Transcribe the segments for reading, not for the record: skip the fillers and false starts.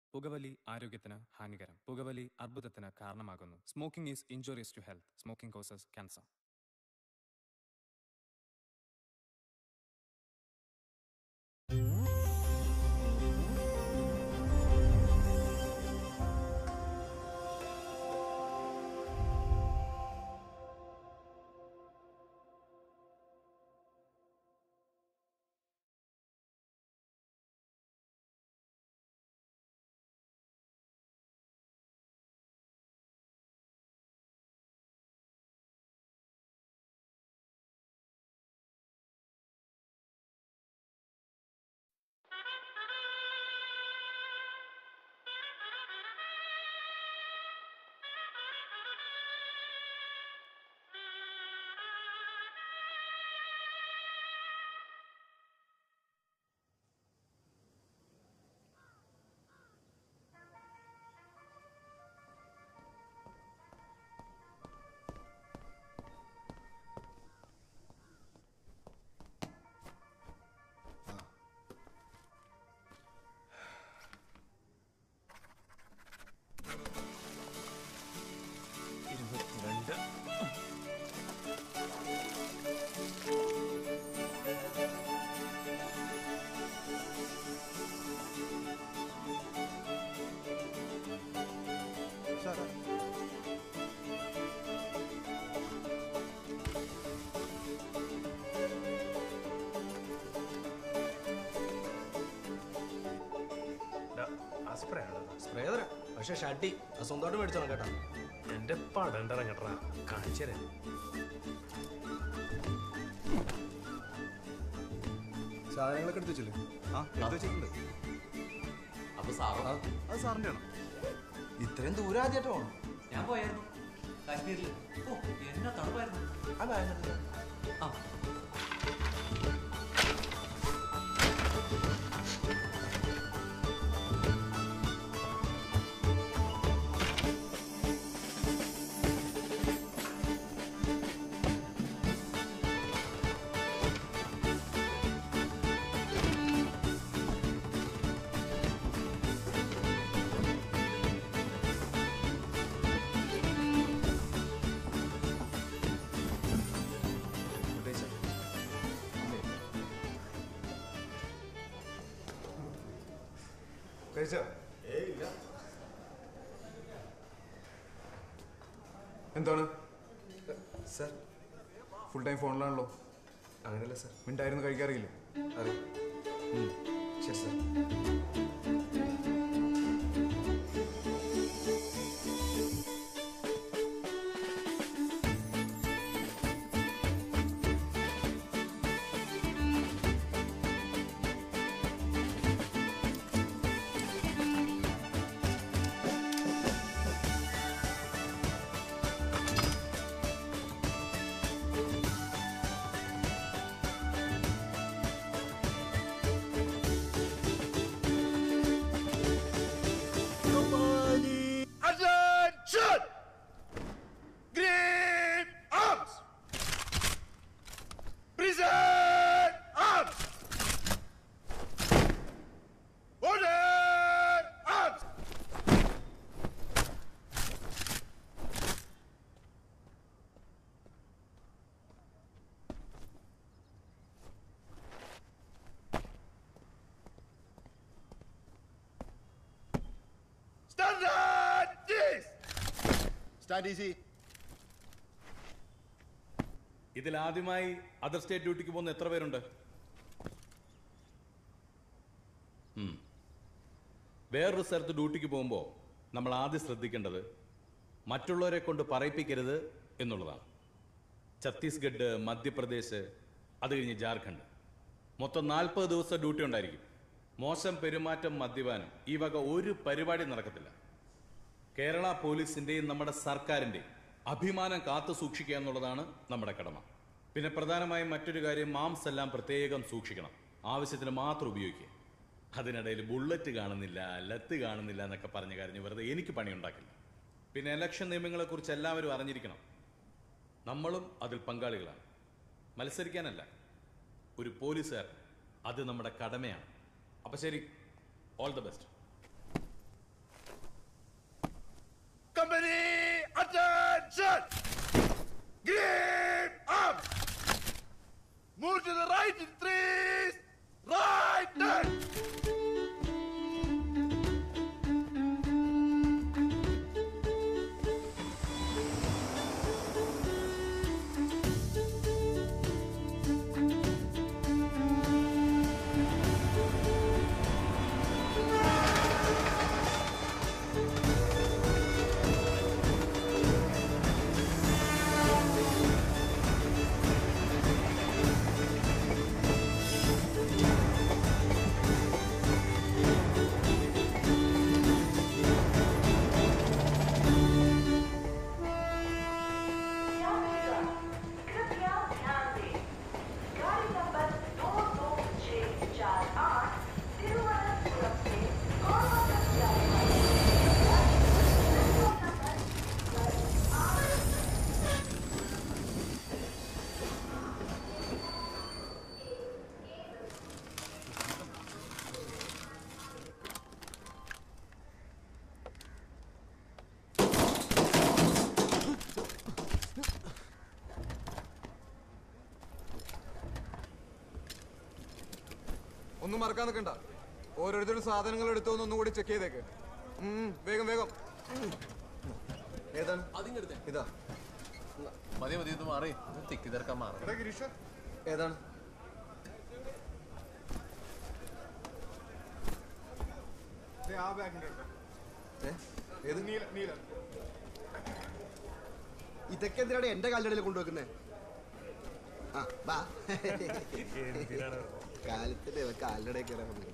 പുകവലി ആരോഗ്യത്തിന് ഹാനികരം. പുകവലി അർബുദത്തിന് കാരണമാകുന്നു. Smoking is injurious to health. Smoking causes cancer. Spray തരാം, പക്ഷെ ഷട്ടി സ്വന്തമായിട്ട് മേടിച്ചോണം കേട്ടോ. എന്റെ പടണ്ടിറങ്ങട്ടാ കാണിച്ചു തരാം. സാധനങ്ങളൊക്കെ എടുത്ത് വെച്ചില്ലേ? എടുത്ത് വെച്ചിട്ടുണ്ട്. അപ്പൊ സാറ് അത് സാറിൻ്റെ ആണോ? ഇത്രയും ദൂരം ആദ്യമായിട്ട് പോകണം. ഞാൻ പോയായിരുന്നു കാശ്മീരിൽ. ഓ എന്നാ തണുപ്പായിരുന്നു. ആ ബാഗ് ആ കഴിച്ചോ? എന്താണ് സാർ? Full time ഫോണിലാണല്ലോ. അങ്ങനെയല്ല സാർ. മിണ്ടായിരുന്നു കഴിക്കാറില്ലേ? അതെ. ശരി സാർ. ഇതിൽ ആദ്യമായി അതർ സ്റ്റേറ്റ് ഡ്യൂട്ടിക്ക് പോകുന്ന എത്ര പേരുണ്ട്? വേറൊരു സ്ഥലത്ത് ഡ്യൂട്ടിക്ക് പോകുമ്പോൾ നമ്മൾ ആദ്യം ശ്രദ്ധിക്കേണ്ടത് മറ്റുള്ളവരെ കൊണ്ട് പറയിപ്പിക്കരുത് എന്നുള്ളതാണ്. ഛത്തീസ്ഗഡ്, മധ്യപ്രദേശ്, അത് കഴിഞ്ഞ് ജാർഖണ്ഡ്, മൊത്തം 40 ദിവസം ഡ്യൂട്ടി ഉണ്ടായിരിക്കും. മോശം പെരുമാറ്റം, മദ്യപാനം, ഈ വക ഒരു പരിപാടി നടക്കത്തില്ല. കേരള പോലീസിന്റെയും നമ്മുടെ സർക്കാരിന്റെയും അഭിമാനം കാത്തു സൂക്ഷിക്കുക എന്നുള്ളതാണ് നമ്മുടെ കടമ. പിന്നെ പ്രധാനമായും മറ്റൊരു കാര്യം, മാംസ് എല്ലാം പ്രത്യേകം സൂക്ഷിക്കണം. ആവശ്യത്തിന് മാത്രം ഉപയോഗിക്കുക. അതിനിടയിൽ ബുള്ളറ്റ് കാണുന്നില്ല, ലത്ത് കാണുന്നില്ല എന്നൊക്കെ പറഞ്ഞ കാര്യം വെറുതെ എനിക്ക് പണിയുണ്ടാക്കില്ല. പിന്നെ ഇലക്ഷൻ നിയമങ്ങളെക്കുറിച്ച് എല്ലാവരും അറിഞ്ഞിരിക്കണം. നമ്മളും അതിൽ പങ്കാളികളാണ്. മത്സരിക്കാനല്ല, ഒരു പോലീസുകാരൻ അത് നമ്മുടെ കടമയാണ്. അപ്പൊ ശരി, all the best. Company, attention! Green up! Move to the right in threes! Right turn! ഒന്നും മറക്കാൻ നിൽക്കണ്ട. ഓരോരുത്തരും സാധനങ്ങൾ എടുത്തോന്ന് ഒന്നുകൂടി ചെക്ക് ചെയ്തേക്ക്. വേഗം വേഗം. ഏതാണ് ഇതാ? മതി മതി, ഇത് മാറി തിക്കി തീർക്കാൻ മാറി. ഗിരീഷ് ഏതാണ്? ഇതൊക്കെ എന്തിനാണ് എന്റെ കാലിന്റെ ഇടയിൽ കൊണ്ടുവെക്കുന്നേ? ആ ബാ, കാലത്തിന്റെ കാലിന്റെ ഇടയിൽ കയറാൻ കൊണ്ടുവരും.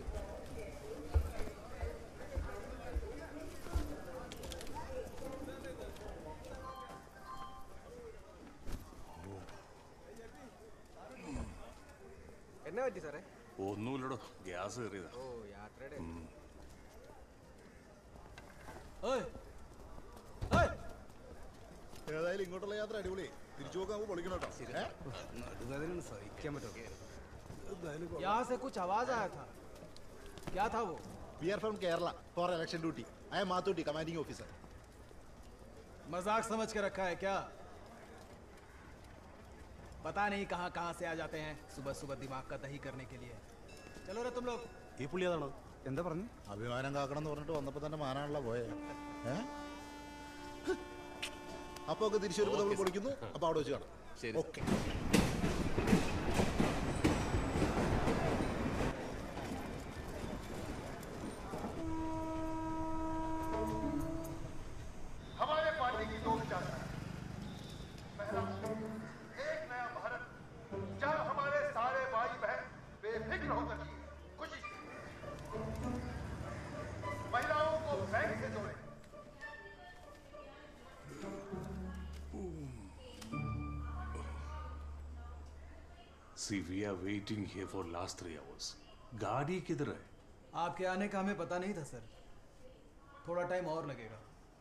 എന്നാ പറ്റി സാറേ? ഒന്നുമില്ലടോ, ഗ്യാസ് കയറിയതാ. ഓ യാത്രയുടെ ഏതായാലും ഇങ്ങോട്ടുള്ള യാത്ര അടിപൊളി. തിരിച്ചു നോക്കാൻ പൊളിക്കണം കേട്ടോ. സഹിക്കാൻ പറ്റുമോ? यहाँ से कुछ आवाज आया था, क्या था वो? We are from Kerala for election duty. I am Mathuti, commanding officer. मजाक समझ के रखा है क्या? पता नहीं कहाँ कहाँ से आ जाते हैं सुबह सुबह दिमाग का दही करने के लिए. चलो रे तुम लोग. ഈ പുള്ളി അതാണോ? എന്താ പറഞ്ഞു? അഭിമാനം കാക്കണം എന്ന് പറഞ്ഞിട്ട് വന്നപ്പോ തന്നെ മാനാണല്ലോ പോയെ. അപ്പൊ ഒക്കെ തിരിച്ചു വരുമ്പോ നമ്മൾ പൊളിക്കുന്നു. അപ്പൊ അവിടെ വെച്ച് കാണാം. ഓക്കെ. हमारे पार्टी की दो विचारधारा, पहला एक नया भारत जब हमारे सारे भाई बहन बेफिक्र होकर जिए, खुशी से महिलाओं को बैंक से जोड़े, See, we are waiting here for last 3 hours. गाड़ी किधर है? आपके आने का हमें पता नहीं था सर, थोड़ा टाइम और लगेगा.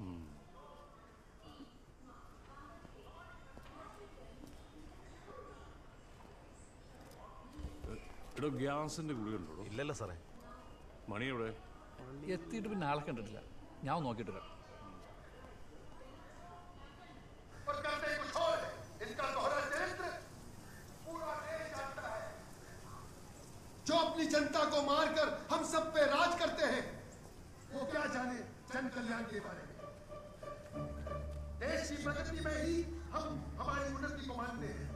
എടോ, ഗ്യാസിന്റെ ഗുളികണ്ടോ? ഇല്ലല്ലോ സാറേ. മണി എവിടെ? എത്തിയിട്ട് പിന്നെ ആളെ കണ്ടിട്ടില്ല. ഞാൻ നോക്കിയിട്ടില്ല. और करते कुछ और है. इनका दोहरा चरित्र पूरा देश जानता है. जो अपनी जनता को मारकर हम सब पे राज करते हैं, वो क्या जाने जन कल्याण के बारे में. देश की प्रगति में ही हम हमारी उन्नति को मानते हैं.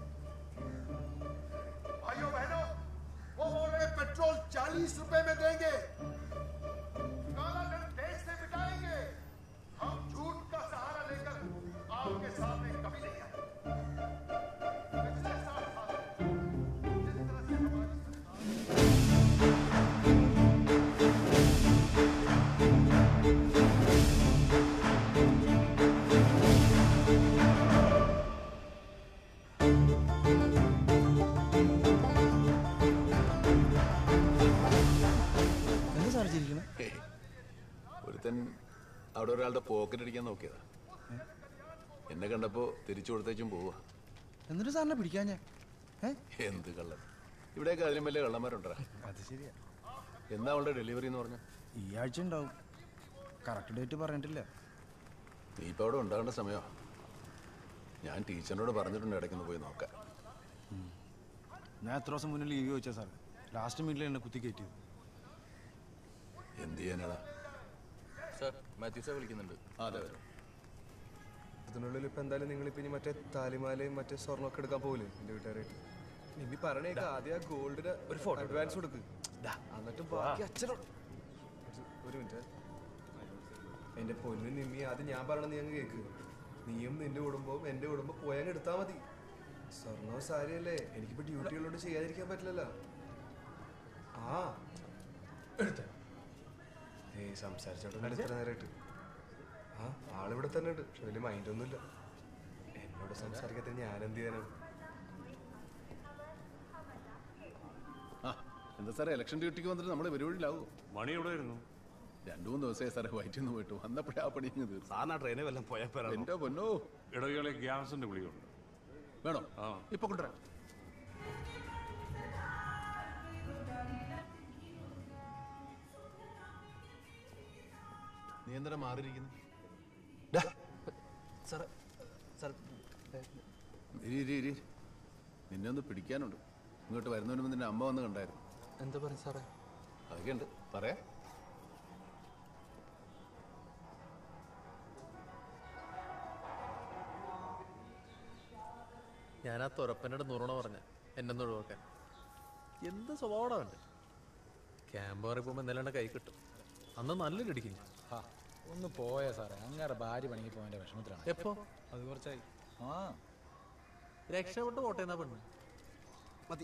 भाइयों बहनों, वो बोल रहे पेट्रोल 40 रुपए में देंगे, काला धन देश से मिटाएंगे. हम झूठ का सहारा लेकर आपके सामने कभी नहीं आए. पिछले 60 साल जिस तरह से हमारी ഒരുത്തൻ അവിടെ ഒരാളുടെ പോക്കറ്റ് അടിക്കാൻ നോക്കിയതാ. എന്നെ കണ്ടപ്പോ തിരിച്ചു കൊടുത്തേച്ചും പോവാ. എന്നിട്ട് സാറിനെ പിടിക്കാൻ ഞാൻ എന്ത് കള്ളൻ, ഇവിടെയൊക്കെ അതിലും വലിയ കള്ളന്മാരുണ്ടാ. അത് ശരിയാ. എന്നാ അവളുടെ ഡെലിവറി എന്ന് പറഞ്ഞ? ഈ ആഴ്ച ഉണ്ടാവും. കറക്റ്റ് ഡേറ്റ് പറഞ്ഞിട്ടില്ല. നീ ഇപ്പോൾ അവിടെ ഉണ്ടാകേണ്ട സമയമാണ്. ഞാൻ ടീച്ചറിനോട് പറഞ്ഞിട്ടുണ്ട് ഇടയ്ക്കൊന്ന് പോയി നോക്കാൻ. ഞാൻ എത്ര ദിവസം മുന്നിൽ ലീവ് ചോദിച്ചാൽ സാർ ലാസ്റ്റ് മിനിറ്റിൽ എന്നെ കുത്തി കയറ്റിയത്. എന്ത് ചെയ്യാനാടാ? സാർ മാത്യു സാർ വിളിക്കുന്നുണ്ട്. അതെ. ഇതിനുള്ളിൽ ഇപ്പം എന്തായാലും നിങ്ങളിപ്പോൾ ഇനി മറ്റേ താലിമാലയും മറ്റേ സ്വർണ്ണമൊക്കെ എടുക്കാൻ പോകില്ലേ എൻ്റെ വീട്ടുകാരായിട്ട്? നിമ്മി പറഞ്ഞേക്ക് ആദ്യം ആ ഗോൾഡിന് ഒരു ഫോട്ടോ അഡ്വാൻസ് കൊടുക്ക്, എന്നിട്ട് ബാക്കി അച്ഛനോട്. ഒരു മിനിറ്റ്. എൻ്റെ പൊന്നു നിമ്മി, ആദ്യം ഞാൻ പറയണത് നീ അങ്ങ് കേക്ക്. നീയും നിന്റെ കുടുംബവും എൻ്റെ കുടുംബം പോയങ്ങ് എടുത്താൽ മതി. സ്വർണ്ണവും സാരിയല്ലേ, എനിക്കിപ്പോൾ ഡ്യൂട്ടികളോട് ചെയ്യാതിരിക്കാൻ പറ്റില്ലല്ലോ. ആ എടുത്ത സംസാരിച്ചോട്ടെ ഇത്ര നേരമായിട്ട്. ആ ആളിവിടെ തന്നെ ഉണ്ട്, പക്ഷെ വലിയ മൈൻഡൊന്നുമില്ല. എന്നോട് സംസാരിക്കാത്ത ഞാൻ എന്ത് ചെയ്യാനാണ്? എന്താ സാറേ, ഇലക്ഷൻ ഡ്യൂട്ടിക്ക് വന്നിട്ട് നമ്മൾ പരിപാടിയിലാവൂ. മണി എവിടെ ആയിരുന്നു? 2-3 ദിവസമായി സാറേ വയറ്റിൽ നിന്ന് പോയിട്ട്. വന്നപ്പോഴേ ആ പണി അങ്ങ് തീർന്നു. സാറിന് ആ ട്രെയിനെ വല്ലതും പോയാൽ എൻ്റെ പൊന്നോ. ഇടകളെ ഗ്യാസിന്റെ വിളിയുണ്ട്. വേണോ? ഇപ്പൊ കൊണ്ടുവരാം. നീ എന്തിനാ മാറിയിരിക്കുന്നു? നിന്നെ ഒന്ന് പിടിക്കാനുണ്ട്. ഇങ്ങോട്ട് വരുന്നതിന് മുമ്പ് നിന്റെ അമ്മ വന്ന് കണ്ടായിരുന്നു. എന്താ പറഞ്ഞു സാറേ? അതൊക്കെ ഉണ്ട്, പറയാ. ഞാൻ ആ തുറപ്പനോട് നുറണ പറഞ്ഞ എന്നെ ഒഴിവാക്കാൻ. എന്ത് സ്വഭാവമുണ്ട്. ക്യാമ്പ് മാറി പോകുമ്പോൾ എന്തെല്ലാം കൈ കിട്ടും. അന്ന് നല്ലൊരു ഇടിക്കും. ഒന്ന് പോയാ സാറേ, അങ്ങനെ ഭാര്യ പണിക്ക് പോയതിന്റെ വിഷമത്തിലാണ്. എപ്പോ? അത് കുറച്ചായി. രക്ഷപ്പെട്ട് പോട്ടെ എന്നാ പെണ്ണ്. മതി.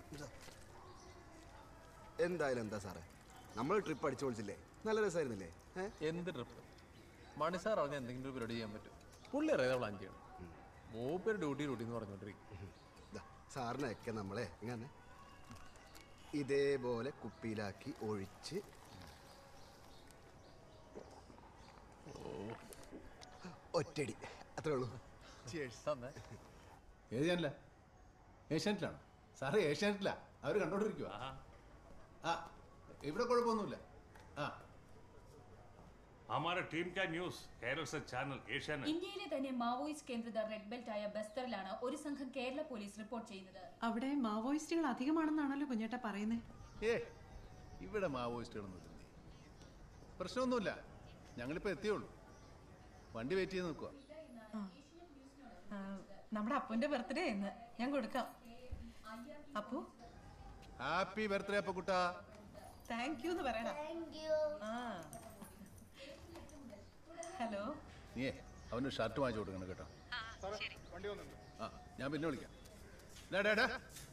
എന്തായാലും എന്താ സാറേ, നമ്മൾ ട്രിപ്പ് അടിച്ചു പൊളിച്ചില്ലേ? നല്ല രസമായിരുന്നില്ലേ? എന്ത് ട്രിപ്പ്? മണി സാർ അറിഞ്ഞാൽ എന്തെങ്കിലും ഒരു പരിപാടി ചെയ്യാൻ പറ്റും. പുള്ളി അറിയാതെ പ്ലാൻ ചെയ്യണം. മൂപ്പര് ഡ്യൂട്ടി എന്ന് പറഞ്ഞോണ്ടിരിക്കും. സാറിനൊക്കെ നമ്മളെ ഇങ്ങനെ ഇതേപോലെ കുപ്പിയിലാക്കി ഒഴിച്ച് ഒറ്റടി, അത്രേ ഉള്ളൂ. ഏത് ചാനല? ഏഷ്യാനെറ്റിലാണോ സാറേ? ഏഷ്യാനെറ്റിലാ അവർ കണ്ടോണ്ടിരിക്കുക. ആ ഇവിടെ കുഴപ്പമൊന്നുമില്ല. हमारे टीम का न्यूज़ केरल से चैनल एशियानेट. ഇന്ത്യയിലെ തന്നെ മാവോയിസ്റ്റ് കേന്ദ്രിത റെഡ് ബെൽറ്റ് ആയ ബസ്തറിലാണ് ഒരു സംഘം കേരള പോലീസ് റിപ്പോർട്ട് ചെയ്യുന്നത്. അവിടെ മാവോയിസ്റ്റുകൾ അധികമാണെന്നാണല്ലോ കുഞ്ഞേട്ട പറയുന്നത്. ഇവിടെ മാവോയിസ്റ്റുകളൊന്നും പ്രശ്നമൊന്നുമില്ല. ഞങ്ങളിപ്പോൾ എത്തിയുള്ളൂ. വണ്ടി വെയിറ്റ് ചെയ്ത് നിൽക്കുക. നമ്മുടെ അപ്പുവിന്റെ ബർത്ത്ഡേ ഇന്ന്, ഞാൻ കൊടുക്കാം. അപ്പു ഹാപ്പി ബർത്ത്ഡേ അപ്പ കുട്ടാ. താങ്ക് യു എന്ന് പറയണം. ഹലോ, നീ അവന് ഷർട്ട് വാങ്ങിച്ചു കൊടുക്കണം കേട്ടോ. ഞാൻ പിന്നെ വിളിക്കാം.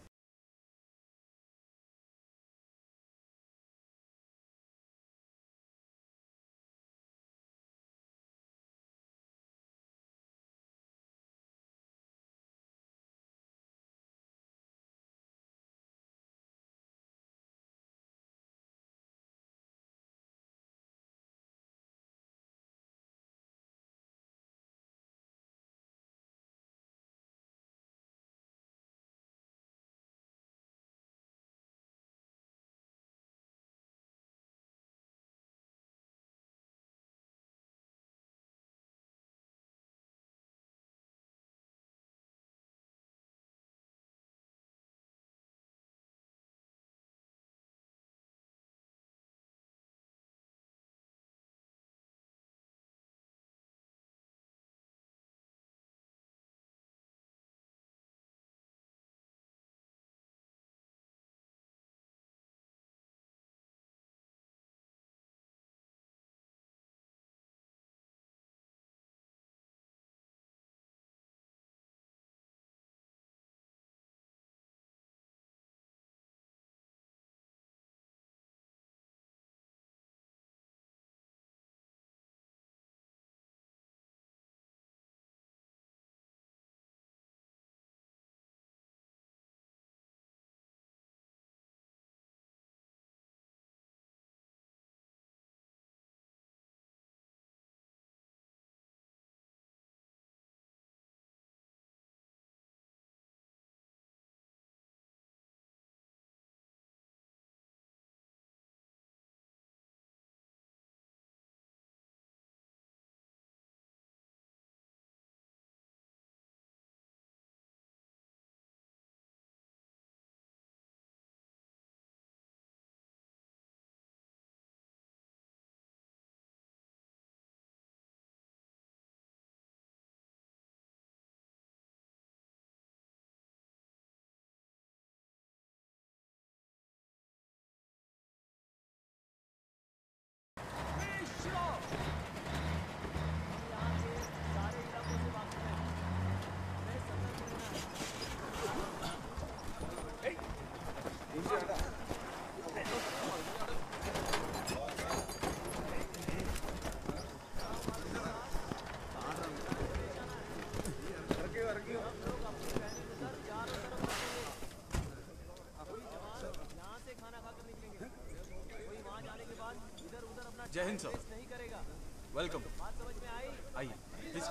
जय हिंद सर। वेलकम। आइए प्लीज।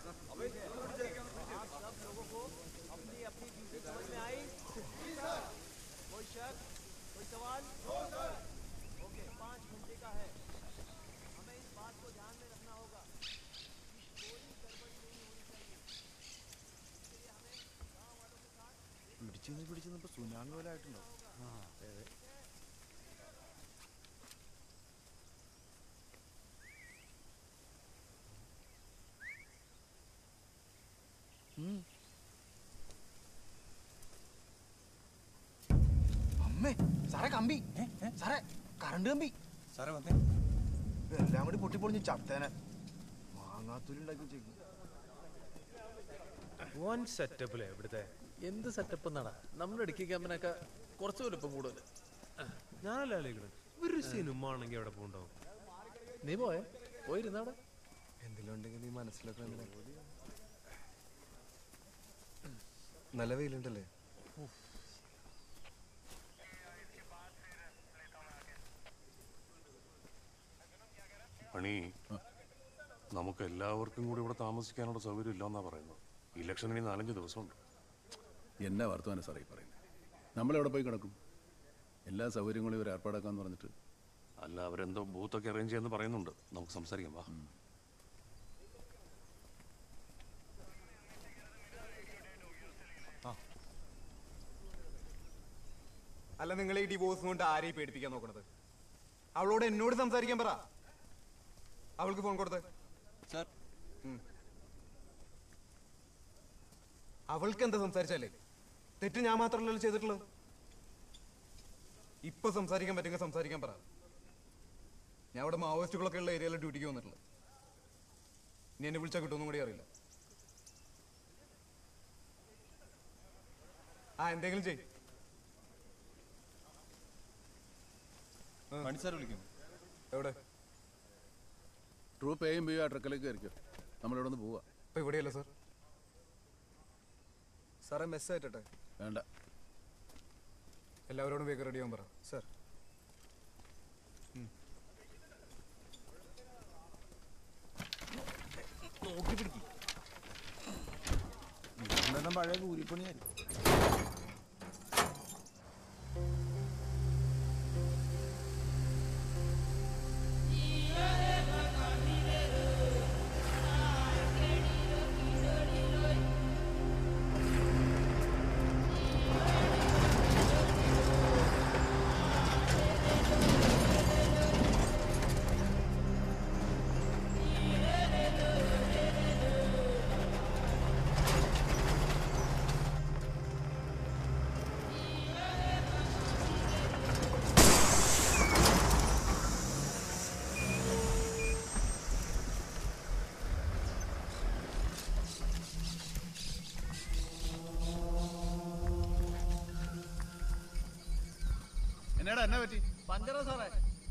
कोई शक, कोई सवाल? ओके, 5 घंटे का है। हमें इस बात को ध्यान में रखना होगा कि कोई गड़बड़ी नहीं होनी चाहिए। इसलिए हमें गांव वालों के साथ പിടിച്ചു സുനാമി പോലെ ആയിട്ടുണ്ടോ? അമ്മേ സാറേ കമ്പി സാറേ കറണ്ട് കമ്പി സാറേ വന്നേ. എല്ലാം കൂടി പൊട്ടിപ്പൊളിഞ്ഞ് ചത്തേനെ മാങ്ങാത്തൂരുണ്ടാക്കി വെച്ചേക്കും. വൺ സെറ്റപ്പിലെ ഇവിടുത്തെ എന്ത് സെറ്റപ്പ് എന്നാടാ നമ്മുടെ ഇടുക്കി ക്യാമ്പിനൊക്കെ കുറച്ച് വലുപ്പം കൂടുതൽ. ഞാനല്ല ആലോചിക്കണം ഒരു സിനിമ ആണെങ്കിൽ അവിടെ പോണ്ടാവും. നീ പോയിരുന്നവിടെ എന്തെങ്കിലും ഉണ്ടെങ്കിൽ നീ മനസ്സിലൊക്കെ നല്ല വെയിലുണ്ടല്ലേ? പണി നമുക്ക് എല്ലാവർക്കും കൂടി ഇവിടെ താമസിക്കാനുള്ള സൗകര്യം ഇല്ലെന്നാ പറയുന്നത്. ഇലക്ഷൻ ഇനി 4-5 ദിവസമുണ്ട്. എന്നാ വർത്തമാനം സാറേ പറയുന്നത്? നമ്മളെവിടെ പോയി കിടക്കും? എല്ലാ സൗകര്യങ്ങളും ഇവർ ഏർപ്പാടാക്കാന്ന് പറഞ്ഞിട്ട്. അല്ല, അവരെന്തോ ബൂത്തൊക്കെ അറേഞ്ച് ചെയ്യാന്ന് പറയുന്നുണ്ട്. നമുക്ക് സംസാരിക്കാം. വാ. അല്ല, നിങ്ങൾ ഈ ഡിവോഴ്സ് കൊണ്ട് ആരെയും പേടിപ്പിക്കാൻ നോക്കണത്? അവളോട് എന്നോട് സംസാരിക്കാൻ പറ. അവൾക്ക് ഫോൺ കൊടുത്ത്. സാർ, അവൾക്ക് എന്താ സംസാരിച്ചാലേ? തെറ്റ് ഞാൻ മാത്രമല്ലല്ലോ ചെയ്തിട്ടുള്ളത്. ഇപ്പൊ സംസാരിക്കാൻ പറ്റുമെങ്കിൽ സംസാരിക്കാൻ പറ. ഞാൻ അവിടെ മാവോയിസ്റ്റുകളൊക്കെ ഉള്ള ഏരിയയിൽ ഡ്യൂട്ടിക്ക് വന്നിട്ടുള്ളത്. ഇനി എന്നെ വിളിച്ചാൽ കിട്ടുമെന്നും കൂടി അറിയില്ല. എന്തെങ്കിലും ചെയ്. മണി സാർ വിളിക്കും. എവിടെ? ട്രൂപ്പ് എയും ബിയും ആ ട്രക്കിലേക്ക് കയറിക്കോ. നമ്മളിവിടെ നിന്ന് പോവാ. ഇപ്പൊ ഇവിടെയല്ല സാർ. സാറേ മെസ്സേജ് ആയിട്ടെ? വേണ്ട. എല്ലാവരോടും വേഗം റെഡി ആവാൻ പറ. സാർ നോക്കി പിടിക്കും. പഴയ കൂലിപ്പണിയായിരിക്കും. എന്നാ പറ്റി? പഞ്ചറ സാറേ.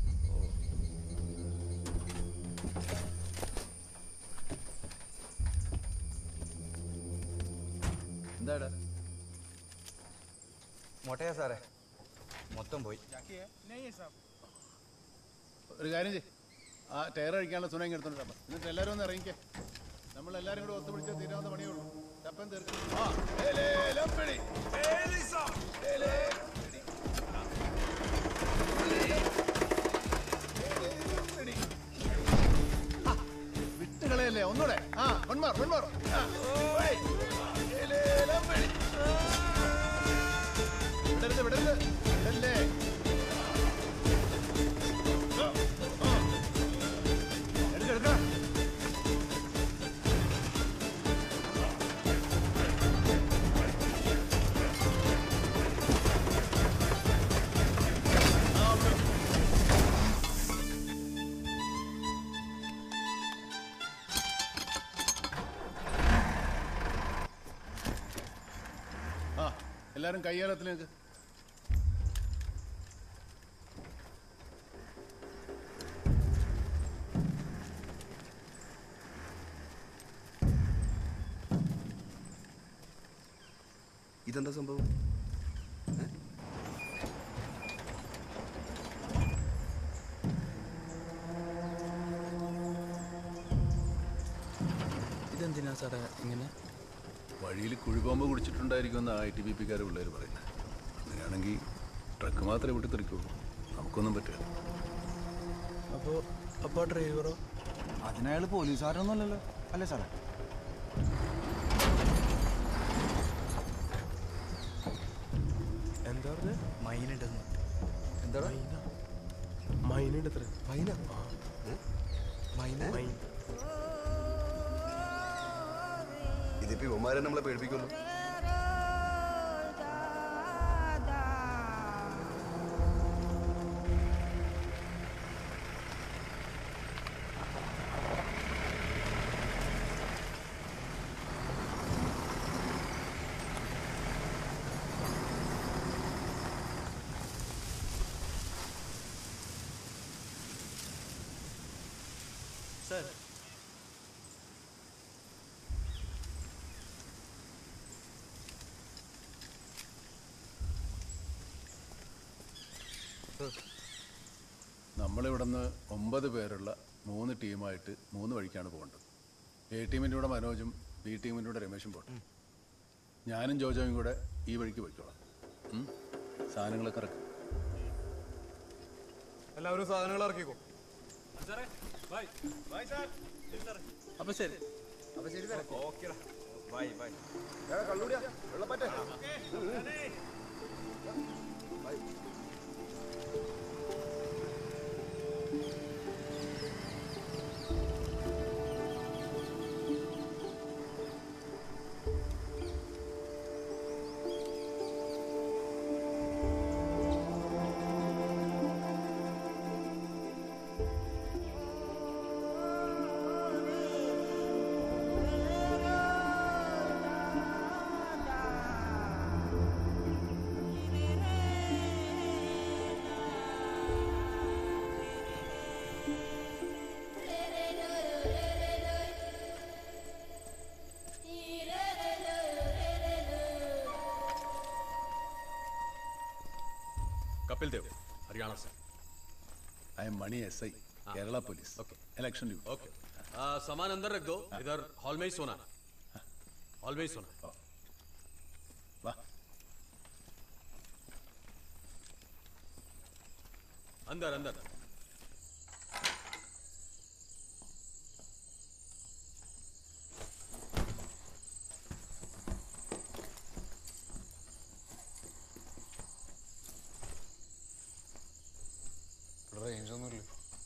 എന്താടാ? മോട്ടയാ സാറേ, മൊത്തം പോയി. ഒരു കാര്യം ചെയ്യ്, ആ ടയർ അഴിക്കാനുള്ള സുനങ്ങ് എടുത്തോണ്ട് എന്നിട്ട് എല്ലാവരും ഒന്ന് ഇറങ്ങിക്കേ. നമ്മളെല്ലാരും കൂടെ ഒത്തുപിടിച്ച് തീരാവുന്ന പണിയുള്ളൂ. ചപ്പൻ തീർക്കണം. വിട്ടുകളയല്ലേ ഒന്നൂടെ. വിടരുത് വിടരുത് വിടല്ലേ. എടുക്കണം. എല്ലാരും കയ്യേലത്തിലേക്ക്. ഇതെന്താ സംഭവം? എന്തിനാ സാറേ ഇങ്ങനെ? വഴിയിൽ കുഴിബോംബ് കുടിച്ചിട്ടുണ്ടായിരിക്കുമെന്ന് ITBP-ക്കാർ പിള്ളേർ പറയുന്നത്. അങ്ങനെയാണെങ്കിൽ ട്രക്ക് മാത്രമേ വിട്ട് തെറിക്കുള്ളൂ, നമുക്കൊന്നും പറ്റില്ല. അപ്പോൾ ഡ്രൈവറോ? അതിനയാൾ പോലീസുകാരൊന്നും അല്ലല്ലോ അല്ലേ സാറേ? എന്താ പറഞ്ഞ? മൈനുണ്ടെന്ന്. എന്താ മൈനുണ്ട്? എത്ര മൈന? മൈന ഇതിപ്പോ ഇവന്മാരെ നമ്മളെ പേടിപ്പിക്കുമല്ലോ. सर നമ്മളിവിടുന്ന് 9 പേരുള്ള 3 ടീമായിട്ട് 3 വഴിക്കാണ് പോകേണ്ടത്. A ടീമിൻ്റെ കൂടെ മനോജും B ടീമിൻ്റെ കൂടെ രമേശും പോട്ടെ. ഞാനും ജോജോയും കൂടെ ഈ വഴിക്ക് പോയിക്കോളാം. സാധനങ്ങളൊക്കെ ഇറക്കും. എല്ലാവരും സാധനങ്ങൾ ഇറക്കിക്കോ. അപ്പൊ ശരി. ഓക്കെടാ. Bye bye. കള്ളൂടിയാ വെള്ളപ്പാറ്റേ. कपिल देव, हरियाणा से। I am Mani SI, Kerala police. Okay. Election duty. Okay. सामान अंदर रख दो, इधर हॉल में ही सोना, हॉल में ही सोना। वाह। अंदर अंदर। റേഞ്ച് ഒന്നുമില്ല.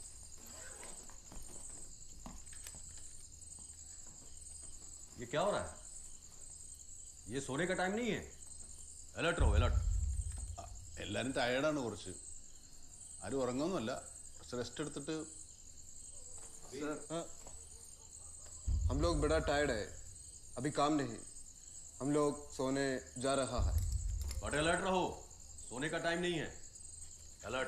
ये क्या हो रहा है? ये सोने का टाइम नहीं है। अलर्ट रहो, अलर्ट। എല്ലാരും ടയർഡാണ് കുറച്ച്. ആരും ഉറങ്ങുന്നല്ല, കുറച്ച് റെസ്റ്റ് എടുത്തിട്ട്. हम लोग बड़ा टायर्ड है, अभी काम नहीं, हम लोग सोने जा रहा है। बट अलर्ट रहो, सोने का टाइम नहीं है। अलर्ट।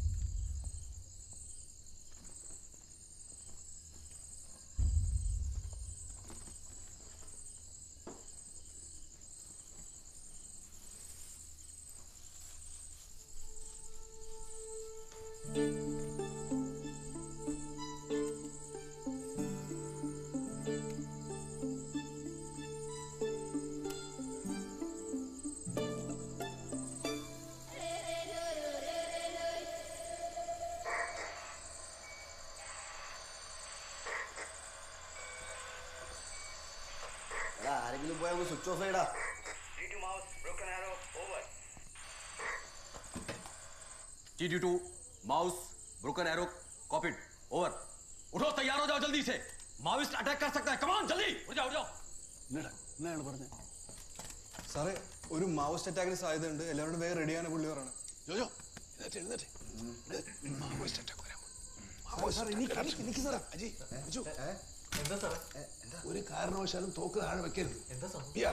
ആരെങ്കിലും പോയാൽ സ്വിച്ച് ഓഫ് ചെയ്യടാ. G2 mouse broken arrow copied over. उठो, तैयार हो जाओ जल्दी से, माओइस्ट अटैक कर सकता है। कम ऑन जल्दी उठ जाओ, उठ जाओ। എന്നാണ് പറഞ്ഞത് സാറേ? ഒരു മാവോയിസ്റ്റ് അറ്റാക്കിന് സാധ്യതയുണ്ട്, എല്ലാവരും വേഗം റെഡിയാണ് പുള്ളി പറയണം. ജോജോ എഴുന്നേറ്റ്. മാവോയിസ്റ്റ് അറ്റാക്ക് വരാൻ എന്താ സാറേ? ഒരു കാരണവശാലും തോക്ക് താഴെ വെക്കരുത്. എന്താ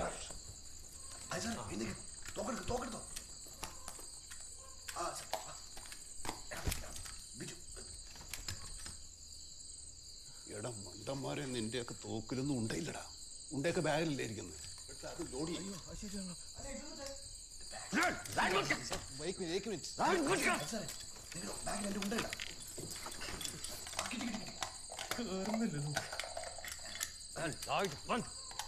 തോക്കെടുത്തോ. എടാ മണ്ടന്മാരെ, നിന്റെയൊക്കെ തോക്കിലൊന്നും ഉണ്ടയില്ലടാ. ഉണ്ടയൊക്കെ ബാഗിലല്ലേ ഇരിക്കുന്നത്. അത് ലോഡ് ചെയ്യും. ബാഗിൽ എന്റെ ഉണ്ടയില്ല. लाइट बंद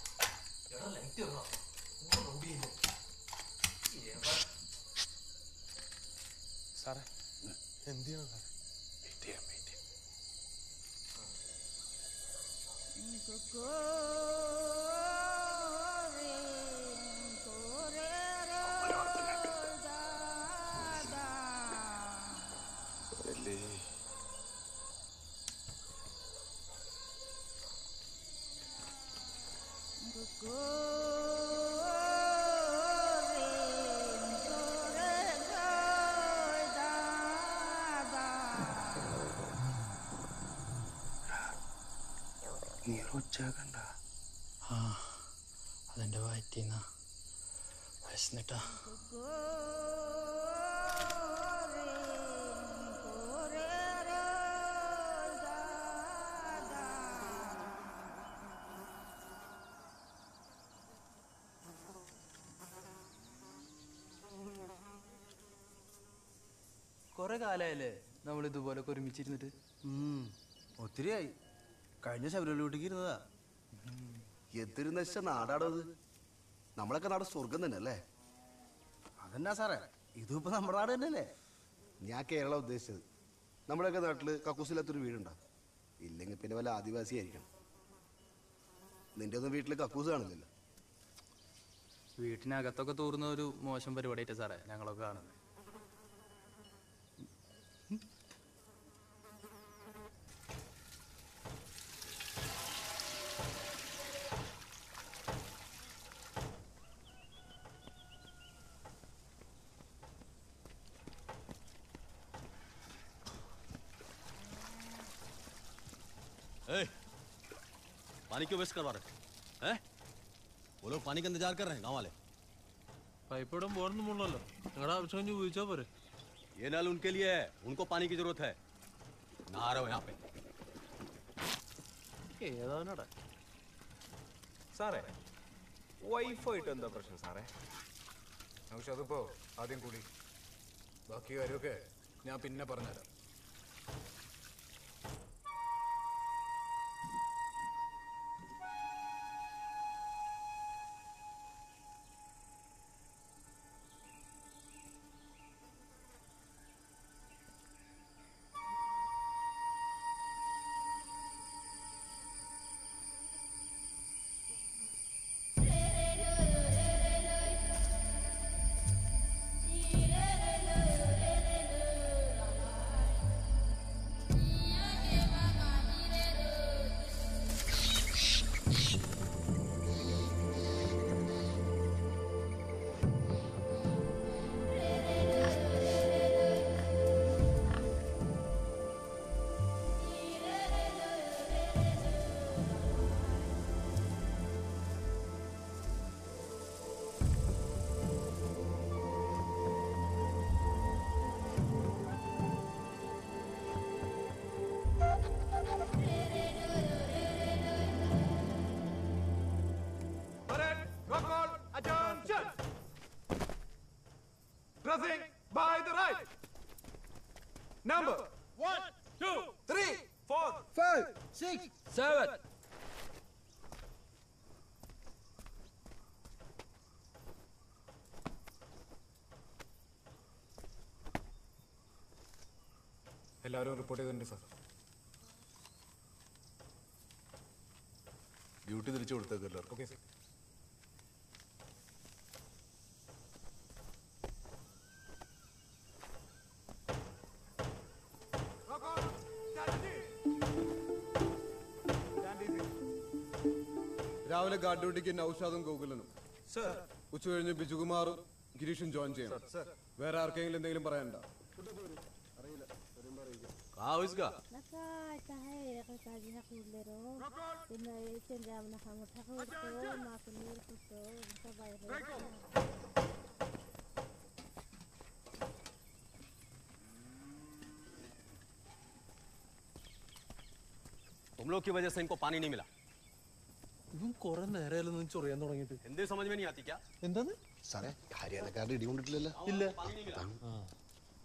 സാറേ എന്ത് ചെയ്യണം സാറേ നീ ഒച്ച കണ്ട ആ അതെൻ്റെ വയറ്റിന്നാ വിശന്നിട്ടാ കുറെ കാലമായല്ലേ നമ്മൾ ഇതുപോലൊക്കെ ഒരുമിച്ചിരുന്നിട്ട് ഒത്തിരിയായി കഴിഞ്ഞ ശബരിമലൂട്ടിക്ക് ഇരുന്നതാ എന്തൊരു നശിച്ച നാടാടോ അത് നമ്മളൊക്കെ നാട് സ്വർഗം തന്നെ അല്ലേ അതെന്നാ സാറേ ഇതിപ്പോ നമ്മുടെ നാട് തന്നെയല്ലേ ഞാൻ കേരളം ഉദ്ദേശിച്ചത് നമ്മുടെയൊക്കെ നാട്ടില് കക്കൂസില്ലാത്തൊരു വീടുണ്ടോ ഇല്ലെങ്കിൽ പിന്നെ വല്ല ആദിവാസി ആയിരിക്കണം നിന്റെ ഒന്നും വീട്ടിൽ കക്കൂസ് കാണില്ലല്ലോ വീട്ടിനകത്തൊക്കെ തൂറുന്ന ഒരു മോശം പരിപാടിയായിട്ട് സാറേ ഞങ്ങളൊക്കെ കാണുന്നത് पानी क्यों वेस्ट करवा रहे हैं? वो लोग पानी का इंतजार कर रहे हैं गाँव वाले പൈപ്പിടം പോകണമെന്ന് പോകണല്ലോ നിങ്ങളുടെ ആവശ്യം കഴിഞ്ഞ് ഉപയോഗിച്ചാൽ പോരെ ये नल उनके लिए है उनको पानी की जरूरत है नहा रहे हो यहाँ पे ഏതാവനാടാ സാറേ വൈഫായിട്ട് എന്താ പ്രശ്നം സാറേ പക്ഷെ അതിപ്പോ ആദ്യം കൂടി ബാക്കി കാര്യമൊക്കെ ഞാൻ പിന്നെ പറഞ്ഞുതരാം Crossing by the right. Number 1, 2, 3, 4, 5, 6, 7. എല്ലാവരും റിപ്പോർട്ട് ചെയ്തിട്ടുണ്ട് സാർ ഡ്യൂട്ടി തിരിച്ചു കൊടുത്തേക്ക് എല്ലാവർക്കും ഓക്കെ സാർ രാവിലെ ഗാർഡ് ഡ്യൂട്ടിക്ക് നൌഷാദും ഗോകുലനും ഉച്ച കഴിഞ്ഞ് ബിജുകുമാറും ഗിരീഷും ജോയിൻ ചെയ്യണം വേറെ ആർക്കെങ്കിലും എന്തെങ്കിലും പറയാനുണ്ടോ कहाँ हो इसका तुम लोग की वजह से इनको पानी नहीं मिला ഇവൻ കുറെ നേരമല്ലോ ചൊറിയാൻ തുടങ്ങിയിട്ട് हिंदी समझ में नहीं आती क्या എന്താണ് സാറേ ഹരിയാനക്കാരുടെ ഇടി കൊണ്ടിട്ടില്ലല്ലോ ഇല്ല पानी नहीं मिला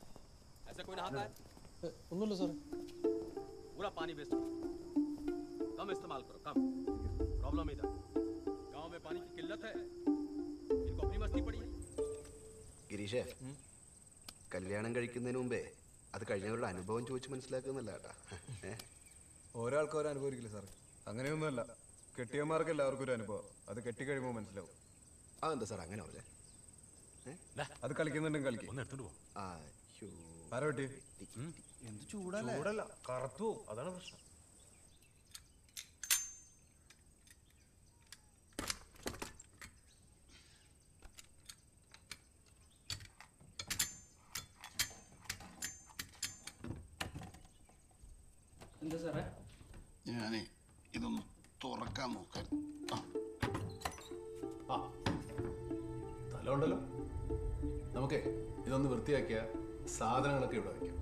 ऐसे कोई नहाता है ഒന്നുമില്ല സാറേ पूरा पानी वेस्ट कम इस्तेमाल करो, कम। प्रॉब्लम इधर गांव में पानी की किल्लत है, इनको अपनी मस्ती पड़ी है। ഗിരീഷേ കല്യാണം കഴിക്കുന്നതിന് മുമ്പേ അത് കഴിഞ്ഞവരുടെ അനുഭവം ചോദിച്ച് മനസ്സിലാക്കുന്നല്ല കേട്ടാ. ഒരാൾക്ക് ഓരോ അനുഭവിക്കില്ല സാറേ. അങ്ങനെയൊന്നുമല്ല, കെട്ടിയന്മാർക്ക് എല്ലാവർക്കും ഒരു അനുഭവം. അത് കെട്ടിക്കഴിയുമ്പോൾ മനസ്സിലാവും. അതെന്താ സാർ അങ്ങനെ പറഞ്ഞേ? അത് കളിക്കുന്നുണ്ടെങ്കിൽ കളിക്കും. ആരാ വെട്ടി? എന്ത് ചൂടല്ല, കറുത്തു പോവും. അതാണ് പ്രശ്നം. എന്താ സാറേ? ഞാനേ ഇതൊന്ന് തുറക്കാൻ നോക്കാൻ. സ്ഥലമുണ്ടല്ലോ, നമുക്ക് ഇതൊന്ന് വൃത്തിയാക്കിയ സാധനങ്ങളൊക്കെ ഇവിടെ വയ്ക്കാം.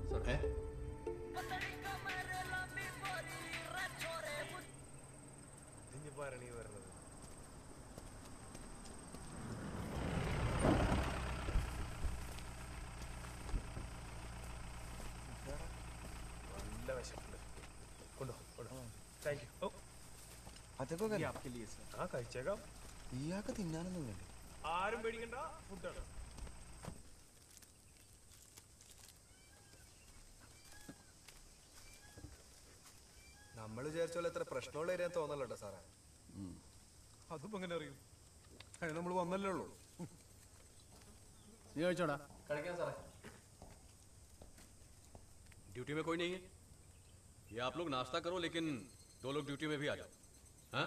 നല്ല വിശപ്പുണ്ട്. കൊണ്ടോ. Thank you. അതൊക്കെ ആ കഴിച്ചേക്കാം. ഇയാൾക്ക് തിന്നാനൊന്നും വേണ്ട. ആരും പേടിക്കണ്ട, ഫുഡാണ്. നമ്മൾ വിചാരിച്ച പോലെ എത്ര പ്രശ്നമുള്ള ഏരിയ തോന്നല്ലോ കേട്ടോ സാറേ. അതിപ്പോ എങ്ങനെ അറിയും? നമ്മൾ വന്നല്ലേ ഉള്ളൂ. നീ കഴിച്ചോടാ. കഴിക്കാൻ സാറേ. ड्यूटी में कोई नहीं है? ये आप लोग नाश्ता करो, लेकिन 2 लोग ड्यूटी में भी आ जाओ. हाँ?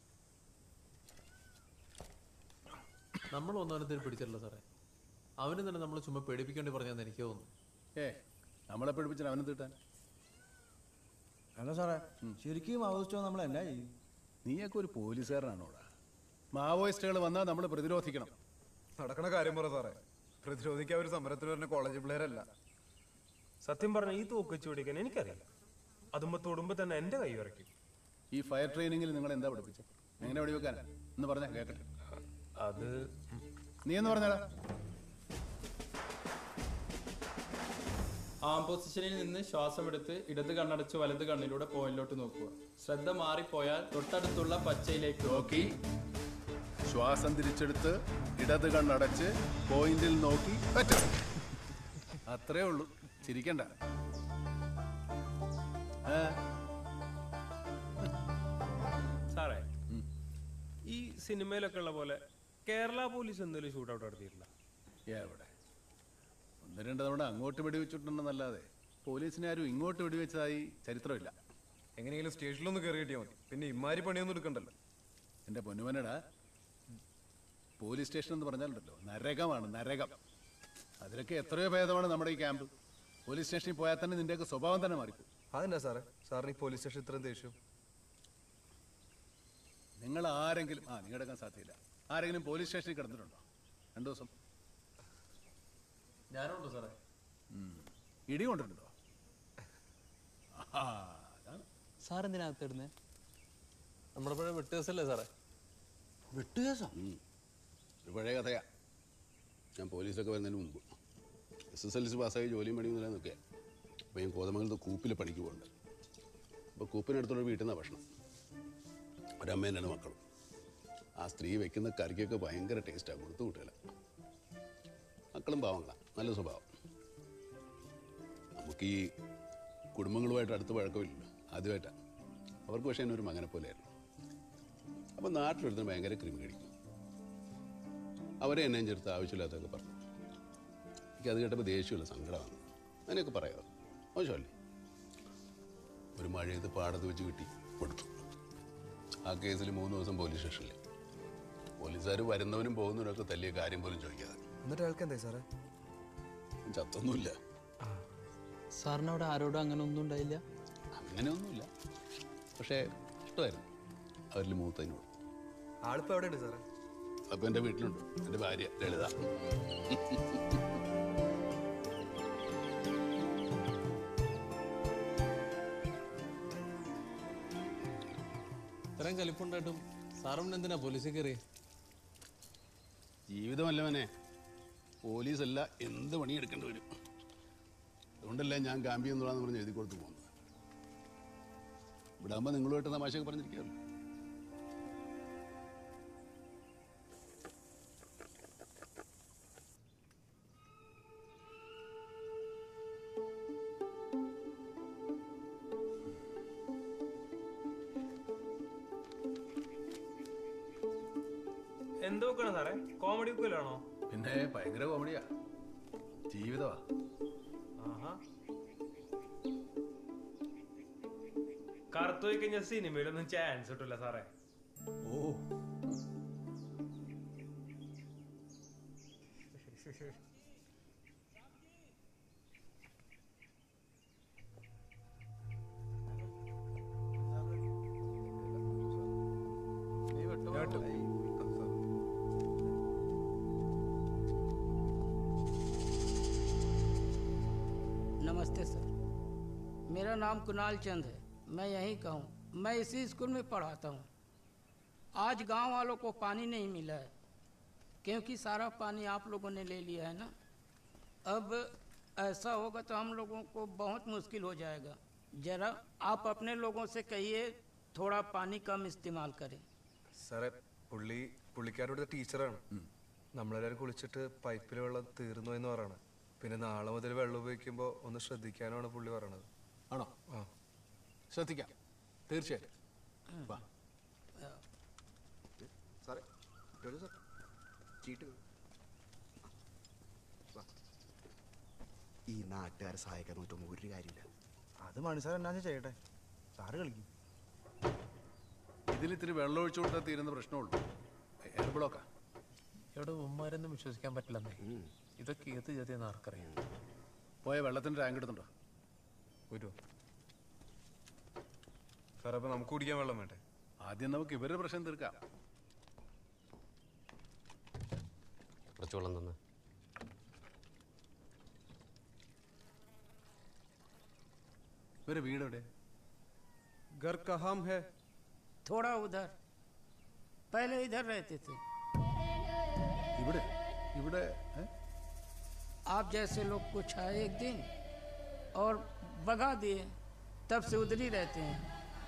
നമ്മൾ ഒന്നാമത്തേന് പിടിച്ചിട്ടില്ല സാറേ. അവന് തന്നെ നമ്മൾ ചുമ്മാ പേടിപ്പിക്കേണ്ടി പറഞ്ഞാന്ന് എനിക്ക് തോന്നുന്നു. നമ്മളെ പേടിപ്പിച്ചാൽ അവനെ തീട്ടാൻ. അല്ല സാറേ, ശരിക്കും മാവോയിസ്റ്റോ നമ്മൾ എന്നാ ചെയ്യും? നീയൊക്കെ ഒരു പോലീസുകാരനാണോടാ? മാവോയിസ്റ്റുകൾ വന്നാൽ നമ്മൾ പ്രതിരോധിക്കണം. നടക്കണ കാര്യം പറ സാറേ. പ്രതിരോധിക്കാൻ ഒരു സമരത്തിൽ വരുന്ന കോളേജ് പിള്ളേരല്ല. സത്യം പറഞ്ഞ ഈ തോക്ക് വെച്ച് പിടിക്കാൻ എനിക്കറിയില്ല. അതുമ്പോ തൊടുമ്പോ തന്നെ എന്റെ കൈ ഇറക്കും. ഈ ഫയർ ട്രെയിനിങ്ങിൽ നിങ്ങൾ എന്താ പഠിപ്പിച്ചത്? എങ്ങനെ വെടിവെക്കാനാ എന്ന് പറഞ്ഞാൽ കേക്കട്ടെ. അത് നീ എന്ന് പറഞ്ഞാടാ. ആം പൊസിഷനിൽ നിന്ന് ശ്വാസമെടുത്ത് ഇടത് കണ്ണടച്ച് വലത് കണ്ണിലൂടെ പോയിന്റിലോട്ട് നോക്കുക. ശ്രദ്ധ മാറിപ്പോയാൽ തൊട്ടടുത്തുള്ള പച്ചയിലേക്ക് നോക്കി ശ്വാസം തിരിച്ചെടുത്ത് ഇടത് കണ്ണടച്ച് പോയിന്റിൽ നോക്കി പറ്റും. അത്രേ ഉള്ളൂ, ചിരിക്കണ്ട. സാറേ, ഈ സിനിമയിലൊക്കെ ഉള്ള പോലെ കേരള പോലീസ് എന്തെങ്കിലും ഷൂട്ട് ഔട്ട് നടത്തിയിട്ടില്ല? എവിടെ? 1-2 തവണ അങ്ങോട്ട് വെടിവെച്ചിട്ടുണ്ടെന്നല്ലാതെ പോലീസിനെ ആരും ഇങ്ങോട്ട് വെടിവെച്ചതായി ചരിത്രമില്ല. എങ്ങനെയെങ്കിലും സ്റ്റേഷനിലൊന്ന് കയറി കിട്ടിയാൽ മതി. പിന്നെ ഇമാരി പണിയൊന്നും എടുക്കണ്ടല്ലോ. എൻ്റെ പൊന്നുമനടാ, പോലീസ് സ്റ്റേഷൻ എന്ന് പറഞ്ഞാലുണ്ടല്ലോ നരകമാണ്, നരകം. അതിലൊക്കെ എത്രയോ ഭേദമാണ് നമ്മുടെ ഈ ക്യാമ്പ്. പോലീസ് സ്റ്റേഷനിൽ പോയാൽ തന്നെ നിന്റെയൊക്കെ സ്വഭാവം തന്നെ മാറിക്കും. അതെന്നാ സാറേ സാറിന് ഈ പോലീസ് സ്റ്റേഷൻ ഇത്രയും ദേഷ്യം? നിങ്ങൾ ആരെങ്കിലും നീ കിടക്കാൻ സാധ്യയില്ല. ആരെങ്കിലും പോലീസ് സ്റ്റേഷനിൽ കിടന്നിട്ടുണ്ടോ 2 ദിവസം? ഞാനുണ്ടോ സാറേ? ഇടി കൊണ്ടിട്ടുണ്ടോ? സാർ എന്തിനകത്തിടുന്നേ? നമ്മുടെ പഴയ വെട്ടുകേസല്ലേ സാറേ? വെട്ടുകേസാ? ഒരു പഴയ കഥയാ. ഞാൻ പോലീസൊക്കെ വരുന്നതിന് മുമ്പ് SSLC പാസ്സായി ജോലിയും പണിയും നിലനിൽക്കുക. അപ്പോൾ ഞാൻ കോതമംഗലത്ത് കൂപ്പിൽ പണിക്ക് പോകുന്നുണ്ട്. അപ്പോൾ കൂപ്പിനടുത്തുള്ള വീട്ടിൽ നിന്നാണ് ഭക്ഷണം. ഒരമ്മയും 2 മക്കളും. ആ സ്ത്രീ വെക്കുന്ന കറിക്കൊക്കെ ഭയങ്കര ടേസ്റ്റാണ്. കൊടുത്തു കൂട്ടില്ല. മക്കളും പാവങ്ങളാണ്, നല്ല സ്വഭാവം. നമുക്ക് ഈ കുടുംബങ്ങളുമായിട്ട് അടുത്ത വഴക്കമില്ലല്ലോ, ആദ്യമായിട്ടാണ്. അവർക്ക് പക്ഷേ എന്നെ ഒരു മകനെ പോലെയായിരുന്നു. അപ്പോൾ നാട്ടിലെടുത്ത് ഭയങ്കര ക്രിമി കടിക്കും. അവരെ എന്നെയും ചേർത്ത് ആവശ്യമില്ലാത്തൊക്കെ പറഞ്ഞു. എനിക്ക് അത് കേട്ടപ്പോൾ ദേഷ്യമില്ല, സങ്കടമാണ്. അതിനൊക്കെ പറയാമോ? മോശമല്ലേ? ഒരു മഴയത് പാടത്ത് വെച്ച് കിട്ടി കൊടുത്തു. ആ കേസിൽ 3 ദിവസം പോലീസ് സ്റ്റേഷനിൽ. പോലീസുകാർ വരുന്നവനും പോകുന്നവനൊക്കെ തല്ലിയ കാര്യം പോലും ചോദിക്കാതെ. എന്നിട്ട് അയാൾക്ക് എന്തായി സാറേ? ചത്തൊന്നുമില്ല. സാറിന് അവിടെ ആരോടും അങ്ങനെ ഒന്നും ഉണ്ടായില്ല? അങ്ങനെയൊന്നുമില്ല, പക്ഷേ ഇഷ്ടമായിരുന്നു അവരിൽ മൂത്തതിനോട്. ആളിപ്പോൾ എവിടെയുണ്ട് സാറേ? അപ്പോൾ എൻ്റെ വീട്ടിലുണ്ട്. എൻ്റെ ഭാര്യ ലളിത. ഇത്രയും കലിപ്പുണ്ടായിട്ടും സാറിന് എന്തിനാ പോലീസിൽ കയറി? ജീവിതമല്ലവനെ, പോലീസല്ല എന്ത് പണിയെടുക്കേണ്ടി വരും. അതുകൊണ്ടല്ലേ ഞാൻ ഗാമ്പി എന്നുള്ളതെന്ന് പറഞ്ഞ് എഴുതി കൊടുത്ത് പോകുന്നത്. ഇവിടെ ആകുമ്പോൾ നിങ്ങളുമായിട്ട് തമാശയൊക്കെ പറഞ്ഞിരിക്കുകയാണ്. എന്ത് നോക്കണം സാറേ? കോമഡി ബുക്കിലാണോ? പിന്നെ ഭയങ്കര കോമഡിയാ, ജീവിതമാ. കറുത്തു പോയി കഴിഞ്ഞാൽ സിനിമയിലൊന്നും ചാൻസ് കിട്ടില്ല സാറേ. ഓ नमस्ते सर, मेरा नाम कुणाल चंद है। मैं यहीं का हूँ। मैं इसी स्कूल में पढ़ाता हूँ। आज गांव वालों को पानी नहीं मिला है क्योंकि सारा पानी आप लोगों ने ले लिया है ना। अब ऐसा होगा तो हम लोगों को बहुत मुश्किल हो जाएगा। जरा आप अपने लोगों से कहिए थोड़ा पानी कम इस्तेमाल करें। സാറേ പുള്ളിക്കാരുടെ ടീച്ചറാണ്. നമ്മളെല്ലാവരും കുളിച്ചിട്ട് പൈപ്പിൽ വെള്ളം തീർന്നു എന്ന് പറയണ. പിന്നെ നാളെ മുതൽ വെള്ളം ഉപയോഗിക്കുമ്പോൾ ഒന്ന് ശ്രദ്ധിക്കാനാണ് പുള്ളി പറയണത്. ആണോ? ആ ശ്രദ്ധിക്കാം, തീർച്ചയായിട്ടും. സാറേ സാർ ചീട്ട് ഈ നാട്ടുകാരെ സഹായിക്കാൻ നോക്കുമ്പോൾ ഒരു കാര്യമില്ല. അത് മണി സാർ എന്നാ ചെയ്യട്ടെ, സാറ് കളിക്കും. ഇതിലിത്തിരി വെള്ളം ഒഴിച്ചു കൊടുത്താൽ തീരുന്ന പ്രശ്നമുള്ളൂ. എയർ ബ്ലോക്കാ. ഇവിടെ ഉമ്മാരൊന്നും വിശ്വസിക്കാൻ പറ്റില്ലെന്നേ. ഇതൊക്കെ ഏത് ജാതിയെന്ന് ആർക്കറിയാം. പോയ വെള്ളത്തിന്റെ ടാങ്ക് എടുത്തുണ്ടോ? ഒരു സാറേ അപ്പൊ നമുക്ക് കുടിക്കാൻ വെള്ളം വേണ്ടേ? ആദ്യം നമുക്ക് ഇവരുടെ പ്രശ്നം തീർക്കാം. കുറച്ച് വെള്ളം തന്നെ. ഇവരെ വീട് എവിടെ? घर कहाँ है? थोड़ा उधर, पहले इधर रहते थे। ഇവിടെ ഇവിടെ आप जैसे लोग कुछ आए एक दिन और भगा दिए, तब से उधर ही रहते हैं।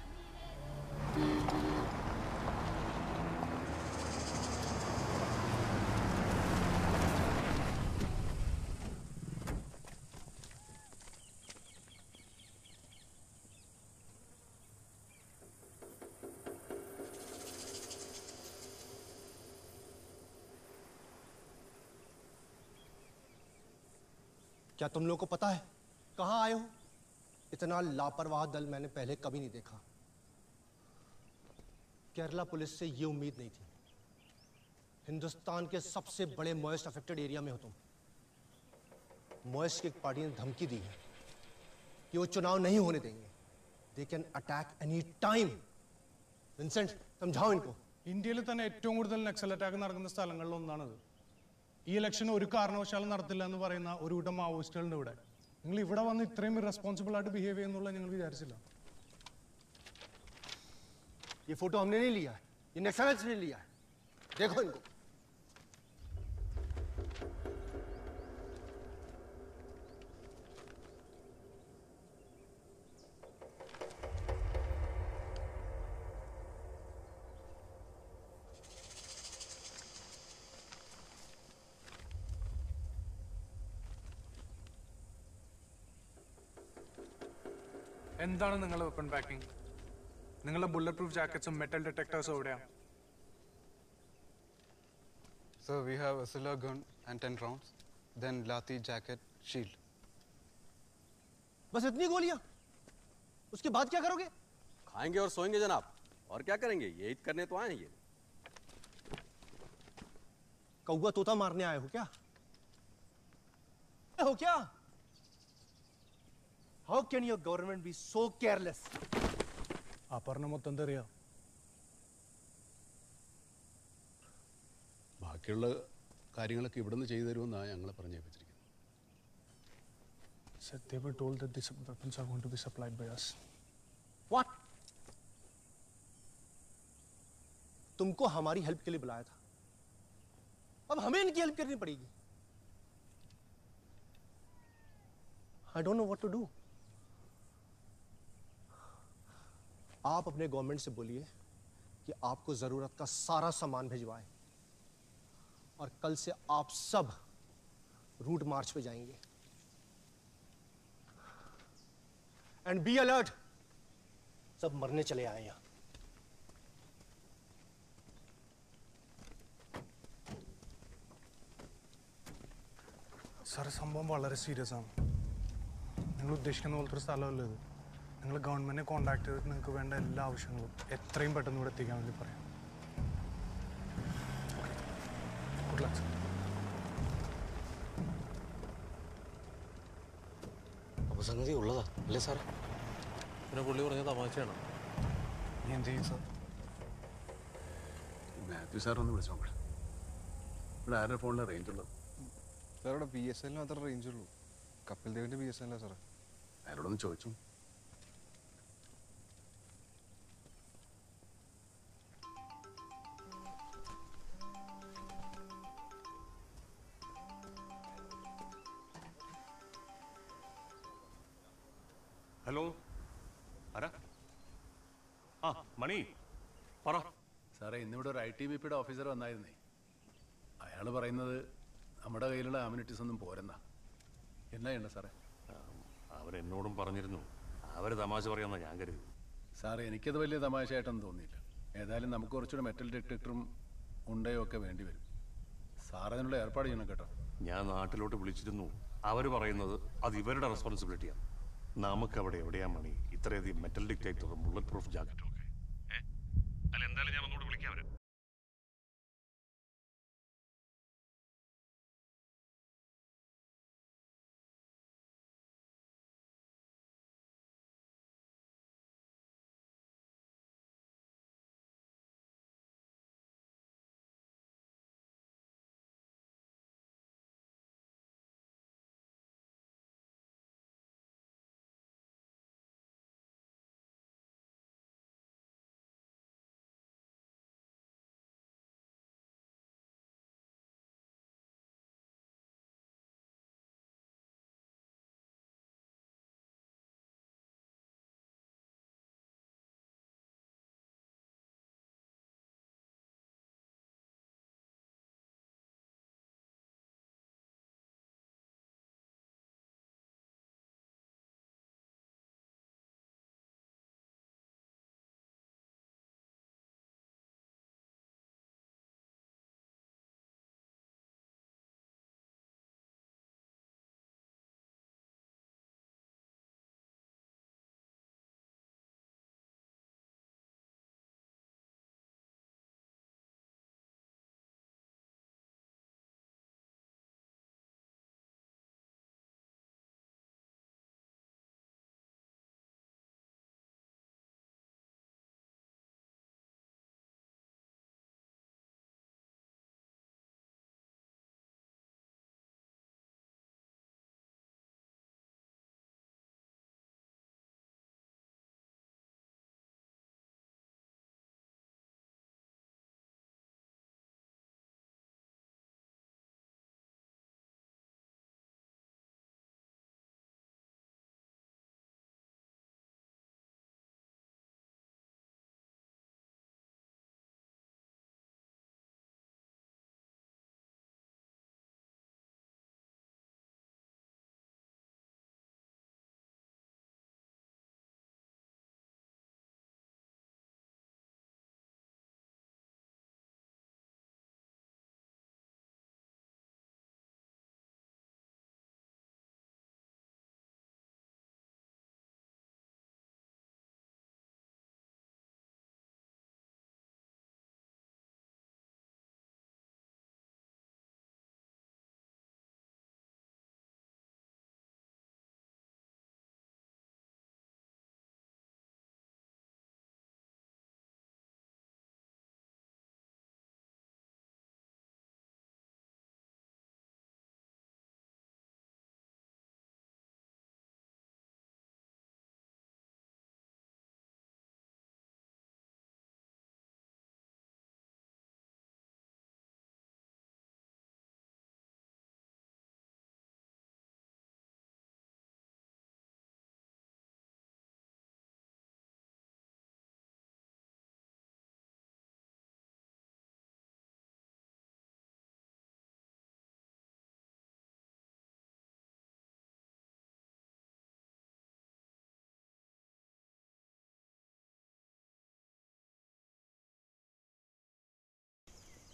क्या तुम लोगों को पता है कहाँ आए हो? इतना लापरवाह दल मैंने पहले कभी नहीं देखा। केरला पुलिस से ये उम्मीद नहीं थी। हिंदुस्तान के सबसे बड़े मॉइस्ट अफेक्टेड एरिया में हो तुम। मॉइस्ट की एक पार्टी ने धमकी दी है कि वो चुनाव नहीं होने देंगे। They can attack any time. Vincent समझाओ इनको। ഇന്ത്യയിൽ തന്നെ ഏറ്റവും കൂടുതൽ നക്സൽ അറ്റാക്ക് നടക്കുന്ന സ്ഥലങ്ങളിൽ ഒന്നാണിത്. ഈ ഇലക്ഷൻ ഒരു കാരണവശാലും നടത്തില്ല എന്ന് പറയുന്ന ഒരു കൂട്ടം മാവോയിസ്റ്റുകളുണ്ട് ഇവിടെ. നിങ്ങൾ ഇവിടെ വന്ന് ഇത്രയും ഇറസ്പോൺസിബിൾ ആയിട്ട് ബിഹേവ് ചെയ്യുന്നുള്ള ഞങ്ങൾ വിചാരിച്ചില്ല. ये फोटो हमने नहीं लिया है, ये नक्सलाइट्स ने लिया है। देखो इनको। എന്താണ് നിങ്ങളുടെ വെപ്പൺ പാക്കിംഗ്? നിങ്ങളുടെ ബുള്ളറ്റ് പ്രൂഫ് ജാക്കറ്റ്സും മെറ്റൽ ഡിറ്റക്ടേഴ്സും എവിടെയാണ്? Sir, we have a SLR gun and 10 rounds, then lathi, jacket, shield. बस इतनी गोलियां? उसके बाद क्या करोगे? खाएंगे और सोएंगे जनाब, और क्या करेंगे? ये ईद करने तो आए हैं ये। कौवा तोता मारने आए हो क्या? हो क्या? How can your government be so careless? ആ പറഞ്ഞ മൊത്തം തെറിയാ. ബാക്കിയുള്ള കാര്യങ്ങളൊക്കെ ഇവിടെ നിന്ന് ചെയ്തു തരുമെന്നാണ് ഞങ്ങളെ പറഞ്ഞേപ്പിച്ചിരിക്കുന്നത്. Said they were told that these weapons are going to be supplied by us. What? तुमको हमारी हेल्प के लिए बुलाया था, अब हमें इनकी हेल्प करनी पड़ेगी. I don't know what to do. आप अपने गवर्नमेंट से बोलिए कि आपको जरूरत का सारा सामान भिजवाए और कल से आप सब रूट मार्च पे जाएंगे। एंड बी अलर्ट, सब मरने चले आए यहां। സാർ സംഭവം വളരെ സീരിയസ് ആണ്. നിങ്ങൾ ഉദ്ദേശിക്കുന്ന പോലത്തെ ഒരു സ്ഥലമല്ല ഇത്. നിങ്ങൾ ഗവൺമെന്റിനെ കോൺടാക്ട് ചെയ്തിട്ട് നിങ്ങൾക്ക് വേണ്ട എല്ലാ ആവശ്യങ്ങളും എത്രയും പെട്ടെന്ന് ഇവിടെ എത്തിക്കാൻ വേണ്ടി പറയാം. Good luck. അപ്പോൾ സംഗതി ഉള്ളതാ അല്ലേ സാറേ? പിന്നെ പുള്ളി പറഞ്ഞ തമാശയാണ്. നീ എന്ത് ചെയ്യും സാർ? മാത്യു സാറൊന്ന് വിളിച്ചു നോക്കട്ടെ. ഇവിടെ ആരുടെ ഫോണിലെ റേഞ്ച് ഉള്ളത്? സാർ ഇവിടെ BSNL മാത്രമേ റേഞ്ച് ഉള്ളൂ. കപിൽ ദേവിന്റെ BSNL സാറേ. അയാളോടൊന്ന് ചോദിച്ചു. ഹലോ, ആരാ? ആ മണി പറ. സാറേ, ഇന്നിവിടെ ഒരു ITBPയുടെ ഓഫീസർ വന്നായിരുന്നേ. അയാൾ പറയുന്നത് നമ്മുടെ കയ്യിലുള്ള ആമിനിറ്റീസ് ഒന്നും പോരെന്നാ. എന്നാ ചെയ്യണ്ട സാറേ? അവരെന്നോടും പറഞ്ഞിരുന്നു. അവർ തമാശ പറയാമെന്നാ ഞാൻ കരുതി. സാറേ, എനിക്കത് വലിയ തമാശയായിട്ടൊന്നും തോന്നിയില്ല. ഏതായാലും നമുക്ക് കുറച്ചുകൂടെ മെറ്റൽ ഡിറ്റക്ടറും ഉണ്ടയോ ഒക്കെ വേണ്ടി വരും. സാർ അതിനുള്ള ഏർപ്പാട് ചെയ്യണം കേട്ടോ. ഞാൻ നാട്ടിലോട്ട് വിളിച്ചിരുന്നു. അവർ പറയുന്നത് അത് ഇവരുടെ റെസ്പോൺസിബിലിറ്റിയാണ്. നമുക്കവിടെ എവിടെയാ മണി ഇത്രയധികം മെറ്റൽ ഡിറ്റക്ടറും ബുള്ളറ്റ് പ്രൂഫ് ജാക്കറ്റും ഒക്കെ? അല്ല, എന്തായാലും ഞാൻ ഒന്നുകൂടെ വിളിക്കാം അവരെ.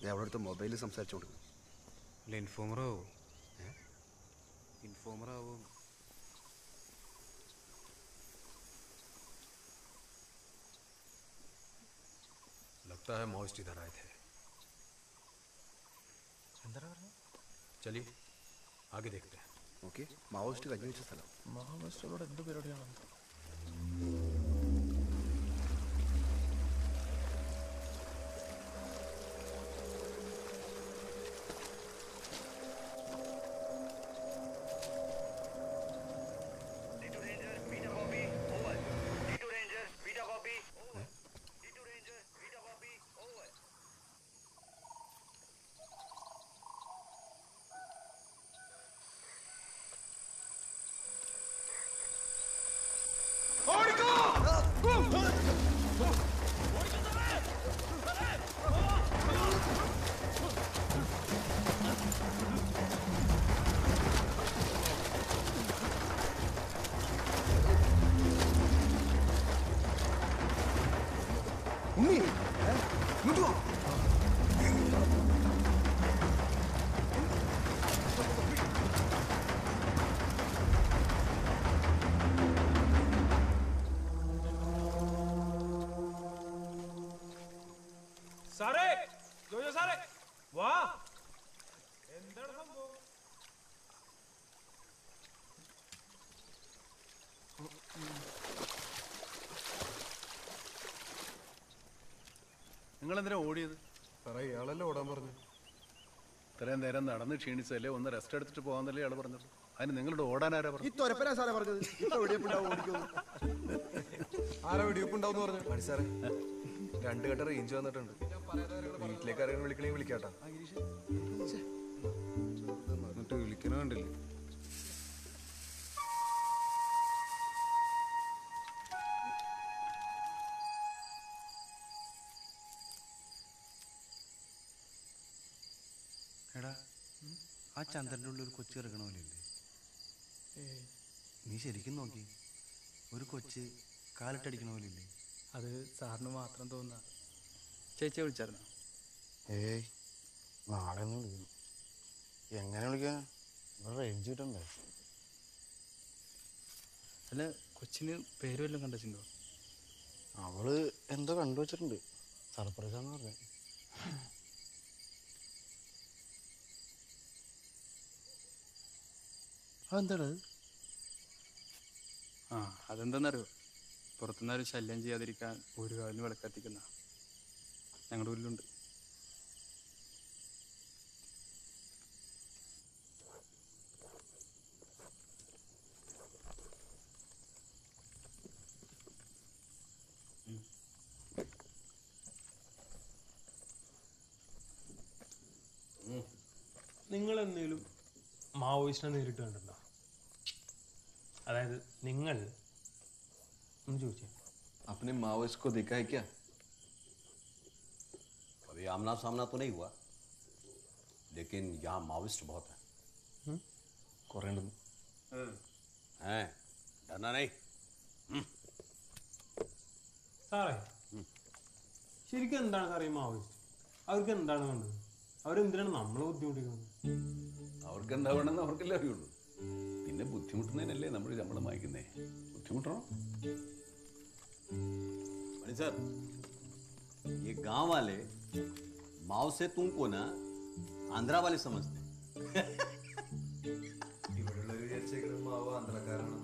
അവിടെ അടുത്ത് മൊബൈലിൽ സംസാരിച്ചു കൊടുക്കും. അല്ല ഇൻഫോമർ ആവോ? ഇൻഫോമർ ആവും. लगता है माओइस्ट इधर आए थे. चलिए आगे देखते हैं. ഓക്കെ, മാവോയിസ്റ്റ് കഞ്ഞി വെച്ച സ്ഥലം. മാവോയിസ്റ്റുകളോട് എന്ത് പരിപാടിയാണ്? സാറേ, ജോജോ സാറേ, വാ. എന്താണ് സംഭവം? നിങ്ങളെന്തിനാ ഓടിയത്? സാറേ ഇയാളല്ലേ ഓടാൻ പറഞ്ഞു. ഇത്രയും നേരം നടന്ന് ക്ഷീണിച്ചല്ലേ, ഒന്ന് റെസ്റ്റ് എടുത്തിട്ട് പോകാന്നല്ലേ ഇയാൾ പറഞ്ഞത്. അതിന് നിങ്ങളുടെ ഓടാൻ ആരാ ഈ പറഞ്ഞു? തൊരപ്പനാ സാറേ പറഞ്ഞത്. ഇപ്പൊ വെടിവെപ്പുണ്ടാവും ഓടിക്കുന്നു. ആരാ വെടിവെപ്പുണ്ടാവും പറഞ്ഞു? മതി സാറേ, 2 ഘട്ട റേഞ്ച് വന്നിട്ടുണ്ട്. വീട്ടിലേക്ക് ആരെങ്കിലും വിളിക്കണമെങ്കിൽ വിളിക്കാട്ടാ. എന്നിട്ട് വിളിക്കണ കണ്ടില്ലേ? എടാ, ആ ചന്ദ്രൻ്റെ ഉള്ളിൽ ഒരു കൊച്ചു കിടക്കണ പോലെയില്ലേ? നീ ശരിക്കും നോക്കി, ഒരു കൊച്ച് കാലിട്ടടിക്കണ പോലെയില്ലേ? അത് സാറിന് മാത്രം തോന്നുക. ചേച്ചിയെ വിളിച്ചായിരുന്നു? ഏയ്, നാളെ ഒന്ന് വിളിക്കും. എങ്ങനെ വിളിക്കാൻ? റേഞ്ച് കിട്ടണ്ടേ? അല്ല, കൊച്ചിന് പേര് വല്ലതും കണ്ടിട്ടുണ്ടോ? അവള് എന്തോ കണ്ടുവച്ചിട്ടുണ്ട്. സർപ്രൈസാന്ന് പറഞ്ഞു. അതെന്താണ്? ആ, അതെന്താണെന്നറിയോ? പുറത്തുനിന്ന് ആരും ശല്യം ചെയ്യാതിരിക്കാൻ ഒരു കാലിന് വിളക്കത്തിക്കുന്ന ഞങ്ങളുടെ ഉള്ളിലുണ്ട്. നിങ്ങൾ എന്തെങ്കിലും മാവോയിസ്റ്റിനെ നേരിട്ട് കണ്ടിട്ടുണ്ടോ? അതായത് നിങ്ങൾ ഒന്ന് ചോദിച്ചേ. अपने माओइस्ट को देखा है क्या? कभी आमना सामना तो नहीं हुआ, लेकिन यहाँ माओइस्ट बहुत है. हैं, डरना नहीं. സാറേ, ശരിക്കും എന്താണ് സാറേ ഈ മാവോയിസ്റ്റ്? അവർക്ക് എന്താണ് വേണ്ടത്? അവരെന്തിനാണ് നമ്മളെ ബുദ്ധിമുട്ടിക്കുന്നത്? അവർക്ക് എന്താ വേണമെന്ന് അവർക്കല്ലേ അറിയുള്ളൂ. പിന്നെ ബുദ്ധിമുട്ടുന്നതിനല്ലേ നമ്മൾ ശമ്പളം വാങ്ങിക്കുന്നേ. ബുദ്ധിമുട്ടണോ? सर, ये गांव वाले माओ से तुमको ना आंध्रा वाले समझते हैं. ഇവിടെയുള്ളവർ വിചാരിച്ചേക്കുന്നത് മാവ് ആന്ധ്രക്കാരാണ്.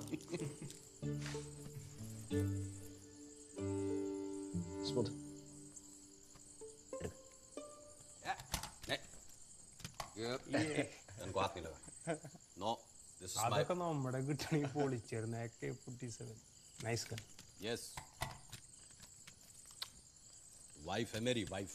इनको हाथ नहीं लगा. No, this is my. അതൊക്കെ നമ്മുടെ കിട്ടണമെങ്കിൽ പൊളിച്ചായിരുന്നു. AK-47 nice gun. Yes. Wife है मेरी, वाइफ.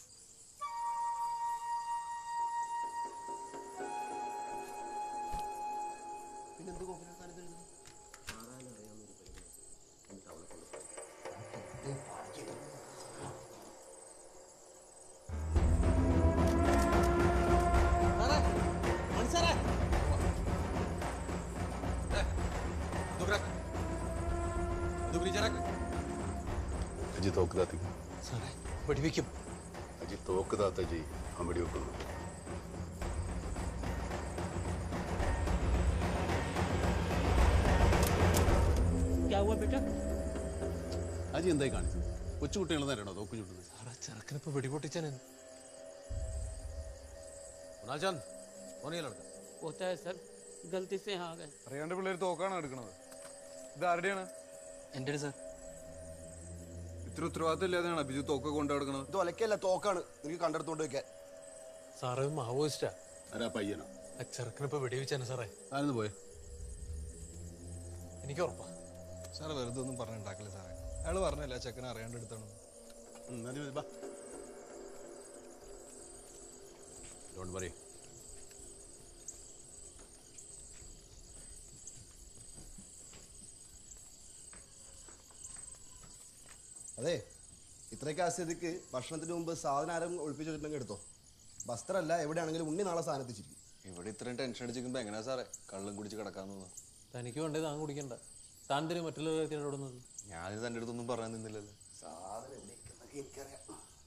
അജി തോക്കുതാത്തി സാറേ, വെടിവെക്കും. അജി തോക്കുതാത്ത ജി അവൻ വെടിവെക്കുന്നു. क्या हुआ बेटा? അജി എന്തായി കാണിച്ചത്? കൊച്ചുകുട്ടികൾ നേരണോ തോക്ക് ചുട്ടുന്നത്? സാറാ ചെറുക്കനിപ്പോ വെടിപൊട്ടിച്ചാണ്. കുണാൽചന്ദ്, होता है सर, गलती से यहाँ आ गए. അറിയാണ്ട് പിള്ളേർ തോക്കാണ് എടുക്കണത്. ഇത് ആരുടെയാണ്? എൻ്റെ സർ. ഇത്ര ഉത്തരവാദിത്തം ഇല്ലാതെയാണ് ബിജു തോക്ക് കൊണ്ടു നടക്കുന്നത്. ഇത് ഒലക്കല്ല, തോക്കാണ്. എനിക്ക് കണ്ടെടുത്തോണ്ട് വെക്കാൻ. സാറേ മാവോയിസ്റ്റാ. ആരാ പയ്യനോ? ആ ചെറുക്കനിപ്പോ വെടിവെച്ചാണ് സാറേ. ഞാനൊന്ന് പോയെ. എനിക്ക് ഉറപ്പാ. സാറ് വെറുതെ ഒന്നും പറഞ്ഞുണ്ടാക്കില്ല സാറേ. അയാൾ പറഞ്ഞല്ല ചെക്കനെ അറിയാണ്ട് എടുത്താണ്. Don't worry. അതെ, ഇത്രയൊക്കെ ആ സ്ഥിതിക്ക് ഭക്ഷണത്തിന് മുമ്പ് സാധനം ആരും ഒളിപ്പിച്ചു വെച്ചിട്ടുണ്ടെങ്കിൽ എടുത്തോ. വസ്ത്രമല്ല, എവിടെയാണെങ്കിലും ഉണ്ണി നാളെ സാധനം എത്തിച്ചിരിക്കും. ഇവിടെ ഇത്രയും ടെൻഷൻ അടിച്ചിരിക്കുമ്പോ എങ്ങനെയാ സാറേ കള്ളും കുടിച്ച് കിടക്കാന്ന് തോന്നുന്നു? തനിക്ക് വേണ്ടത് താൻ കുടിക്കണ്ട. താൻ തരും മറ്റുള്ള കാര്യത്തിൽ ഇടപെടുന്നത്. ഞാനിത് തൻ്റെ അടുത്തൊന്നും പറയാൻ നിന്നില്ലല്ലോ. സാധനം എനിക്കറിയാം.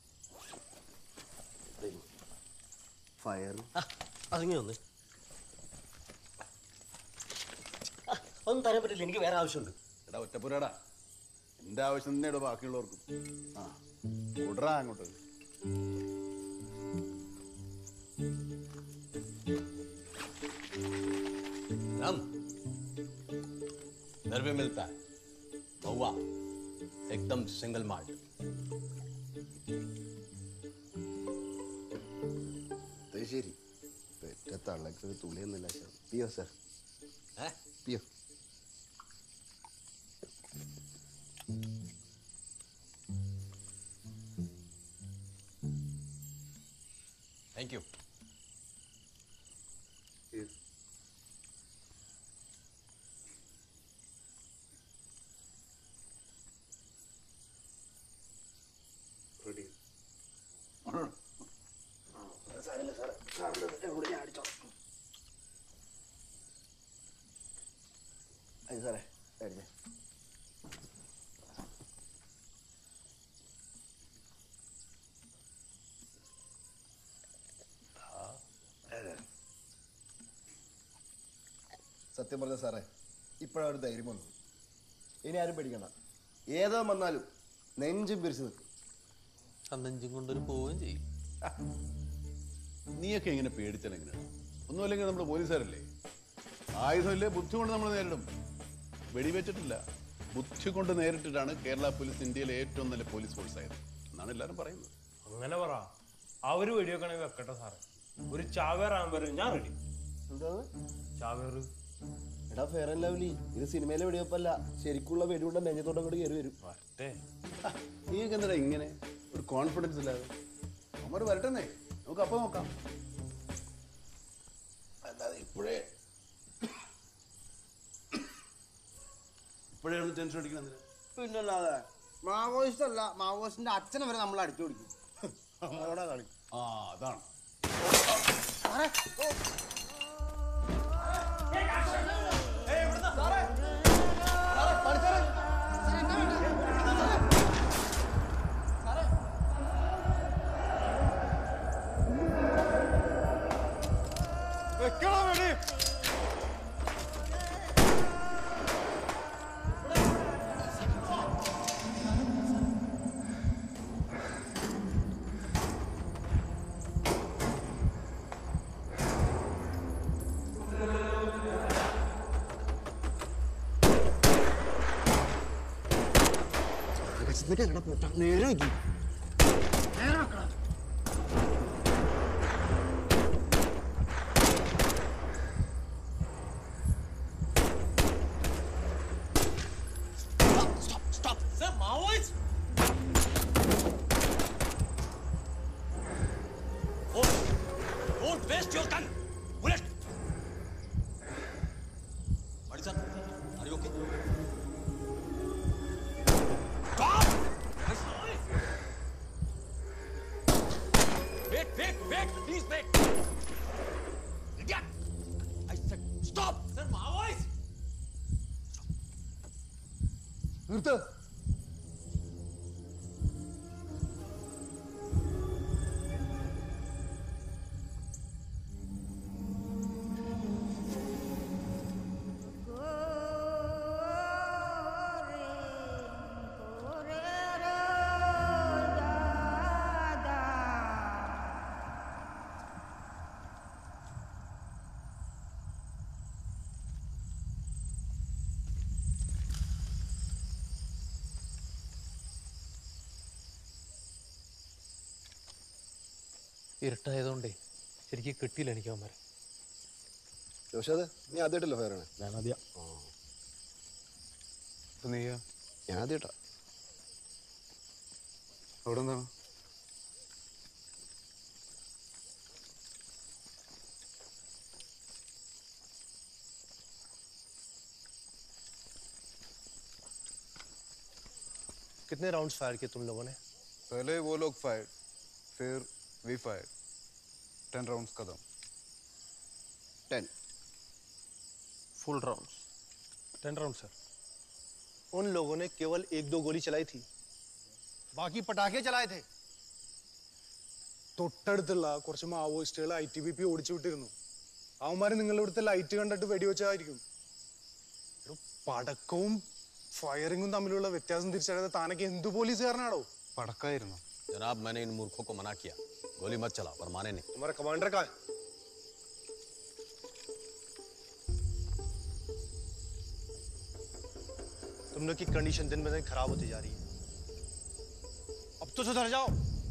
ഫയർ അതിങ്ങി വന്ന് ഒന്നും തരാൻ പറ്റില്ല, എനിക്ക് വേറെ ആവശ്യമുണ്ട്. എടാ ഒറ്റപ്പുരാടാ, എന്റെ ആവശ്യം തന്നെയാണ് ബാക്കിയുള്ളവർക്കും. ആ കൂട്ടറാ അങ്ങോട്ട്. राम घर पे मिलता है बहुआ, एकदम सिंगल मार्ट. ശരി, പെറ്റ തള്ളക്ക് തുളിയൊന്നുമില്ല. പിയോ സർ, പിയോ. Thank you. സാറേ കഴിഞ്ഞേ. സത്യം പറഞ്ഞ സാറേ, ഇപ്പോഴാണ് ഒരു ധൈര്യം വന്നത്. ഇനി ആരും പേടിക്കണ്ട. ഏതോ വന്നാലും നെഞ്ചും പിരിച്ചു നിൽക്കും. ആ നെഞ്ചും കൊണ്ടൊരു പോവുകയും ചെയ്യും. നീയൊക്കെ എങ്ങനെ പേടിച്ചാൽ എങ്ങനെയാണ്? ഒന്നുമല്ലെങ്കിൽ നമ്മൾ പോലീസുകാരല്ലേ. ആയുധമില്ലേ, ബുദ്ധി കൊണ്ട് നമ്മൾ നേരിടും. വെടിവെച്ചിട്ടില്ല, ബുദ്ധി കൊണ്ട് നേരിട്ടിട്ടാണ് കേരള പോലീസ് ഇന്ത്യയിലെ ഏറ്റവും നല്ല പോലീസ് ഫോഴ്സ് ആയത് എന്നാണ് എല്ലാവരും പറയുന്നത്. അങ്ങനെ പറ. അവര് വെടിവെക്കണമെങ്കിൽ വെക്കട്ടെ സാറേ. ഒരു ചാവേറാകുമ്പോ ഞാൻ റെഡി. എന്താ ചാവേറ്? എടാ ഫെയർ ആൻഡ് ലവ്ലി, ഇത് സിനിമയിലെ വെടിവെപ്പല്ല, ശരിക്കുള്ള വെടികൊണ്ട് നെഞ്ഞത്തോടെ അങ്ങോട്ട് കയറി വരും. നീയൊക്കെ എന്താ ഇങ്ങനെ ഒരു കോൺഫിഡൻസ് ഇല്ലാതെ? അവന്മാർ വരട്ടെന്നേ, നമുക്ക് അപ്പം നോക്കാം. അല്ലാതെ ഇപ്പോഴാണ് ടെൻഷൻ അടിക്കണം. പിന്നല്ലാതെ മാവോയിസ്റ്റ് അല്ല, മാവോയിസ്റ്റിന്റെ അച്ഛനെ വരെ നമ്മൾ അടിച്ചു പിടിക്കും. നമ്മളോടാ കളി. ആ അതാണ്. നേരെ നോക്കി Stop! Sir, Maoists! Don't waste your gun! Bullet! Madison, are you okay? Stop! Wait! Please wait! Idiot! I said stop! Sir, Maoists! നിർത്ത്. ഇരുട്ടായതുകൊണ്ടേ ശരിക്കും കിട്ടിയില്ല എനിക്ക് അവന്മാരെ. ജോഷാദ്, നീ ആദ്യമായിട്ടല്ലോ ഫയറാണ്? ഞാൻ ആദ്യം. നീയാ? ഞാൻ ആദ്യമായിട്ടാ. അവിടെ എന്താണ്? कितने राउंड्स फायर किए तुम लोगों ने? पहले वो लोग फायर, फिर वी फायर. 10 राउंड्स खत्म. 10 फुल राउंड्स. 10 round sir. उन लोगों ने केवल 1-2 गोली चलाई थी, बाकी पटाखे चलाए थे. തൊട്ടടുത്തുള്ള കുറച്ച് മാവോയിസ്റ്റുകൾ ITBP ഓടിച്ചു വിട്ടിരുന്നു. അവന്മാര് നിങ്ങളുടെ ഇവിടുത്തെ ലൈറ്റ് കണ്ടിട്ട് വെടിവെച്ചതായിരിക്കും. ഒരു പടക്കവും ഫയറിങ്ങും തമ്മിലുള്ള വ്യത്യാസം തിരിച്ചറിയാതെ താനൊക്കെ എന്ത് പോലീസുകാരനാണോ? പടക്കായിരുന്നു. जनाब, मैंने इन मूर्खों को मना किया, गोली मत चलाओ, पर माने नहीं. तुम्हारा कमांडर कहाँ है? तुम लोग की कंडीशन दिन ब दिन खराब होती जा रही है. अब तो सुधर जाओ.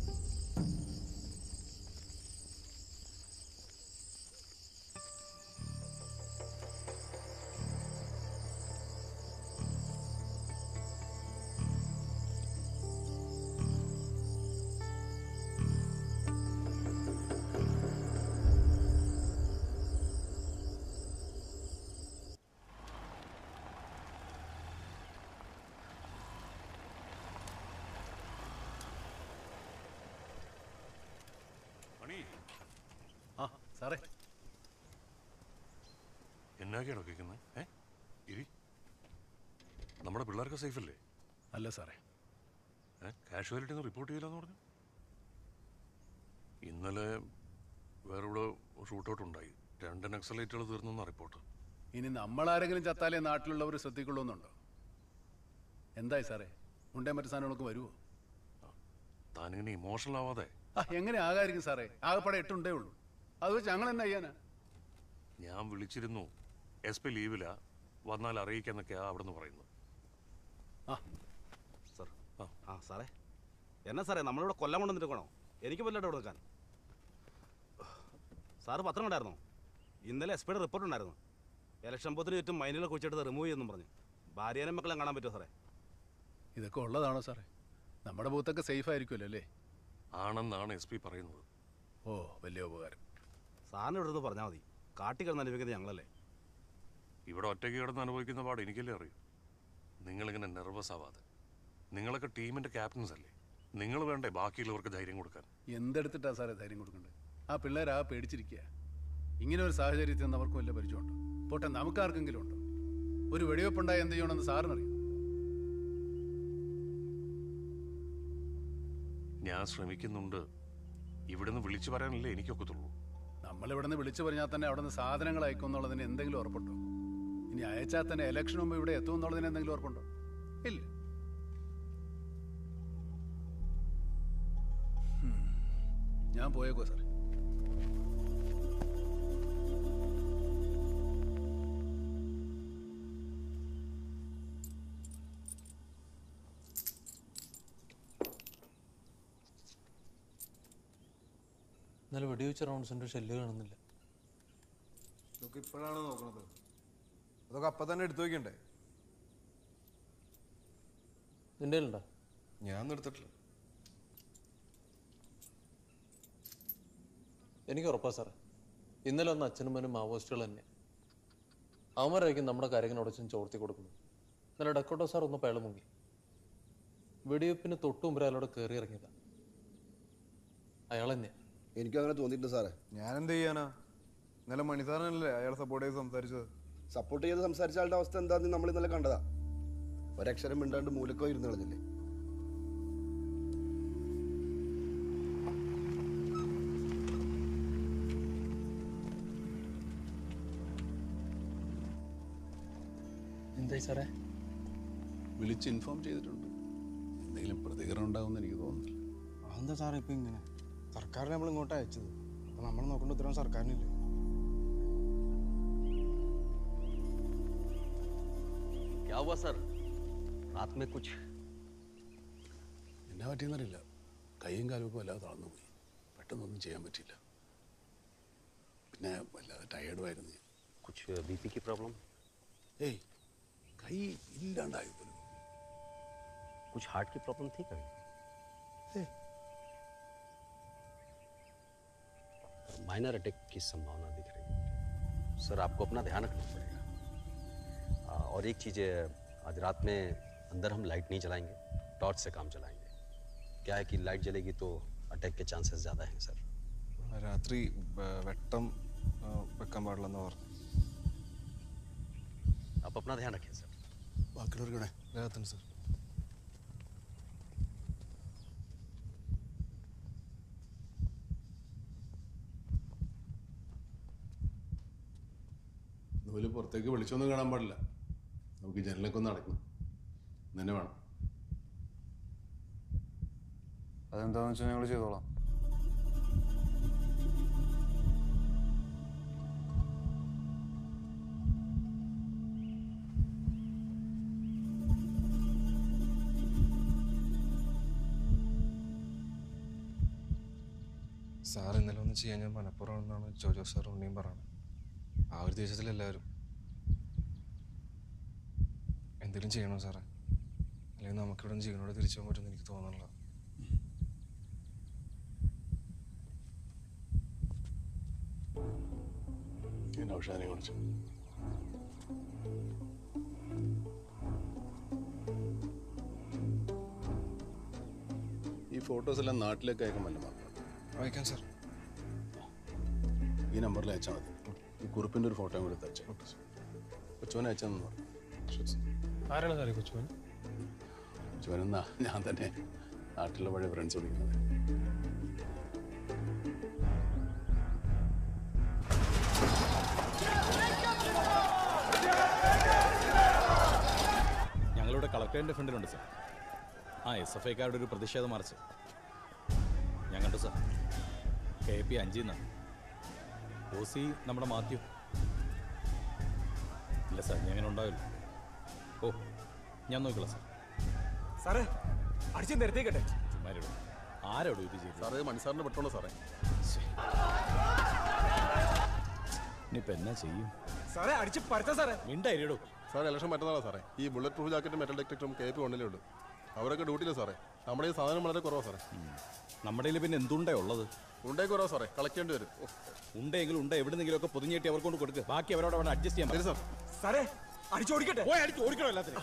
ആ സാറേ, എന്നാക്കിയാണോ കേൾക്കുന്നത്? ഇരി. നമ്മുടെ പിള്ളേർക്ക് സേഫ് അല്ലേ? അല്ല സാറേ. കാഷ്വാലിറ്റി ഒന്നും റിപ്പോർട്ട് ചെയ്യില്ലെന്ന് പറഞ്ഞു. ഇന്നലെ വേറെ ഷൂട്ടൗട്ട് ഉണ്ടായി. 2 നക്സലൈറ്റുകൾ തീർന്നെന്ന റിപ്പോർട്ട്. ഇനി നമ്മളാരെങ്കിലും ചത്താലേ നാട്ടിലുള്ളവർ ശ്രദ്ധിക്കുള്ളൂന്നുണ്ടോ? എന്തായി സാറേ, ഉണ്ടേ മറ്റു സാധനങ്ങളൊക്കെ വരുമോ? താനിങ്ങനെ ഇമോഷണൽ ആവാതെ. എങ്ങനെ ആകായിരിക്കും സാറേ? ആകെപ്പാടെ 8 ഉണ്ടേ ഉള്ളൂ. അത് വെച്ച് ഞങ്ങൾ എന്നാ ചെയ്യാനാ? ഞാൻ വിളിച്ചിരുന്നു, SP ലീവിലാ, വന്നാൽ അറിയിക്കാന്നൊക്കെയാ അവിടെ നിന്ന് പറയുന്നത്. സാറേ, എന്നാ സാറേ നമ്മളിവിടെ കൊല്ലം കൊണ്ടുവന്നിട്ട് എനിക്ക് വല്ലതും കൊടുക്കാൻ? സാറ് പത്രം കണ്ടായിരുന്നോ? ഇന്നലെ SP യുടെ റിപ്പോർട്ട് ഉണ്ടായിരുന്നു. ഇലക്ഷൻ ബൂത്തിന് ചുറ്റും മൈനുകൾ കുഴിച്ചെടുത്ത് റിമൂവ് ചെയ്യുമെന്നും പറഞ്ഞു. ഭാര്യനും മക്കളെ കാണാൻ പറ്റുമോ സാറേ? ഇതൊക്കെ ഉള്ളതാണോ സാറേ? നമ്മുടെ ബൂത്തൊക്കെ സേഫ് ആയിരിക്കുമല്ലോ അല്ലേ? ആണെന്നാണ് SP പറയുന്നത്. ഓ, വലിയ ഉപകാരം. സാറിന് ഇവിടെ നിന്ന് പറഞ്ഞാൽ മതി. കാട്ടി കിടന്ന് അനുഭവിക്കുന്നത് ഞങ്ങളല്ലേ. ഇവിടെ ഒറ്റയ്ക്ക് കിടന്ന് അനുഭവിക്കുന്ന പാട് എനിക്കല്ലേ അറിയൂ. നിങ്ങളിങ്ങനെ നെർവസ് ആവാതെ. നിങ്ങളൊക്കെ ടീമിന്റെ ക്യാപ്റ്റൻസ് അല്ലേ? നിങ്ങൾ വേണ്ടേ ബാക്കിയുള്ളവർക്ക് ധൈര്യം കൊടുക്കാൻ? എന്തെടുത്തിട്ടാ സാറേ ധൈര്യം കൊടുക്കണ്ടേ? ആ പിള്ളേരാ പേടിച്ചിരിക്കുക. ഇങ്ങനെ ഒരു സാഹചര്യത്തിൽ നിന്ന് അവർക്ക് വല്ല പരിചയമുണ്ടോ? പോട്ടെ, നമുക്കാർക്കെങ്കിലും ഉണ്ടോ? ഒരു വെടിവെപ്പുണ്ടായി എന്ത് ചെയ്യണമെന്ന് സാറിനറിയും. ഞാൻ ശ്രമിക്കുന്നുണ്ട്. ഇവിടുന്ന് വിളിച്ചു പറയാനല്ലേ എനിക്കൊക്കത്തുള്ളൂ. നമ്മളിവിടുന്ന് വിളിച്ചു പറഞ്ഞാൽ തന്നെ അവിടെ നിന്ന് സാധനങ്ങൾ അയക്കും എന്നുള്ളതിന് എന്തെങ്കിലും ഉറപ്പുണ്ടോ? ഇനി അയച്ചാൽ തന്നെ ഇലക്ഷൻ മുമ്പ് ഇവിടെ എത്തും എന്നുള്ളതിന് എന്തെങ്കിലും ഉറപ്പുണ്ടോ? ഇല്ല. ഞാൻ പോയേക്കോ സാർ. ഇന്നലെ വെടിവെച്ച റൗണ്ട്സിന്റെ ഷെല്ല് കാണുന്നില്ല. ഇതൊക്കെ ഇപ്പോഴാണ് നോക്കണത്. അതൊക്കെ അപ്പം തന്നെ എടുത്തു വയ്ക്കണ്ടേ? നിന്റെ ഉണ്ടോ? ഞാൻ എടുത്തിട്ടില്ല. എനിക്ക് ഉറപ്പാ സാറേ, ഇന്നലെ വന്ന അച്ഛനും മനും മാവോയിസ്റ്റുകൾ തന്നെ. അവന്മാരായിരിക്കും നമ്മുടെ കാര്യങ്ങളോടൊച്ചും ചോർത്തി കൊടുക്കുന്നു. ഇന്നലെ ഡക്കോട്ടോ സാർ ഒന്ന് പയള് മുങ്ങി. വെടിവെപ്പിന് തൊട്ടു മുമ്പ് അയാളോട് കയറി ഇറങ്ങിയതാ. അയാൾ തന്നെയാ. എനിക്കും അങ്ങനെ തോന്നിയിട്ടുണ്ട് സാറേ. ഞാൻ എന്ത് ചെയ്യാനാ? ഇന്നലെ മണിസാറിനല്ലേ അയാൾ സപ്പോർട്ട് ചെയ്ത് സംസാരിച്ചത്? സപ്പോർട്ട് ചെയ്ത് സംസാരിച്ച ആളുടെ അവസ്ഥ എന്താന്ന് നമ്മൾ ഇന്നലെ കണ്ടതാ. ഒരക്ഷരം മിണ്ടാണ്ട് മൂലക്കോ ഇരുന്ന് കളഞ്ഞില്ലേ? എന്തായി സാറേ? വിളിച്ച് ഇൻഫോം ചെയ്തിട്ടുണ്ട്. എന്തെങ്കിലും പ്രതികരണം ഉണ്ടാവുമെന്ന് എനിക്ക് തോന്നുന്നില്ല. അതെന്താ സാറേ ഇപ്പം ഇങ്ങനെ? സർക്കാരിനെ നമ്മൾ ഇങ്ങോട്ട് അയച്ചത്. അപ്പം നമ്മൾ നോക്കേണ്ട ഉത്തരവ് സർക്കാരിനില്ലേ? क्या हुआ सर? रात में कुछ എന്നാ പറ്റിയെന്നറിയില്ല. കൈയും കാലും ഒക്കെ വല്ലാതെ തളർന്നു പോയി. പെട്ടെന്നൊന്നും ചെയ്യാൻ പറ്റില്ല. പിന്നെ വല്ലാതെ ടയേർഡുമായിരുന്നു ഞാൻ. कुछ बीपी की प्रॉब्लम? ഏയ് കൈ ഇല്ലാണ്ടായി പോലും. कुछ हार्ट की प्रॉब्लम थी कभी? माइनर अटैक की संभावना दिख रही है सर, आपको अपना ध्यान रखना पड़ेगा। और एक चीज़ है, आज रात में अंदर हम लाइट नहीं जलाएंगे, टॉर्च से काम चलाएंगे। क्या है कि लाइट जलेगी तो अटैक के चांसेस ज़्यादा हैं सर। രാത്രി വെട്ടം വെക്കാൻ പാടില്ലെന്ന് പറഞ്ഞു. आप अपना ध्यान रखें सर। ബാക്കിയുള്ളവരുടെ വേഗത്തിന് സർ. നൂല് പുറത്തേക്ക് വെളിച്ചൊന്നും കാണാൻ പാടില്ല. നമുക്ക് ജനലൊക്കെ ഒന്ന് അടയ്ക്കണം. തന്നെ വേണം. അതെന്താണെന്ന് വെച്ചാൽ ഞങ്ങൾ ചെയ്തോളാം. സാർ ഇന്നലെ ഒന്നും ചെയ്യാൻ ഞാൻ മനപ്പുറമാണെന്നാണ് ജോജോ സാർ ഉണ്ണിയും പറയുന്നത്. ആ ഒരു ദേശത്തിലെല്ലാവരും എന്തെങ്കിലും ചെയ്യണം സാറേ, അല്ലെങ്കിൽ നമുക്കിവിടെ ജീവനോടെ തിരിച്ചു പോകാൻ പറ്റുമെന്ന് എനിക്ക് തോന്നുന്നില്ല. എൻ്റെ ഔഷാദിനെ കുറിച്ച് ഈ ഫോട്ടോസ് എല്ലാം നാട്ടിലേക്ക് അയക്കുമല്ലോ മാത്രം. അയക്കാം സാർ. ഈ നമ്പറിൽ അയച്ചാൽ മതി. ഈ കുറിപ്പിൻ്റെ ഒരു ഫോട്ടോയും കൂടി അയച്ചാൽ കൊച്ചുവനെ അയച്ചെന്ന് പറഞ്ഞു. ആരാണ് സാറേ കൊച്ചുവൻ? കൊച്ചുവനെന്നാ ഞാൻ തന്നെ നാട്ടിലെ വഴി ഫ്രണ്ട്സ് വിളിക്കുന്നത്. ഞങ്ങളുടെ കളക്ടറിൻ്റെ ഫ്രണ്ടിലുണ്ട് സാർ. SFIക്കാരുടെ ഒരു പ്രതിഷേധ മാർച്ച് ഞാൻ കണ്ടു സാർ. KP 5 OC നമ്മുടെ മാത്യു. ഇല്ല സാർ, ഞാൻ അങ്ങനെ ഉണ്ടാവില്ല. ഓ, ഞാൻ നോക്കിക്കോളാം സാർ. സാറേ അടിച്ചു നിരത്തിക്കട്ടെ. ആരോട് ഇത് ചെയ്തു? സാറേ മണിസാറിന് പെട്ടോളൂ സാറേ. ഇനിയിപ്പോൾ എന്നാ ചെയ്യും സാറേ? അടിച്ച് പരത്ത സാറേ. മിണ്ടായിരടോ സാറേ. ഇലക്ഷൻ മറ്റന്നാളാണ് സാറേ. ഈ ബുള്ളറ്റ് പ്രൂഫ് ജാക്കറ്റും മെറ്റൽ ഡിറ്റക്ടറും KP 1 ഉള്ളൂ. അവരൊക്കെ ഡ്യൂട്ടിയില്ല സാറേ. നമ്മുടെ ഈ സാധനം വളരെ കുറവാണ് സാറേ. നമ്മുടെ കയ്യിൽ പിന്നെ എന്തുണ്ടേ ഉള്ളത്? ഉണ്ടേ കുറവാ സാറേ. കളക്ടേണ്ടി വരും. ഉണ്ടെങ്കിലും ഉണ്ട്, എവിടെന്നെങ്കിലും ഒക്കെ പൊതിഞ്ഞേട്ടി അവർ കൊണ്ട് കൊടുക്കുക. ബാക്കി അവരോട് അവിടെ അഡ്ജസ്റ്റ് ചെയ്യാൻ പറ്റും സാർ. സാറേ അടിച്ചോടിക്കട്ടെ. പോയി അടിച്ച് ഓടിക്കണോ എല്ലാത്തിനും?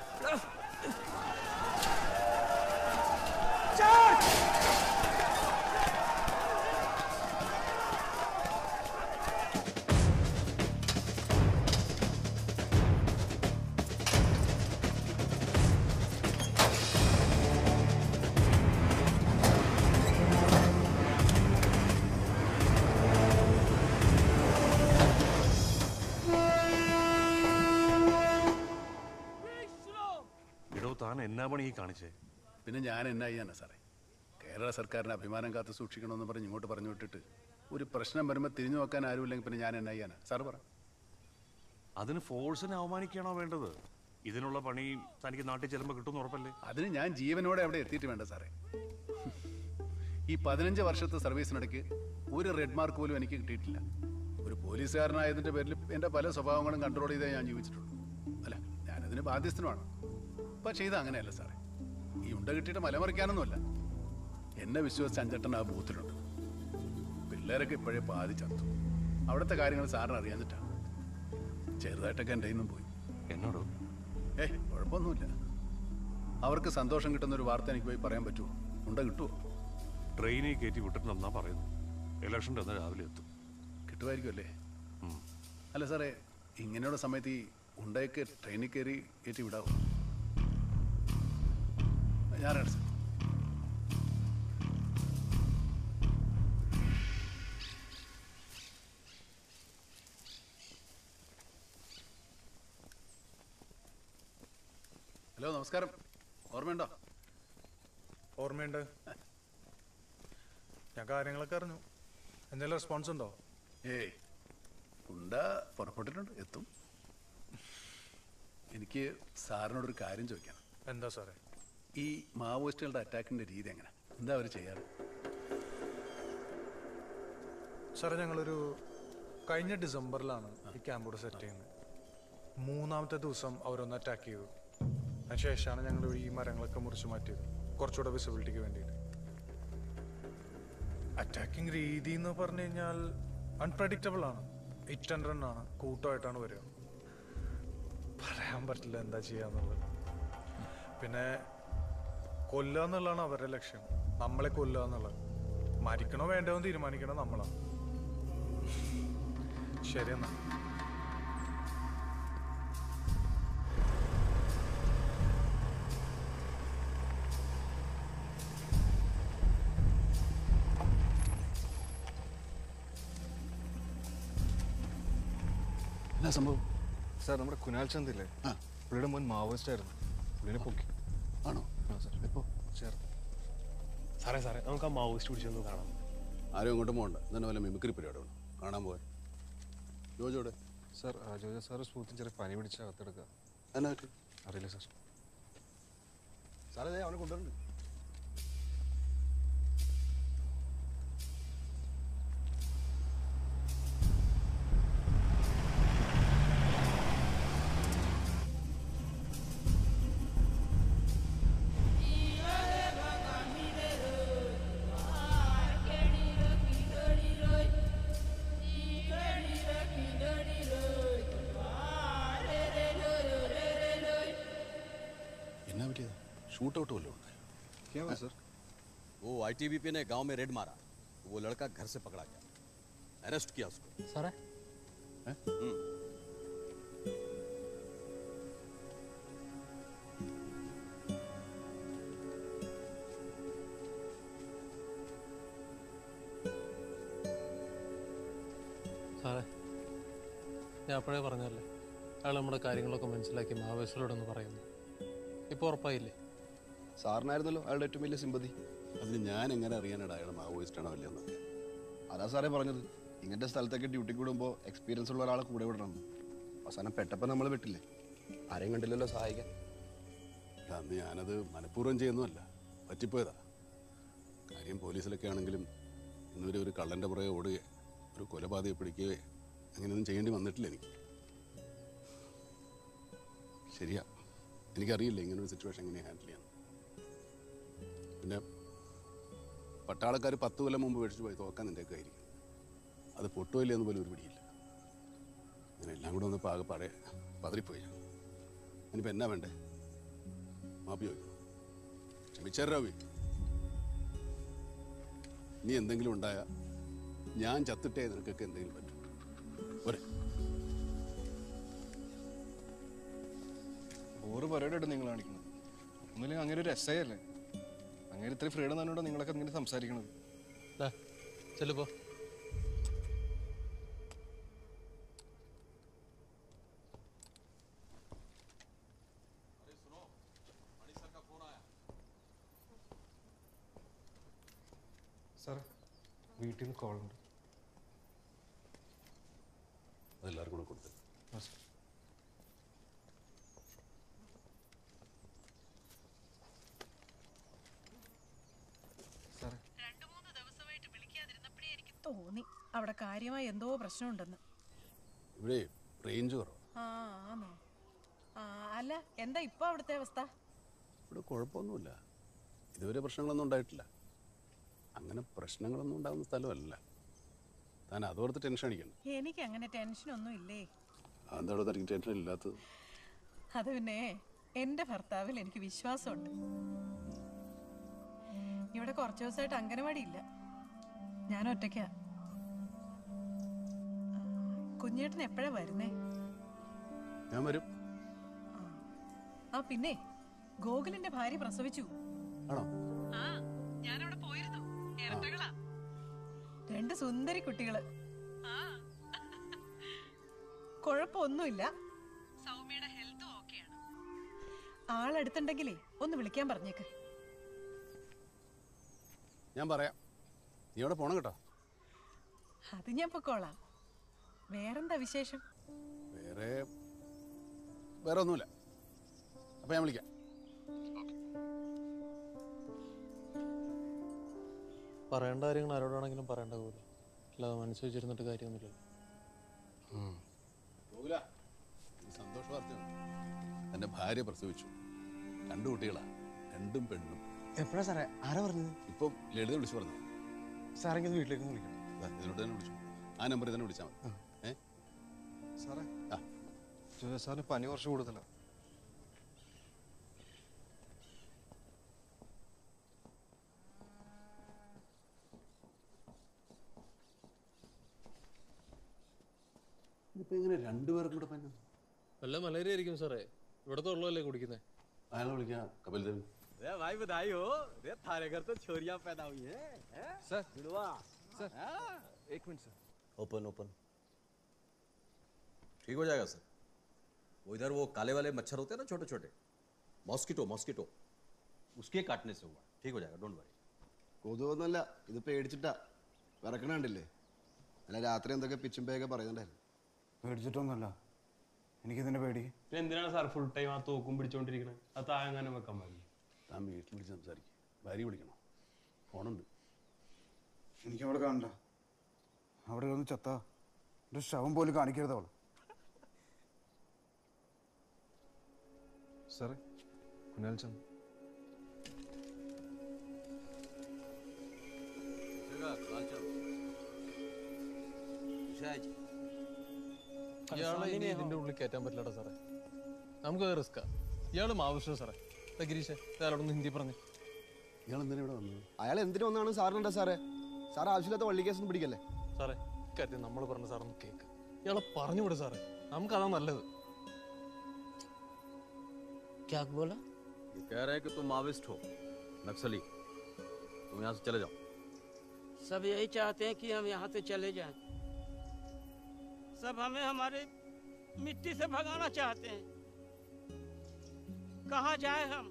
എന്നാ പണി ഈ കാണിച്ചേ? പിന്നെ ഞാൻ എന്നാ ചെയ്യാനാ സാറേ? കേരള സർക്കാരിന് അഭിമാനം കാത്ത് സൂക്ഷിക്കണമെന്ന് പറഞ്ഞ് ഇങ്ങോട്ട് പറഞ്ഞു വിട്ടിട്ട് ഒരു പ്രശ്നം വരുമ്പോൾ തിരിഞ്ഞു നോക്കാൻ ആരുമില്ലെങ്കിൽ പിന്നെ ഞാൻ എന്നാ ചെയ്യാനാ സാറ് പറ. അതിന് ഫോഴ്സിനെ അവമാനിക്കണോ വേണ്ടത്? ഇതിനുള്ള പണി തനിക്ക് നാട്ടിൽ ചെല്ലുമ്പോൾ കിട്ടുമെന്ന് ഉറപ്പല്ലേ? അതിന് ഞാൻ ജീവനോടെ അവിടെ എത്തിയിട്ട് വേണ്ട സാറേ. ഈ 15 വർഷത്തെ സർവീസിനിടയ്ക്ക് ഒരു റെഡ് മാർക്ക് പോലും എനിക്ക് കിട്ടിയിട്ടില്ല. ഒരു പോലീസുകാരനായതിൻ്റെ പേരിൽ എൻ്റെ പല സ്വഭാവങ്ങളും കൺട്രോൾ ചെയ്തേ ഞാൻ ജീവിച്ചിട്ടുള്ളൂ. അല്ല, ഞാനതിന് ബാധ്യസ്ഥനുമാണ്. പക്ഷേ ഇത് അങ്ങനെയല്ല സാറേ. ഈ ഉണ്ട കിട്ടിയിട്ട് മലമറിക്കാനൊന്നുമല്ല. എന്നെ വിശ്വസിച്ച് അഞ്ചെട്ടൻ ആ ബൂത്തിലുണ്ട്. പിള്ളേരൊക്കെ ഇപ്പോഴേ പാതി ചത്തു. അവിടുത്തെ കാര്യങ്ങൾ സാറിന് അറിയാഞ്ഞിട്ടാണ്. ചെറുതായിട്ടൊക്കെ എൻ്റെ നിന്നും പോയി. എന്നോടോ? കുഴപ്പമൊന്നുമില്ല. അവർക്ക് സന്തോഷം കിട്ടുന്ന ഒരു വാർത്ത എനിക്ക് പോയി പറയാൻ പറ്റുമോ? ഉണ്ട കിട്ടുമോ? ട്രെയിനിൽ കയറ്റി വിട്ടിട്ടുണ്ടെന്നാ പറയുന്നു. ഇലക്ഷൻ്റെ അന്ന് രാവിലെ എത്തും. കിട്ടുമായിരിക്കും അല്ലേ? അല്ല സാറേ, ഇങ്ങനെയുള്ള സമയത്ത് ഈ ഉണ്ടയൊക്കെ ട്രെയിനിൽ കയറി കയറ്റി വിടാവോ? ഞാനാണ് സാർ. ഹലോ, നമസ്കാരം. ഓർമ്മയുണ്ടോ? ഓർമ്മയുണ്ട്. ഞാൻ കാര്യങ്ങളൊക്കെ അറിഞ്ഞു. എന്തെങ്കിലും റെസ്പോൺസ് ഉണ്ടോ? ഏയ്, ഉണ്ട പുറപ്പെട്ടിട്ടുണ്ട്, എത്തും. എനിക്ക് സാറിനോടൊരു കാര്യം ചോദിക്കണം. എന്താ സാറേ? ഈ മാവോയിസ്റ്റുകളുടെ അറ്റാക്കിൻ്റെ രീതി എങ്ങനെ? എന്താ അവർ ചെയ്യാറ്? സാറേ ഞങ്ങളൊരു കഴിഞ്ഞ ഡിസംബറിലാണ് ഈ ക്യാമ്പോട് സെറ്റ് ചെയ്യുന്നത്. 3-ാമത്തെ ദിവസം അവരൊന്ന് അറ്റാക്ക് ചെയ്തു. അതിനുശേഷമാണ് ഞങ്ങൾ ഈ മരങ്ങളൊക്കെ മുറിച്ച് മാറ്റിയത്, കുറച്ചുകൂടെ വിസിബിലിറ്റിക്ക് വേണ്ടിയിട്ട്. അറ്റാക്കിംഗ് രീതി എന്ന് പറഞ്ഞു കഴിഞ്ഞാൽ അൺപ്രഡിക്റ്റബിൾ ആണ്. ഹിറ്റ് ആൻഡ് റൺ ആണ്, കൂട്ടമായിട്ടാണ് വരിക. പറയാൻ പറ്റില്ല എന്താ ചെയ്യാന്നുള്ളത്. പിന്നെ കൊല്ലുക എന്നുള്ളതാണ് അവരുടെ ലക്ഷ്യം, നമ്മളെ കൊല്ലുക എന്നുള്ളത്. മരിക്കണോ വേണ്ടോ എന്ന് തീരുമാനിക്കണോ നമ്മളാണ്. ശരിയെന്നാ. എന്നാ സംഭവം? സാർ, നമ്മുടെ കുനാൽ ചന്ദ് ഇല്ലേ, പുള്ളിയുടെ മുൻ മാവോയിസ്റ്റ് ആയിരുന്നു. പുള്ളിനെ പൊക്കി. ആണോ? സാർ എപ്പോ ചേർത്ത്? സാറേ നമുക്ക് ആ മാവോയിസ്റ്റ് പിടിച്ചൊന്ന് കാണാം. ആരും അങ്ങോട്ട് പോകണ്ട. തന്നെ വല്ല മിമിക്രി പരിപാടി വേണം കാണാൻ പോകാൻ. ജോജോടെ? സാർ ജോജോ സാറ് സ്മൂത്തിന് ചെറിയ പനി പിടിച്ച അകത്തെടുക്കുക. എന്നാ പറ്റി? അറിയില്ല സാർ. സാറേ അവനെ കൊണ്ടുവരുന്നുണ്ട്. शूटआउट हो लोग क्या हुआ सर? वो आईटीबीपी ने गांव में रेड मारा, वो लड़का घर से पकड़ा गया, अरेस्ट किया उसको। सर സാറേ, ഞാൻ അപ്പോഴേ പറഞ്ഞല്ലേ അയാൾ നമ്മുടെ കാര്യങ്ങളൊക്കെ മനസ്സിലാക്കി മാവേശിലോടൊന്ന് പറയുന്നു. ഇപ്പോൾ ഉറപ്പായില്ലേ? സാറിനായിരുന്നല്ലോ അയാളുടെ ഏറ്റവും വലിയ സിമ്പതി. അതിന് ഞാൻ എങ്ങനെ അറിയാനാണ് അയാൾ മാവോയിസ്റ്റ് ആണോ അല്ലയെന്നൊക്കെ? അതാ സാറേ പറഞ്ഞത്, ഇങ്ങനത്തെ സ്ഥലത്തൊക്കെ ഡ്യൂട്ടിക്ക് വിടുമ്പോൾ എക്സ്പീരിയൻസ് ഉള്ള ഒരാളെ കൂടെ വിടണം. അവസാനം പെട്ടപ്പോൾ നമ്മൾ വിട്ടില്ലേ, ആരെയും കണ്ടില്ലല്ലോ സഹായിക്കാൻ. അന്ന് ഞാനത് മനഃപൂർവ്വം ചെയ്യുന്നതല്ല, പറ്റിപ്പോയതാ. കാര്യം പോലീസിലൊക്കെ ആണെങ്കിലും ഇന്നുവരെ ഒരു കള്ളൻ്റെ പുറകെ ഓടുകയോ ഒരു കൊലപാതകയെ പിടിക്കുകയോ അങ്ങനെയൊന്നും ചെയ്യേണ്ടി വന്നിട്ടില്ല എനിക്ക്. ശരിയാ, എനിക്കറിയില്ല ഇങ്ങനൊരു സിറ്റുവേഷൻ എങ്ങനെ ഹാൻഡിൽ ചെയ്യാൻ. പിന്നെ പട്ടാളക്കാർ 10 കൊല്ലം മുമ്പ് മേടിച്ചു പോയി തോക്കാൻ നിൻ്റെ ഒക്കെ ആയിരിക്കും. അത് പൊട്ടുമില്ല എന്ന് പോലും ഒരു പിടിയില്ല. അങ്ങനെ എല്ലാം കൂടെ ഒന്ന് പാകെ പതറിപ്പോയി. ഇനിയിപ്പോൾ എന്നാ വേണ്ടേ? മാപ്പി ചോദിക്കും, ക്ഷമിച്ചേരാവേ. നീ എന്തെങ്കിലും ഉണ്ടായാൽ ഞാൻ ചത്തിട്ടേ നിനക്കൊക്കെ എന്തെങ്കിലും പറ്റും. പോരെ? ഓറ് പരിപാടിയായിട്ട് നിങ്ങൾ കാണിക്കുന്നത് ഒന്നുമില്ലെങ്കിൽ അങ്ങനെ ഒരു എസ് ഐ അല്ലേ, അങ്ങനെ ഇത്രയും ഫ്രീഡം തന്നോട്ടോ നിങ്ങളൊക്കെ ഇങ്ങനെ സംസാരിക്കണത്. ചെല്ലുപോ. സാർ വീട്ടിൽ നിന്ന് കോളുണ്ട്. അതെല്ലാവർക്കും കൂടെ കൊടുത്തു. തോന്നി അവിടെ കാര്യമായി എന്തോ പ്രശ്നമുണ്ടെന്ന്. ഇവിടെ റേഞ്ച് കുറവ്. ആണോ? അല്ല, എന്താ ഇപ്പൊ അവിടുത്തെ അവസ്ഥ? ഇവിടെ കുഴപ്പമൊന്നുമില്ല, ഇതുവരെ പ്രശ്നങ്ങളൊന്നും ഉണ്ടായിട്ടില്ല. അങ്ങനെ പ്രശ്നങ്ങളൊന്നും ഉണ്ടാകുന്ന സ്ഥലമല്ല. താൻ അതോർത്ത് ടെൻഷൻ അടിക്കണം. എനിക്ക് അങ്ങനെ ടെൻഷനൊന്നും ഇല്ലേ. അതെന്താണോ തനിക്ക് ടെൻഷൻ ഇല്ലാത്തത്? അത് പിന്നെ എന്റെ ഭർത്താവിൽ എനിക്ക് വിശ്വാസമുണ്ട്. ഇവിടെ കുറച്ചു ദിവസമായിട്ട് അംഗനവാടി ഇല്ല, ഞാൻ ഒറ്റയ്ക്കാ. കുഞ്ഞേട്ടൻ എപ്പോഴാ വരുന്നേ? ഞാൻ വരും. പിന്നെ ഗോകുലിന്റെ ഭാര്യ പ്രസവിച്ചു. ആണോ? ഞാനവിടെ പോയിരുന്നു. ഇരട്ടകളാ, 2 സുന്ദരി കുട്ടികള്. കുഴപ്പമൊന്നുമില്ല, സൗമ്യയുടെ ഹെൽത്തും ഓക്കെയാണ്. ആളെടുത്തുണ്ടെങ്കിലേ ഒന്ന് വിളിക്കാൻ പറഞ്ഞേക്ക്. ഞാൻ പറയാം. നീ അവിടെ പോണം കേട്ടോ. അത് ഞാൻ പൊക്കോളാം. വേറെന്താ വിശേഷം? വേറെ ഒന്നുമില്ല. അപ്പൊ ഞാൻ വിളിക്കാം. പറയേണ്ട കാര്യങ്ങൾ ആരോടാണെങ്കിലും പറയേണ്ട പോലെ അല്ലാതെ മനസ്സ് വെച്ചിരുന്നിട്ട് കാര്യമൊന്നുമില്ലല്ലോ. സന്തോഷ വാർത്തയാണ്. എൻ്റെ ഭാര്യ പ്രസവിച്ചു. 2 കുട്ടികളാ, 2 പെണ്ണും. എപ്പോഴാ സാറേ? ആരാ പറഞ്ഞത്? ഇപ്പം ലളിത വിളിച്ചു പറഞ്ഞു. സാറെങ്കിൽ വീട്ടിലേക്ക് വിളിക്കണം. ഇതിനോട് തന്നെ വിളിച്ചു. ആ നമ്പറിൽ തന്നെ വിളിച്ചാൽ മതി. സാറേ ജോജോ സാറിന് പനി കുറച്ച് കൂടുതലാണ്. ഇതിപ്പോ എങ്ങനെ 2 പേർക്കും കൂടെ പനി? വല്ല മലേറിയ ആയിരിക്കും സാറേ. ഇവിടത്തെ ഉള്ളതല്ലേ കുടിക്കുന്നത്. അയാളെ വിളിക്കാം. കപിൽ ദേവ്. भाई बधाई हो, थारे घर तो छोरियां पैदा हुई हैं। सर जुड़वा sir 1 minute sir. Open open ठीक हो जाएगा सर. वो इधर वो काले वाले मच्छर होते हैं ना, छोटे छोटे, मॉस्किटो मॉस्किटो, उसके काटने से हुआ. ठीक हो जाएगा, डोंट वरी. കൊതുകൊന്നുമല്ല, ഇത് പേടിച്ചിട്ടാ. വിറക്കണുണ്ടില്ലേ? അല്ല രാത്രി എന്തൊക്കെ പിച്ചും പേയൊക്കെ പറയുന്നുണ്ടായിരുന്നു. പേടിച്ചിട്ടൊന്നുമല്ല, എനിക്കിതിന്റെ പേടി. എന്തിനാണ് സാർ ഫുൾ ടൈം ആ തോക്കും പിടിച്ചോണ്ടിരിക്കണത്? അത് താഴെങ്ങാനും വെക്കാൻ മതി. താൻ വീട്ടിൽ വിളിച്ച് സംസാരിക്കും. ഭാര്യ വിളിക്കണം. ഫോണുണ്ട്. എനിക്കവിടെ കാണണ്ട. അവിടെ ഒന്ന് ചത്ത ഒരു ശവം പോലും കാണിക്കരുത് അവള്. സാറേ കുനാൽ ചന്ദ്. ഇയാളെ ഇനി ഇതിന്റെ ഉള്ളിൽ കയറ്റാൻ പറ്റില്ലടാ സാറേ. നമുക്കത് റിസ്ക്കാ. ഇയാള് മാവശ്യം സാറേ. ഗിരീഷ് അയാളോടൊന്ന് ഹിന്ദി പറഞ്ഞു. ഇയാൾ എന്തിനാ ഇവിടെ വന്നത്? അയാൾ എന്തിനു വന്നാണ് സാറിനുണ്ടോ സാറേ? സാർ ആവശ്യമില്ലാത്ത വള്ളി കേസൊന്നും പിടിക്കല്ലേ സാറേ. കാര്യം നമ്മൾ പറഞ്ഞ സാറൊന്ന് കേക്ക്. ഇയാളെ പറഞ്ഞു വിടും സാറേ, നമുക്കതാ നല്ലത്. क्या बोला? ये कह रहे हैं कि तुम माविस्ट हो, नक्सली. तुम यहाँ से चले जाओ. सब यही चाहते हैं कि हम यहाँ से चले जाएं। सब हमें हमारे मिट्टी से भगाना चाहते हैं। कहाँ जाए हम?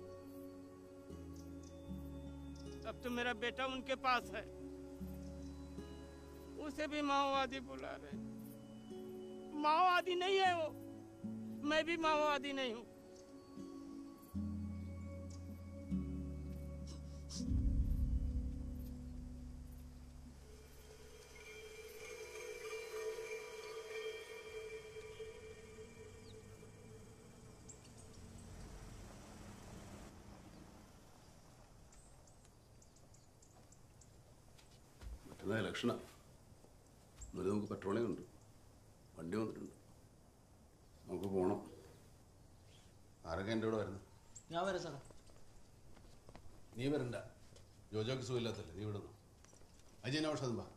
अब तो मेरा बेटा उनके पास है, उसे भी माओवादी बुला रहे. माओवादी नहीं है वो, मैं भी माओवादी नहीं हूँ. മറ്റന്നാ ഇലക്ഷനാ. എന്നാലും നമുക്ക് പെട്രോളിയം ഉണ്ട്, വണ്ടി വന്നിട്ടുണ്ട്, നമുക്ക് പോകണം. ആരൊക്കെ എൻ്റെ കൂടെ വരുന്നത്? ഞാൻ വരാം സാറേ. നീ വരണ്ട, ജോജോക്ക് സുഖമില്ലാത്തല്ലേ, നീ വിടുന്നു. അജയൻ ഔഷധം വാ.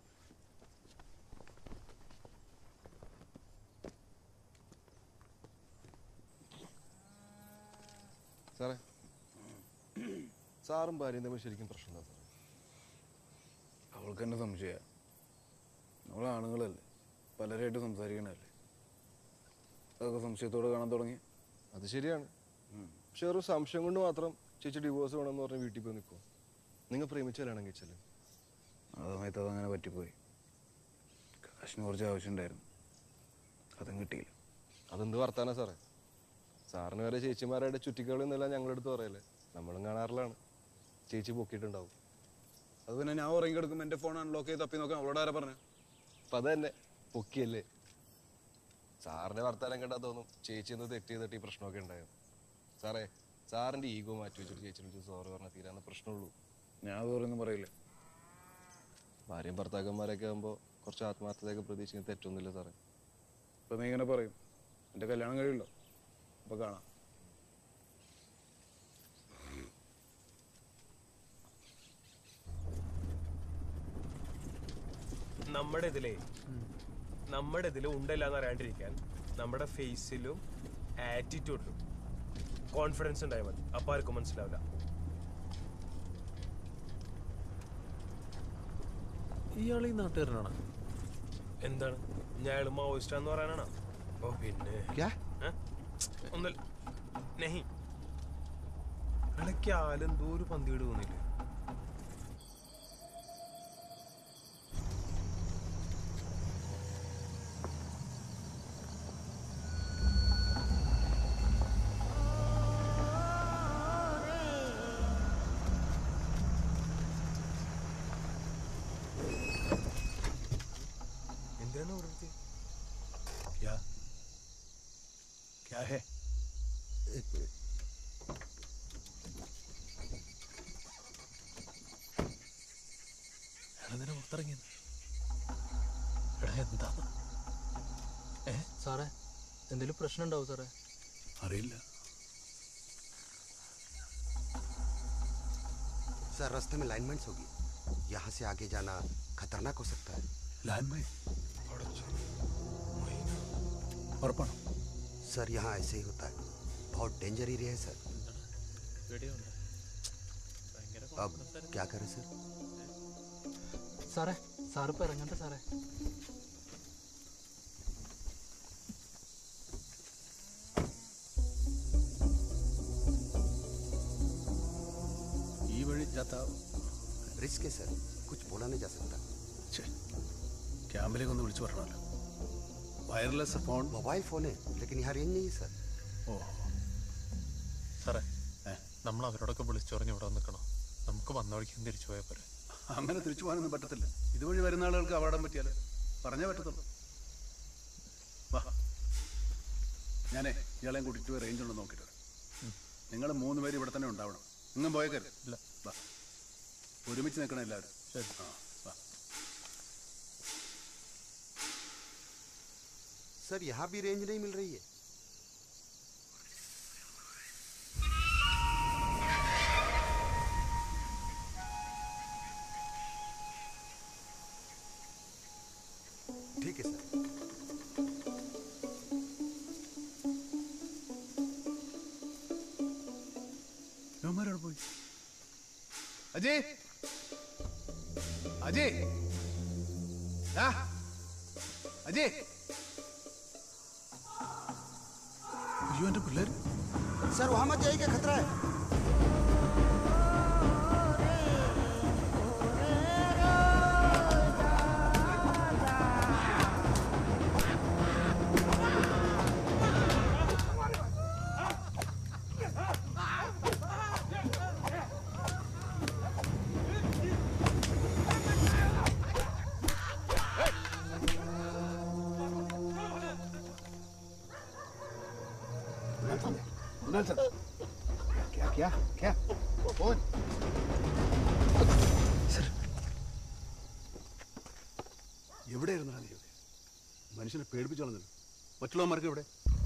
സാറേ സാറും ഭാര്യയും തമ്മിൽ ശരിക്കും പ്രശ്നമുണ്ടോ സാറേ? അവൾക്ക് എന്നെ സംശയ. നമ്മൾ ആണുങ്ങളല്ലേ, പലരായിട്ട് സംസാരിക്കണല്ലേ. അതൊക്കെ സംശയത്തോടെ കാണാൻ തുടങ്ങി. അത് ശരിയാണ്. പക്ഷെ ഒരു സംശയം കൊണ്ട് മാത്രം ചേച്ചി ഡിവോഴ്സ് വേണമെന്ന് പറഞ്ഞ് വീട്ടിൽ പോയി നിൽക്കും. നിങ്ങൾ പ്രേമിച്ചാലാണെങ്കിൽ കഴിച്ചല്ലേ? ആ സമയത്ത് അതങ്ങനെ പറ്റിപ്പോയി. കാശിന് കുറച്ച് ആവശ്യമുണ്ടായിരുന്നു, അതും കിട്ടിയില്ല. അതെന്ത് വർത്താനാ സാറേ? സാറിന് വരെ ചേച്ചിമാരായിട്ട് ചുറ്റിക്കളിന്നല്ല ഞങ്ങളെടുത്ത് പറയല്ലേ, നമ്മളും കാണാറിലാണ്. ചേച്ചി പൊക്കിയിട്ടുണ്ടാവും. അത് പിന്നെ ഞാൻ ഉറങ്ങി കിടക്കും, എൻ്റെ ഫോൺ അൺലോക്ക് ചെയ്ത് തപ്പി നോക്കാം. അവളോട് ആരാ പറഞ്ഞു? അപ്പം അത് തന്നെ പൊക്കിയല്ലേ. സാറിൻ്റെ വർത്താനം കണ്ടാൽ തോന്നും ചേച്ചി ഒന്ന് തെറ്റ് ചെയ്തിട്ട് ഈ പ്രശ്നമൊക്കെ ഉണ്ടായത്. സാറേ സാറിൻ്റെ ഈഗോ മാറ്റി വെച്ചിട്ട് ചേച്ചി വിളിച്ച് സോറി പറഞ്ഞാൽ തീരാന്ന് പ്രശ്നമുള്ളൂ. ഞാൻ സോറിയൊന്നും പറയില്ല. ഭാര്യയും ഭർത്താക്കന്മാരൊക്കെ ആകുമ്പോൾ കുറച്ച് ആത്മാർത്ഥതയൊക്കെ പ്രതീക്ഷിക്കുന്ന തെറ്റൊന്നുമില്ല സാറേ. ഇപ്പം നീ ഇങ്ങനെ പറയും, എൻ്റെ കല്യാണം കഴിയുള്ളൂ, അപ്പോൾ കാണാം. നമ്മുടെ ഇതിൽ ഉണ്ടല്ലാന്ന് അറിയാണ്ടിരിക്കാൻ നമ്മുടെ ഫേസിലും ആറ്റിറ്റ്യൂഡിലും കോൺഫിഡൻസ് ഉണ്ടായാൽ മതി. അപ്പം ആർക്കും മനസ്സിലാവില്ല. ഇയാൾ ഈ നാട്ടുകാരനാണ്. എന്താണ് ഞാൻ മാവോയിസ്റ്റാന്ന് പറയാനാണോ? ഓ പിന്നെ ഒന്നല്ല നെഹി ഇടയ്ക്കാലെന്തോ ഒരു പന്തിയോട് തോന്നില്ലേ? പുറത്തിറങ്ങിയത്. എടാ എന്താന്ന് സാറേ, എന്തെങ്കിലും പ്രശ്നം ഉണ്ടാവും സാറേ? അറിയില്ല. सर रास्ते में लाइनमेंट्स होगी, यहाँ से आगे जाना खतरनाक हो सकता है। लाइनमेंट? उറപ്പാണോ? सर यहाँ ऐसे ही होता है, बहुत डेंजर एरिया है सर। अब क्या करें सर? സാറേ, സാറിപ്പോൾ ഇറങ്ങട്ടെ സാറേ. ഈ വഴി जाता रिस्क है सर, कुछ बोला नहीं जा सकता। ക്യാമ്പിലേക്ക് ഒന്ന് വിളിച്ചു പറഞ്ഞല്ലോ. Wireless phone? मोबाइल फोन है लेकिन यहाँ रेंज नहीं है सर। ഓ സാറേ, നമ്മൾ അവരോടൊക്കെ വിളിച്ചു പറഞ്ഞ് ഇവിടെ നിൽക്കണം. നമുക്ക് വന്ന വഴിക്ക് തിരിച്ചു പോയാൽ പോരെ? അങ്ങനെ തിരിച്ചു പോകാനൊന്നും പറ്റത്തില്ല. ഇതുവഴി വരുന്ന ആളുകൾക്ക് അപകടം പറ്റിയാലോ? പറഞ്ഞേ പറ്റത്തുള്ളൂ. വാ, ഞാനേ ഇയാളെയും കൂട്ടിയിട്ട് പോയി റേഞ്ച് ഉണ്ടോ നോക്കിയിട്ട് വരാം. നിങ്ങൾ 3 പേര് ഇവിടെ തന്നെ ഉണ്ടാവണം. ഇന്നും പോയേക്കരുത്. ഇല്ല, വാ, ഒരുമിച്ച് നിൽക്കണം എല്ലാവരും. ശരി. ആ, വാ. सर यहाँ भी रेंज नहीं मिल रही है। ठीक है सर। ഇവന്മാരോട് പോയി. അജയ്, അജയ്, അജയ്. അയ്യോ, എന്റെ പിള്ളേർ. सर वहाँ मत जाइए, खतरा है। क्या क्या क्या कौन? എവിടെയായിരുന്നു നീ? മനുഷ്യനെ പേടിപ്പിച്ചു കളഞ്ഞല്ലോ. മറ്റുള്ളവന്മാർക്ക് എവിടെ?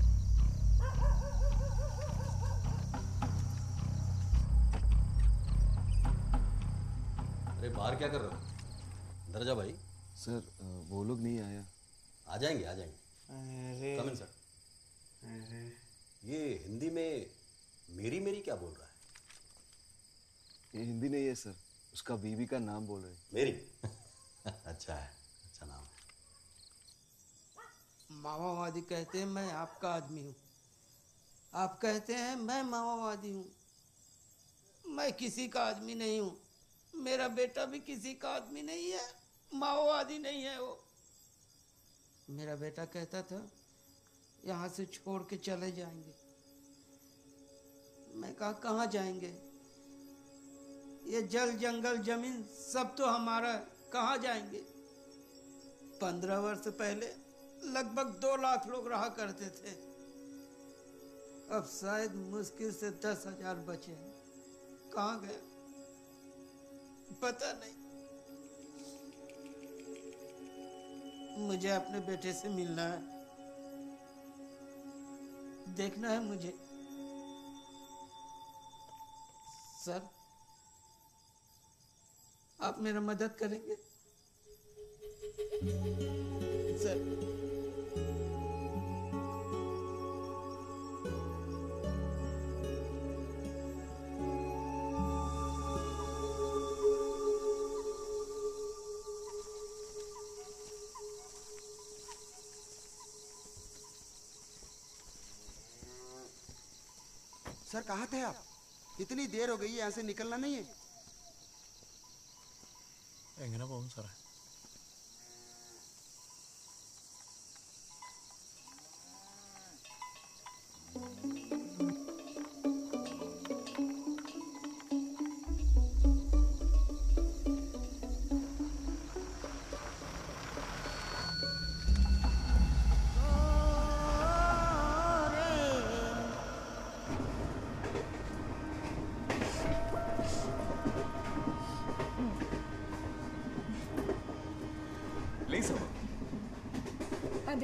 अरे बाहर क्या कर रहे हो? अंदर जा भाई। सर वो लोग नहीं आया। आ जाएंगे, आ जाएंगे। Come in sir. ये हिंदी में मेरी मेरी क्या बोल रहा है? ये हिंदी नहीं है सर, उसका बीवी का नाम बोल रहे हैं। मेरी? अच्छा है, अच्छा नाम है। माओवादी कहते हैं मैं आपका आदमी हूँ, आप कहते हैं मैं माओवादी हूँ। मैं किसी का आदमी नहीं हूँ, मेरा बेटा भी किसी का आदमी नहीं है, माओवादी नहीं है वो। मेरा बेटा कहता था यहाँ से छोड़ के चले जाएंगे। मैं कहा कहाँ जाएंगे? ये जल जंगल जमीन सब तो हमारा है, कहाँ जाएंगे? 15 वर्ष पहले लगभग 2 लाख लोग रहा करते थे, अब शायद मुश्किल से 10,000 बचे हैं। कहाँ गए पता नहीं। मुझे अपने बेटे से मिलना है, देखना है मुझे। सर, आप मेरा मदद करेंगे? सर, सर कहाँ थे आप? इतनी देर हो गई है, यहाँ से निकलना नहीं है? എങ്ങനെ പോകും സാറേ?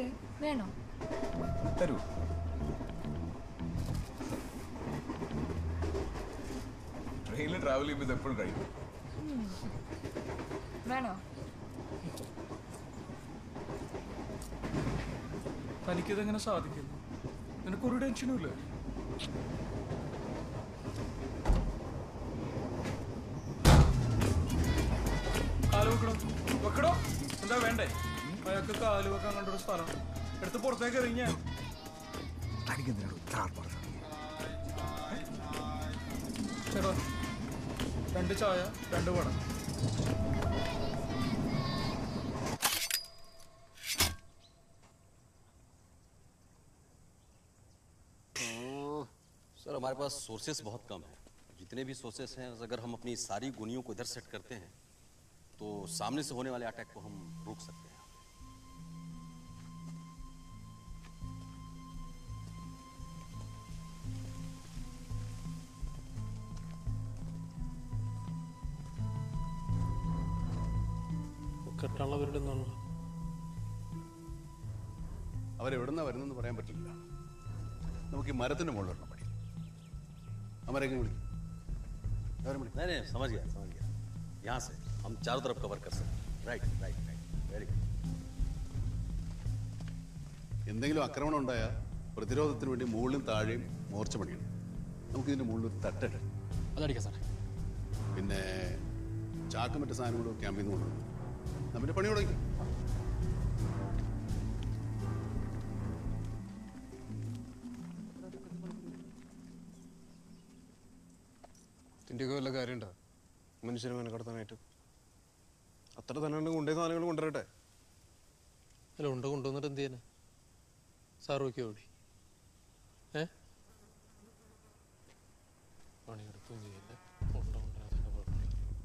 എന്തേ വേണോ? തരൂ. ട്രെയിനിൽ ട്രാവൽ ചെയ്യുമ്പോൾ ഇത് എപ്പോഴും കഴിക്കും. വേണോ? തനിക്കിതെങ്ങനെ സാധിക്കുന്നു? നിനക്കൊരു ടെൻഷനും ഇല്ല. കാല് വെക്കണോ? വെക്കണോ? എന്താ വേണ്ടേ? അയാൾക്ക് കാല് വെക്കാൻ കണ്ടൊരു സ്ഥലം എടുത്ത് പുറത്തേക്ക് എറിഞ്ഞ ചേട്ടാ 2 ചായ 2 വട. सर हमारे पास सोर्सेस बहुत कम है. जितने भी सोर्सेस हैं अगर हम अपनी सारी गोलियों को इधर सेट करते हैं तो सामने से होने वाले अटैक को हम रोक सकते हैं. കെട്ടാനുള്ളവരുടെ അവരെവിടുന്നാ വരുന്നെന്ന് പറയാൻ പറ്റില്ല. നമുക്ക് ഈ മരത്തിന്റെ മുകളിൽ വരണം പണി. അമരേക്കും വിളിക്കും. नहीं नहीं समझ गया यहाँ से हम चारों तरफ कवर कर सकते हैं. Right very good. എന്തെങ്കിലും ആക്രമണം ഉണ്ടായാൽ പ്രതിരോധത്തിന് വേണ്ടി മുകളിലും താഴെയും മോർച്ച പണിയണം. നമുക്കിതിന്റെ മുകളിൽ ഒരു തട്ടിട്ട് അതടിക്കാം സാറേ. പിന്നെ ചാക്കും മറ്റു സാധനങ്ങളും ക്യാമ്പിൽ നിന്ന് കൊണ്ടുവന്നു നമ്മുടെ പണി തുടങ്ങി. ഇതിൻ്റെയൊക്കെ വല്ല കാര്യമുണ്ടോ മനുഷ്യനെ മെനക്കെടുത്താനായിട്ട്? അത്ര തന്നെ കൊണ്ടേ സാധനങ്ങൾ കൊണ്ടുവരട്ടെ. അല്ല ഉണ്ട കൊണ്ടുവന്നിട്ട് എന്ത് ചെയ്യാനാ? സാർ നോക്കിയോ ഓടി പണിയെടുക്കുകയും ചെയ്യില്ല. ഉണ്ട കൊണ്ടുവരാത്ത കുഴപ്പമില്ല.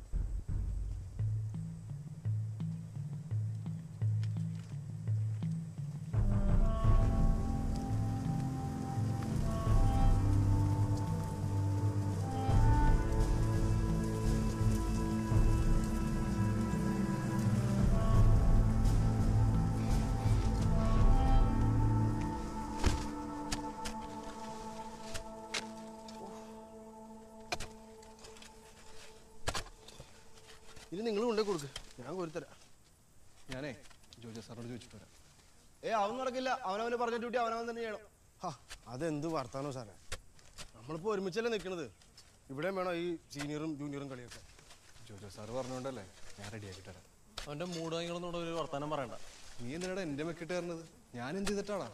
ഇനി നിങ്ങൾ കൊണ്ടേ കൊടുക്ക്, ഞാൻ കോരിത്തരാം. ഞാനേ ജോജ സാറോട് ചോദിച്ചിട്ട് വരാം. അവൻ നടക്കില്ല. അവനവന് പറഞ്ഞ ഡ്യൂട്ടി അവനവൻ തന്നെ ചെയ്യണം. അതെന്ത് വർത്താനോ സാറേ? നമ്മളിപ്പോൾ ഒരുമിച്ചല്ലേ നിൽക്കണത്. ഇവിടെ വേണോ ഈ സീനിയറും ജൂനിയറും കളിയൊക്കെ? ജോജ സാറ് പറഞ്ഞോണ്ടല്ലേ ഞാൻ റെഡിയാക്കി തരാം. അവൻ്റെ മൂടാങ്ങളൊന്നും ഒരു വർത്താനം പറയണ്ട. നീ എന്തിനാടാ എൻ്റെ മെക്കിട്ട് തരുന്നത്? ഞാൻ എന്ത് ചെയ്തിട്ടാടാ?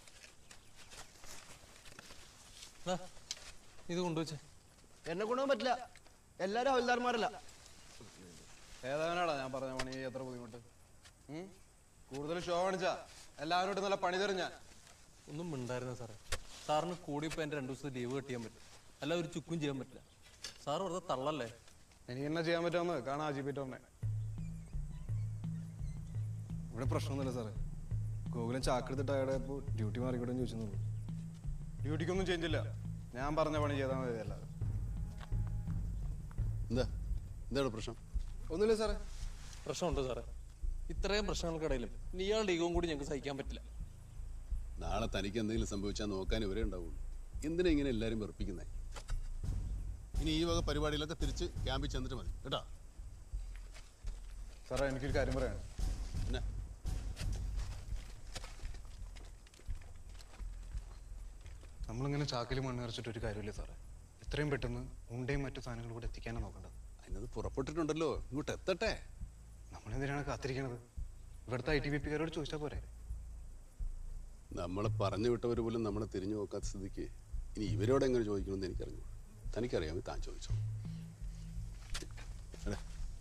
ഇത് കൊണ്ടുവച്ചേ. എന്നെ കൊണ്ടുപോകാൻ പറ്റില്ല. എല്ലാവരും ഹവിൽദാർമാരല്ല. ഏതാവനാടാ ഞാൻ പറഞ്ഞ പണി എത്ര ബുദ്ധിമുട്ട്? കൂടുതൽ ഷോ കാണിച്ചാ എല്ലാവരോട്ടും നല്ല പണി തരും ഞാൻ. ഒന്നും മിണ്ടായിരുന്നു സാറേ. സാറിന് കൂടി ഇപ്പം എൻ്റെ 2 ദിവസത്തെ ലീവ് കെട്ടിയാൻ പറ്റും. അല്ല ഒരു ചുക്കും ചെയ്യാൻ പറ്റില്ല. സാറ് വെറുതെ തള്ളല്ലേ. എനിക്ക് എന്നാ ചെയ്യാൻ പറ്റുമെന്ന് കാണാൻ ആജിപ്പിറ്റോന്നെ. ഇവിടെ പ്രശ്നമൊന്നുമില്ല സാറേ. ഗോകുലം ചാക്കെടുത്തിട്ട് അയാളെ ഇപ്പോൾ ഡ്യൂട്ടി മാറിക്കോട്ടെ ചോദിച്ചെന്നുള്ളൂ. ഡ്യൂട്ടിക്കൊന്നും ചേഞ്ച് ഇല്ല. ഞാൻ പറഞ്ഞ പണി ചെയ്താൽ മതി. അല്ലാതെ എന്താണ് പ്രശ്നം? ഒന്നുമില്ല സാറേ. പ്രശ്നമുണ്ട് സാറേ. ഇത്രയും പ്രശ്നങ്ങൾക്കിടയിലും ഇയാളുടെ ഈഗവും കൂടി ഞങ്ങൾക്ക് സഹിക്കാൻ പറ്റില്ല. നാളെ തനിക്ക് എന്തെങ്കിലും സംഭവിച്ചാൽ നോക്കാൻ ഇവരെ ഉണ്ടാവുള്ളൂ. എന്തിനാ ഇങ്ങനെ എല്ലാവരും വെറുപ്പിക്കുന്നത്? ഇനി ഈ വക പരിപാടികളൊക്കെ തിരിച്ച് ക്യാമ്പിൽ ചെന്നിട്ട് മതി കേട്ടോ. സാറേ എനിക്കൊരു കാര്യം പറയാം. എന്നാ? നമ്മളിങ്ങനെ ചാക്കിൽ മണ്ണ് നിറച്ചിട്ടൊരു കാര്യമില്ല സാറേ. എത്രയും പെട്ടെന്ന് ഉണ്ടയും മറ്റു സാധനങ്ങളും കൂടെ എത്തിക്കാനാണ് നോക്കേണ്ടത്. അതിനത് പുറപ്പെട്ടിട്ടുണ്ടല്ലോ, ഇങ്ങോട്ട് എത്തട്ടെ. നമ്മളെന്തിനാണ് കാത്തിരിക്കണത്? ഇവിടുത്തെ ITBP-കാരോട് ചോദിച്ചാൽ പോരെ? നമ്മളെ പറഞ്ഞു വിട്ടവർ പോലും നമ്മളെ തിരിഞ്ഞു നോക്കാത്ത സ്ഥിതിക്ക് ഇനി ഇവരോട് എങ്ങനെ ചോദിക്കണമെന്ന് എനിക്കറിഞ്ഞു. തനിക്കറിയാമെങ്കിൽ താൻ ചോദിച്ചോ. അല്ലേ?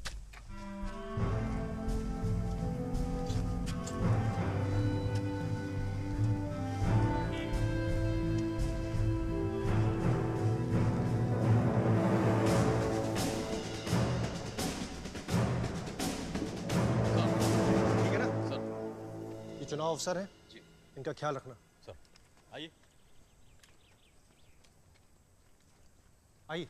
चुनाव अफसर है, इनका ख्याल रखना. सर आइए आइए.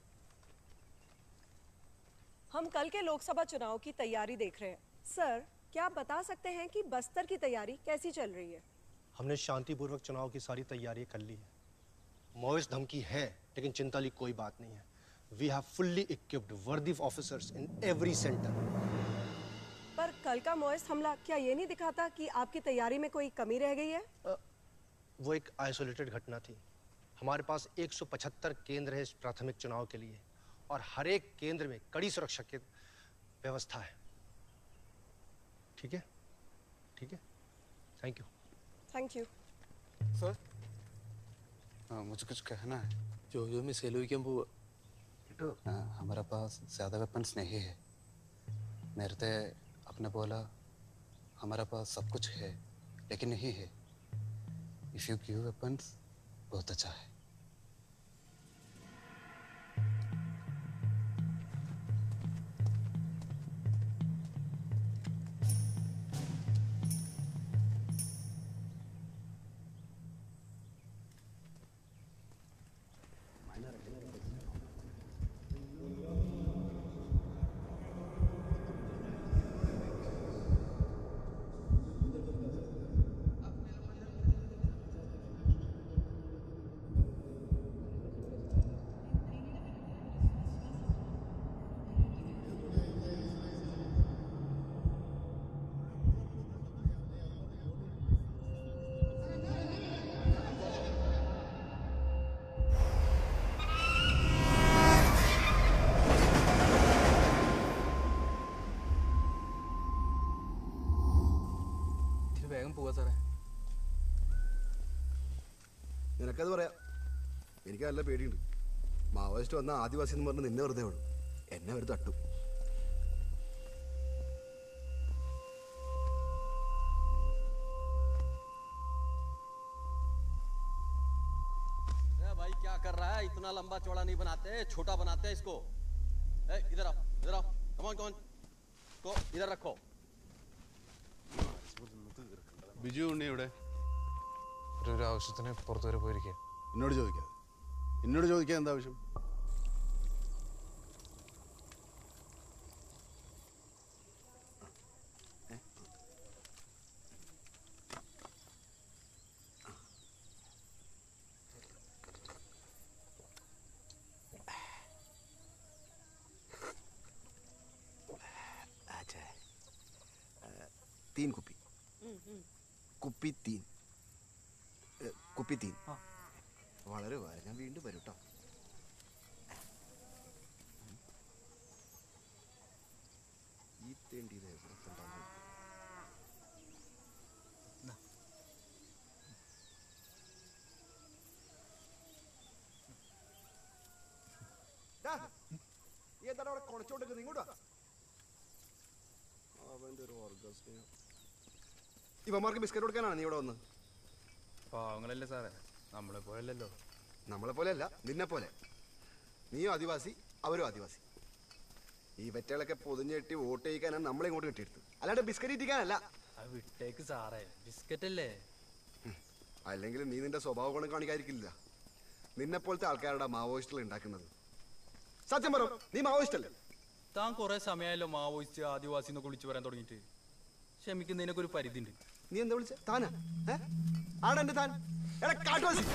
हम कल के लोकसभा चुनाव की तैयारी देख रहे हैं. सर, क्या आप बता सकते हैं कि बस्तर की तैयारी कैसी चल रही है? हमने शांतिपूर्वक चुनाव की सारी तैयारी कर ली है। माओइस्ट धमकी है, लेकिन चिंता की कोई बात नहीं है। वी हैव फुल्ली इक्विप्ड वर्दी ऑफिसर्स इन एवरी सेंटर। पर कल का माओइस्ट हमला क्या ये नहीं दिखाता कि आपकी तैयारी में कोई कमी रह गई है? वो एक आइसोलेटेड घटना थी। हमारे पास 175 केंद्र है इस प्राथमिक चुनाव के लिए, और हर एक केंद्र में कड़ी सुरक्षा की व्यवस्था है। ठीक है, ठीक है, thank you. Thank you sir. मुझे कुछ कहना है। जो मिस एलोविक्कम പോവാ हमारे पास ज़्यादा वेपन्स नहीं है। നേരത്തെ अपने बोला हमारे पास सब कुछ है, लेकिन नहीं है। इफ यू गिव वेपन्स बहुत अच्छा है। വേഗം പോവാ സാറേ. നിനക്കത് പറയാം. എനിക്ക് നല്ല പേടിയുണ്ട്. മാവോയിസ്റ്റ് വന്ന ആദിവാസി എന്ന് പറഞ്ഞ് നിന്നെ വെറുതെ വിടും. എന്നെ അവർ തട്ടും. भाई क्या कर रहा है? इतना लंबा चौड़ा नहीं बनाते, छोटा बनाते हैं इसको। इधर आओ, इधर आओ। कौन कौन को इधर रखो। ബിജു ഉണ്ണി എവിടെ? ഒരു ആവശ്യത്തിന് പുറത്തു വരെ പോയിരിക്കുക. എന്നോട് ചോദിക്കാം. എന്നോട് ചോദിക്കാൻ എന്താ ആവശ്യം? तीन कुपी കുപ്പി തീൻ കുപ്പി തീൻ വളരെ ഉപകാരം. ഞാൻ വീണ്ടും വരും കേട്ടോ. ഈ തേണ്ടിയത് എന്താണ് അവിടെ കുണച്ചോണ്ട് ഇങ്ങോട്ടാ. അവൻ്റെ ഒരു ഓർഗസ്റ്റിന് ഇവന്മാർക്ക് ബിസ്ക്കറ്റ് കൊടുക്കാനാണ് നീ ഇവിടെ വന്ന്? പാവങ്ങളല്ലേ സാറേ, നമ്മളെ പോലെയല്ലോ. നമ്മളെ പോലെയല്ല, നിന്നെ പോലെ. നീയും ആദിവാസി, അവരും ആദിവാസി. ഈ വെറ്റകളൊക്കെ പൊതിഞ്ഞെട്ടി വോട്ട് ചെയ്യിക്കാനാണ് നമ്മളെ ഇങ്ങോട്ട് കിട്ടിയെടുത്ത്, അല്ലാണ്ട് ബിസ്ക്കറ്റ് ഇട്ടിക്കാനല്ല. വിട്ടേക്ക് സാറേ, ബിസ്ക്കറ്റ് അല്ലേ. അല്ലെങ്കിൽ നീ നിന്റെ സ്വഭാവ ഗുണം കാണിക്കാതിരിക്കില്ല. നിന്നെ പോലത്തെ ആൾക്കാരുടെ മാവോയിസ്റ്റുകൾ ഉണ്ടാക്കുന്നത്. സത്യം പറ, നീ മാവോയിസ്റ്റ് അല്ലേ? താൻ കുറെ സമയമായല്ലോ മാവോയിസ്റ്റ് ആദിവാസി എന്നൊക്കെ വിളിച്ചു പറയാൻ തുടങ്ങിയിട്ട്. ക്ഷമിക്കുന്നതിനൊക്കെ ഒരു പരിധി ഉണ്ട്. നീ എന്താ വിളിച്ച? താനാ? ആണെന്റെ താൻ? എടാ കാട്ടുവാസി!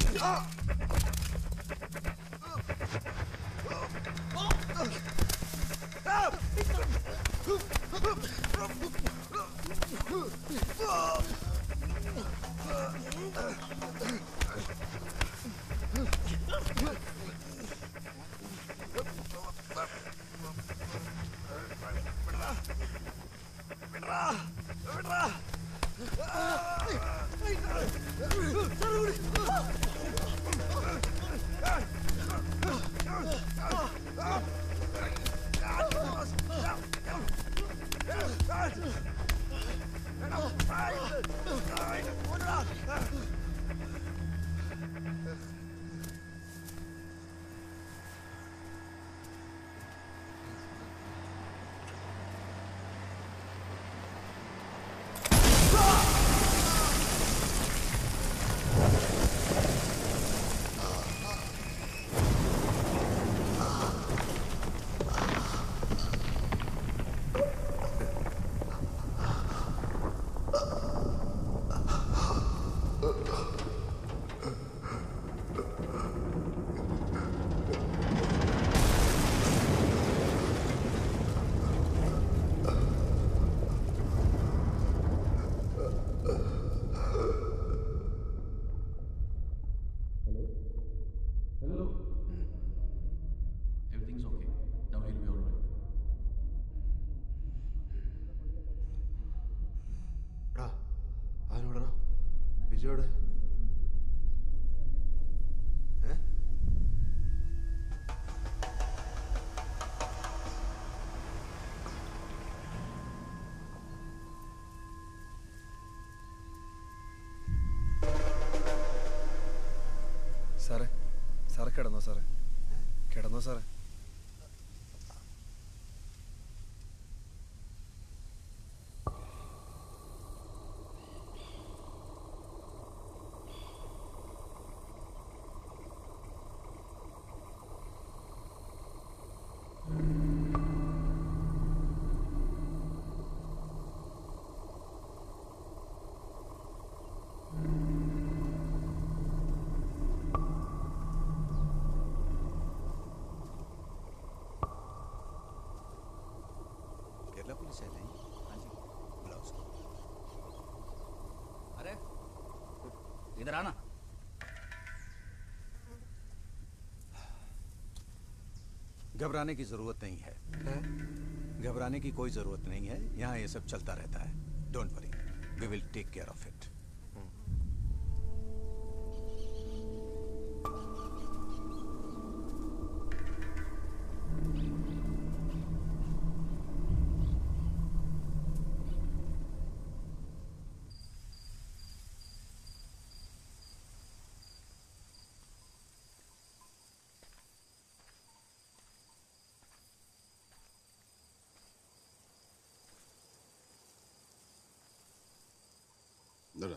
സാറേ സാറേ കിടന്നോ സാറേ കിടന്നോ സാറേ केरला पुलिस है नहीं? हाँ जी बुलाओ उसको। अरे इधर आना। घबराने की जरूरत नहीं है। घबराने की कोई जरूरत नहीं है, यहाँ ये सब चलता रहता है। Don't worry, we will take care of it. എന്താടാ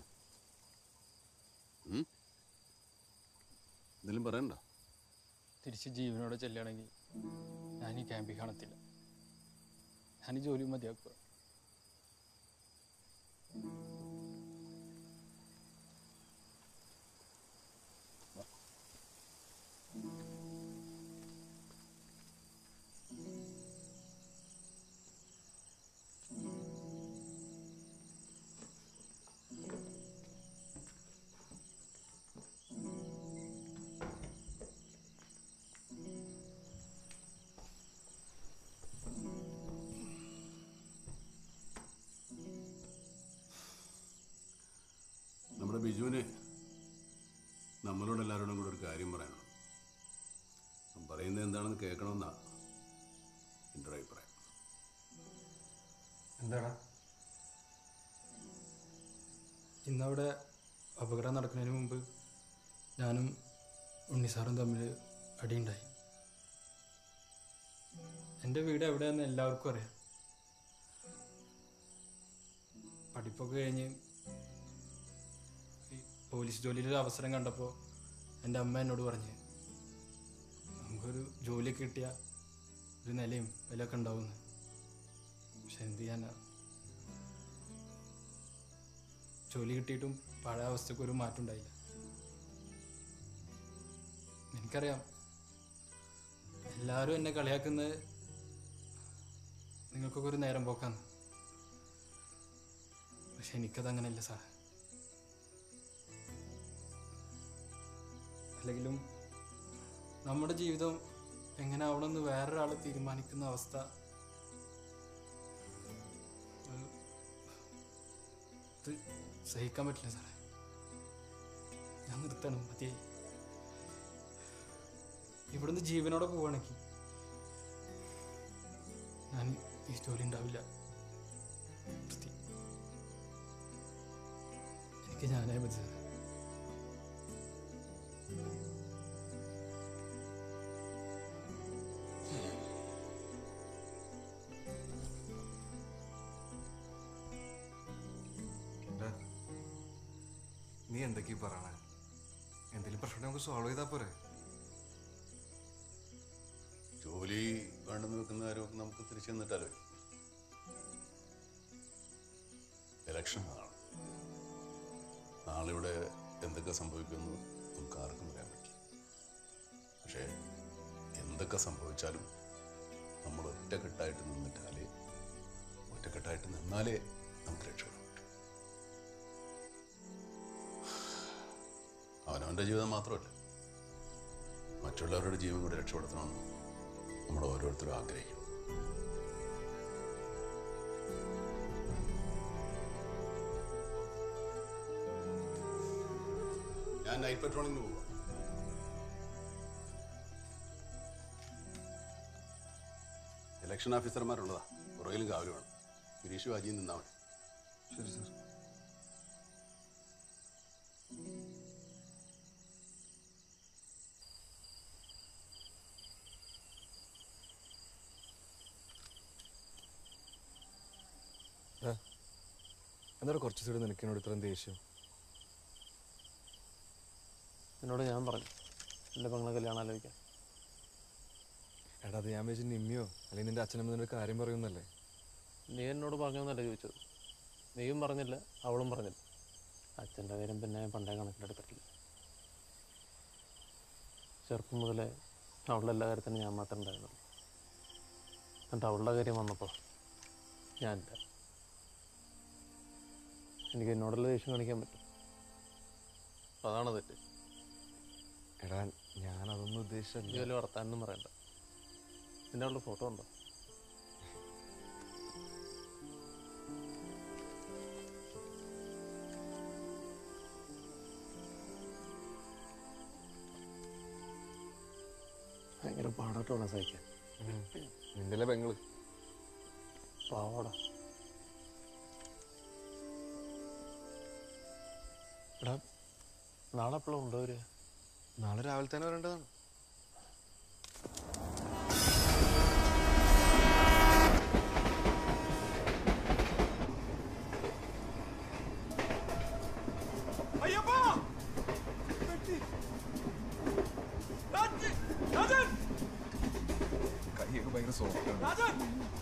എന്തെങ്കിലും പറയണ്ട. തിരിച്ച് ജീവനോടെ ചെല്ലുകയാണെങ്കിൽ ഞാൻ ഈ ക്യാമ്പിൽ കാണത്തില്ല. ഞാൻ ഈ ജോലി മതിയാക്കുക. നമ്മുടെ ബിജുവിന് നമ്മളോട് എല്ലാവരോടും കൂടെ ഒരു കാര്യം പറയണം. പറയുന്നത് എന്താണെന്ന് കേൾക്കണമെന്നാ എൻ്റെ ഒരു അഭിപ്രായം. എന്താടാ? ഇന്നവിടെ അപകടം നടക്കുന്നതിന് മുമ്പ് ഞാനും ഉണ്ണിസാറും തമ്മിൽ അടിയുണ്ടായി. എൻ്റെ വീട് എവിടെയാണെന്ന് എല്ലാവർക്കും അറിയാം. പഠിപ്പൊക്കെ കഴിഞ്ഞ് പോലീസ് ജോലിയിലൊരു അവസരം കണ്ടപ്പോൾ എൻ്റെ അമ്മ എന്നോട് പറഞ്ഞ് നമുക്കൊരു ജോലിയൊക്കെ കിട്ടിയാൽ ഒരു നിലയും വിലയൊക്കെ ഉണ്ടാവുമെന്ന്. പക്ഷെ എന്ത് ചെയ്യാനാ, ജോലി കിട്ടിയിട്ടും പഴയ അവസ്ഥക്ക് ഒരു മാറ്റം ഉണ്ടായില്ല. എനിക്കറിയാം എല്ലാവരും എന്നെ കളിയാക്കുന്നത് നിങ്ങൾക്കൊക്കെ ഒരു നേരം പോക്കാന്ന്. പക്ഷെ എനിക്കതങ്ങനെയല്ല സാർ. അല്ലെങ്കിലും നമ്മുടെ ജീവിതം എങ്ങനെ ആവണമെന്ന് വേറൊരാൾ തീരുമാനിക്കുന്ന അവസ്ഥ ഇത് സഹിക്കാൻ പറ്റില്ല സാറേ. ഞാൻ നിർത്തണം, മതിയായി. ഇവിടുന്ന് ജീവനോടെ പോവുകയാണെങ്കിൽ ഞാൻ ഈ ജോലി ഉണ്ടാവില്ല. എനിക്ക് ഞാനായ മതി സാറേ. നീ എന്തൊക്കെയാ പറയണേ? എന്തെങ്കിലും പ്രശ്നം നമുക്ക് സോൾവ് ചെയ്താൽ പോരെ? ജോലി വേണ്ടെന്ന് വെക്കുന്ന കാര്യമൊക്കെ നമുക്ക് തിരിച്ചു നിന്നിട്ടാലോ. ഇലക്ഷൻ ആണ്. നാളെ ഇവിടെ എന്തൊക്കെ സംഭവിക്കുമെന്ന് നമുക്ക് ആർക്കും പറയാൻ പറ്റില്ല. പക്ഷേ എന്തൊക്കെ സംഭവിച്ചാലും നമ്മൾ ഒറ്റക്കെട്ടായിട്ട് നിന്നിട്ടാലേ നമുക്ക് രക്ഷപ്പെടാൻ പറ്റും. അവനവൻ്റെ ജീവിതം മാത്രമല്ല, മറ്റുള്ളവരുടെ ജീവൻ കൂടി രക്ഷപ്പെടുത്തണമെന്ന് നമ്മൾ ഓരോരുത്തരും ആഗ്രഹിക്കണം. ഞാൻ നൈറ്റ് പെട്രോളിങ്ങിന് പോവാം. ഇലക്ഷൻ ഓഫീസർമാരുള്ളതാ, പുറകിലും കാവലും വേണം. ഗിരീഷ് വാജിയും നിന്നാ മതി. ശരി സാർ. എന്താണ് കുറച്ച് സൈഡ് നിനക്ക് എന്നോട് ഇത്രയും ദേഷ്യം? എന്നോട് ഞാൻ പറഞ്ഞു എൻ്റെ പെങ്ങളെ കല്യാണം ആലോചിക്കാൻ. എടാ അത് ഞാൻ വെച്ച് നിമ്മിയോ അല്ലെങ്കിൽ നിന്റെ അച്ഛനമ്മ നിന്നൊരു കാര്യം പറയുന്നല്ലേ? നീ എന്നോട് പറഞ്ഞോന്നല്ല ചോദിച്ചത്. നീയും പറഞ്ഞില്ല, അവളും പറഞ്ഞില്ല. അച്ഛൻ്റെ കാര്യം പിന്നെ പണ്ടേ കണക്കിലെടുത്തിട്ടില്ല. ചെറുപ്പം മുതലേ അവളുടെ എല്ലാ കാര്യത്തിനും ഞാൻ മാത്രമേ ഉണ്ടായിരുന്നുള്ളൂ. എന്നിട്ട് അവളുടെ കാര്യം വന്നപ്പോൾ ഞാനില്ല. എനിക്ക് എന്നോടുള്ള ദേഷ്യം കാണിക്കാൻ പറ്റും. അതാണ് തെറ്റ്. എടാ ഞാനതൊന്നും ഉദ്ദേശിച്ചല്ല. നീ വലിയ വർത്താനം പറയണ്ട. നിന്റെ അവളുടെ ഫോട്ടോ ഉണ്ടോ? ഭയങ്കര പാടാട്ടമാണ് സഹിക്കാൻ. നിന്റെ പെങ്ങള് പാവാടാ. എടാ നാളെ എപ്പോഴും ഉണ്ടോ അവര്? നാളെ രാവിലെ തന്നെ വരേണ്ടതാണ്. കൈയൊക്കെ ഭയങ്കര സോഫ്റ്റാണ്.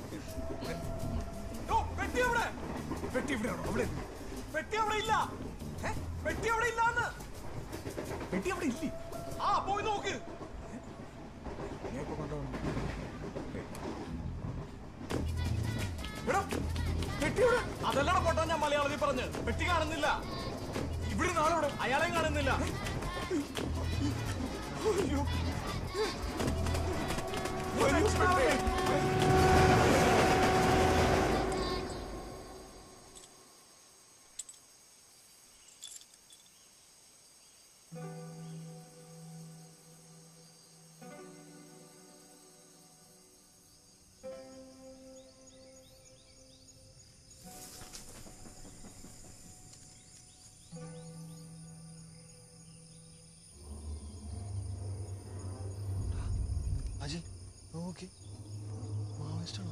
പോയി നോക്ക്. അതല്ലടാ പൊട്ടാ ഞാൻ മലയാളത്തിൽ പറഞ്ഞ്. പെട്ടി കാണുന്നില്ല. ഇവിടെ നാളെ അയാളെയും കാണുന്നില്ല. അജി നോക്കി മാവോയിസ്റ്റാണോ?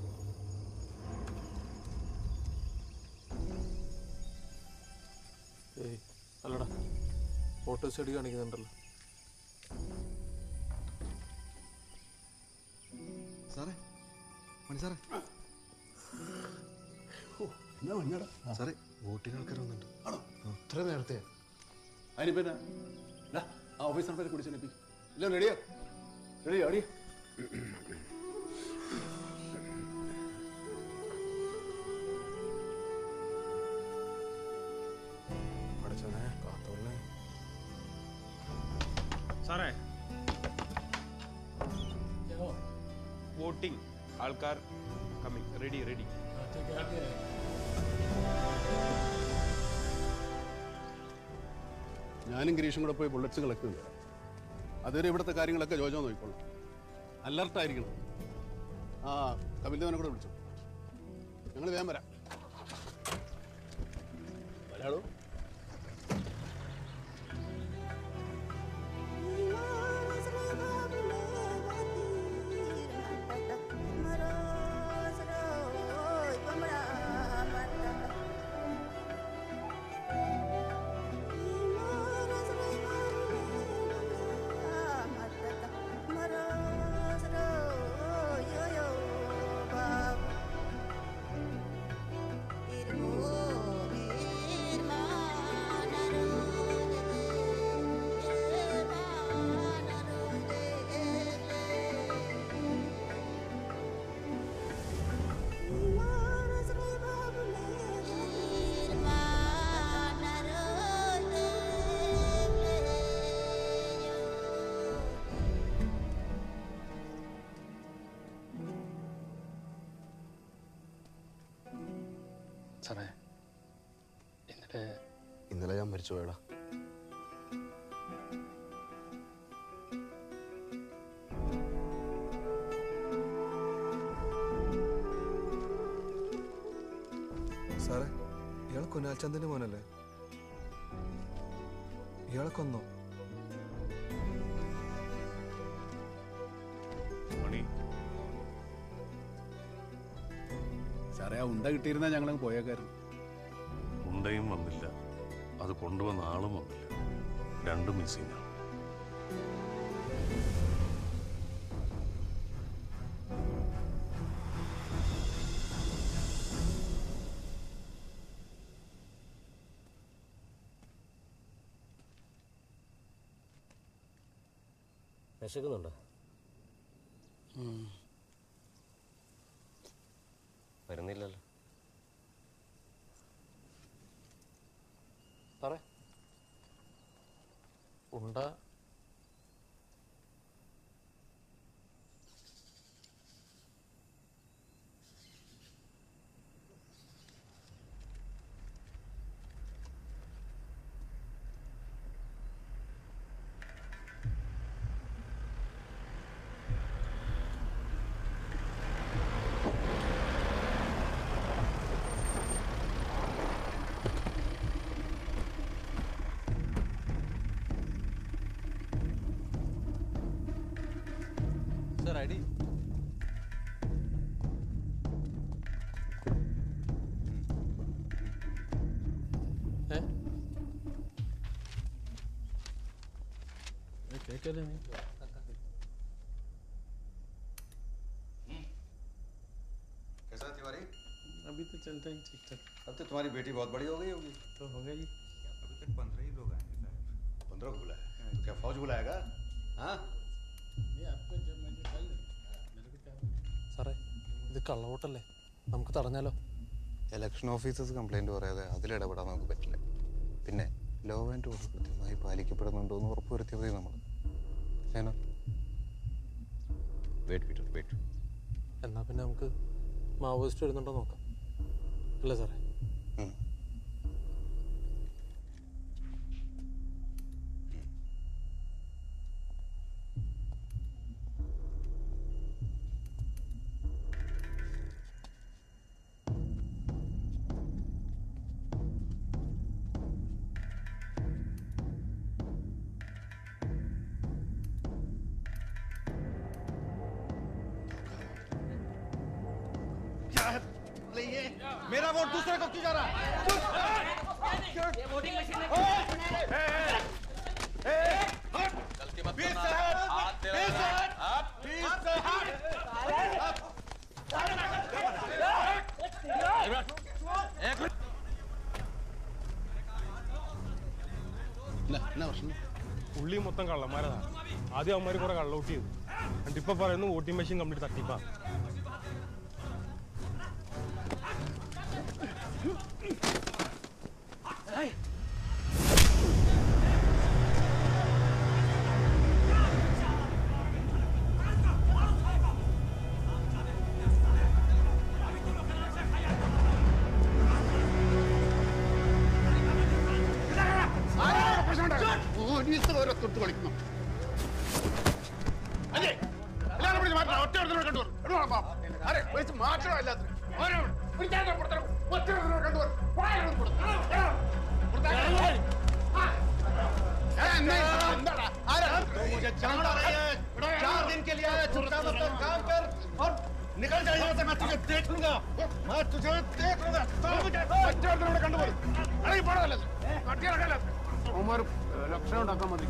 ഏയ് അല്ലടാ, ഫോട്ടോ സ്റ്റഡി കാണിക്കുന്നുണ്ടല്ലോ. സാറേ, മണി സാറേ, സാറേ വോട്ടിംഗ് ആൾക്കാർ വന്നിട്ടുണ്ട്. ഇത്ര നേരത്തെ അതിനിപ്പോ ആ ഓഫീസർ പേരെ കുടിച്ചെടുപ്പിക്കും. ഇല്ല റെഡിയോ റെഡിയോ അടി. പഠിച്ചോനെ കാത്തോളേ. സാറേ വോട്ടിംഗ് ആൾക്കാർ കമ്മിങ്. Ready ready. ഞാനും ഗിരീഷും കൂടെ പോയി ബുള്ളറ്റ്സ് കളക്ട് ചെയ്തു. അതുവരെ ഇവിടുത്തെ കാര്യങ്ങളൊക്കെ ജോജോ നോക്കിക്കോളാം. അലർട്ടായിരിക്കണം. ആ കപിൽദേവനെ കൂടെ വിളിച്ചു. ഞങ്ങൾ വേഗം വരാം. വരാളൂ. സാറേ ഇന്നലെ ഞാൻ മരിച്ചു പോയടാ. സാറേ ഇയാൾ കുനാൽ ചന്ദിന്റെ മോനല്ലേ? ഇയാളെ കൊന്നോ? സാറേ ആ ഉണ്ട കിട്ടിയിരുന്നാൽ ഞങ്ങളങ്ങ് പോയേക്കായിരുന്നു. ഗുണ്ടയും വന്നില്ല, അത് കൊണ്ടുവന്ന ആളും വന്നില്ല. രണ്ടും മിസ്സിംഗ് ആണ്. വിശക്കുന്നുണ്ടോ? വരുന്നില്ലല്ലോ. സാറേ ഉണ്ട सर आईडी है क्या कर रहे हैं? कैसा तिवारी? अभी तो चलता है ठीक ठाक। अब तो तुम्हारी बेटी बहुत बड़ी हो गई होगी। तो हो गया जी। अभी तक 15 ही लोग आएंगे साहब। 15 को बुलाया? तो क्या फौज बुलाएगा? हाँ? സാറേ ഇത് കള്ളവോട്ടല്ലേ, നമുക്ക് തടഞ്ഞാലോ? ഇലക്ഷൻ ഓഫീസേഴ്സ് കംപ്ലൈൻറ്റ് പറയാതെ അതിലിടപെടാൻ നമുക്ക് പറ്റില്ല. പിന്നെ ലോ ആൻഡ് ഓർഡർ കൃത്യമായി പാലിക്കപ്പെടുന്നുണ്ടോ എന്ന് ഉറപ്പുവരുത്തിയാൽ മതി നമ്മൾ. വെയിറ്റ്. എന്നാൽ പിന്നെ നമുക്ക് മാവോയിസ്റ്റ് വരുന്നുണ്ടോ നോക്കാം, അല്ലേ സാറേ? मेरा वोट दूसरे को क्यों जा रहा है? ये वोटिंग मशीन है। गलती मत करना। हाथ दे रहा है। ഉള്ളി മൊത്തം കള്ളന്മാരതാ. ആദ്യം അവന്മാർ കുറെ കള്ളൗട്ട് ചെയ്തു, എന്നിട്ട് ഇപ്പൊ പറയുന്നു വോട്ടിംഗ് മെഷീൻ കംപ്ലീറ്റ് തട്ടിപ്പാ. मुझे जानना रही है। 4 दिन के लिए आया, चुपचाप अपना काम कर और निकल जाए यहाँ से। मैं तुझे देख लूंगा, मैं तुझे देख लूंगा। ലക്ഷണം ഉണ്ടാക്കാൻ മതി.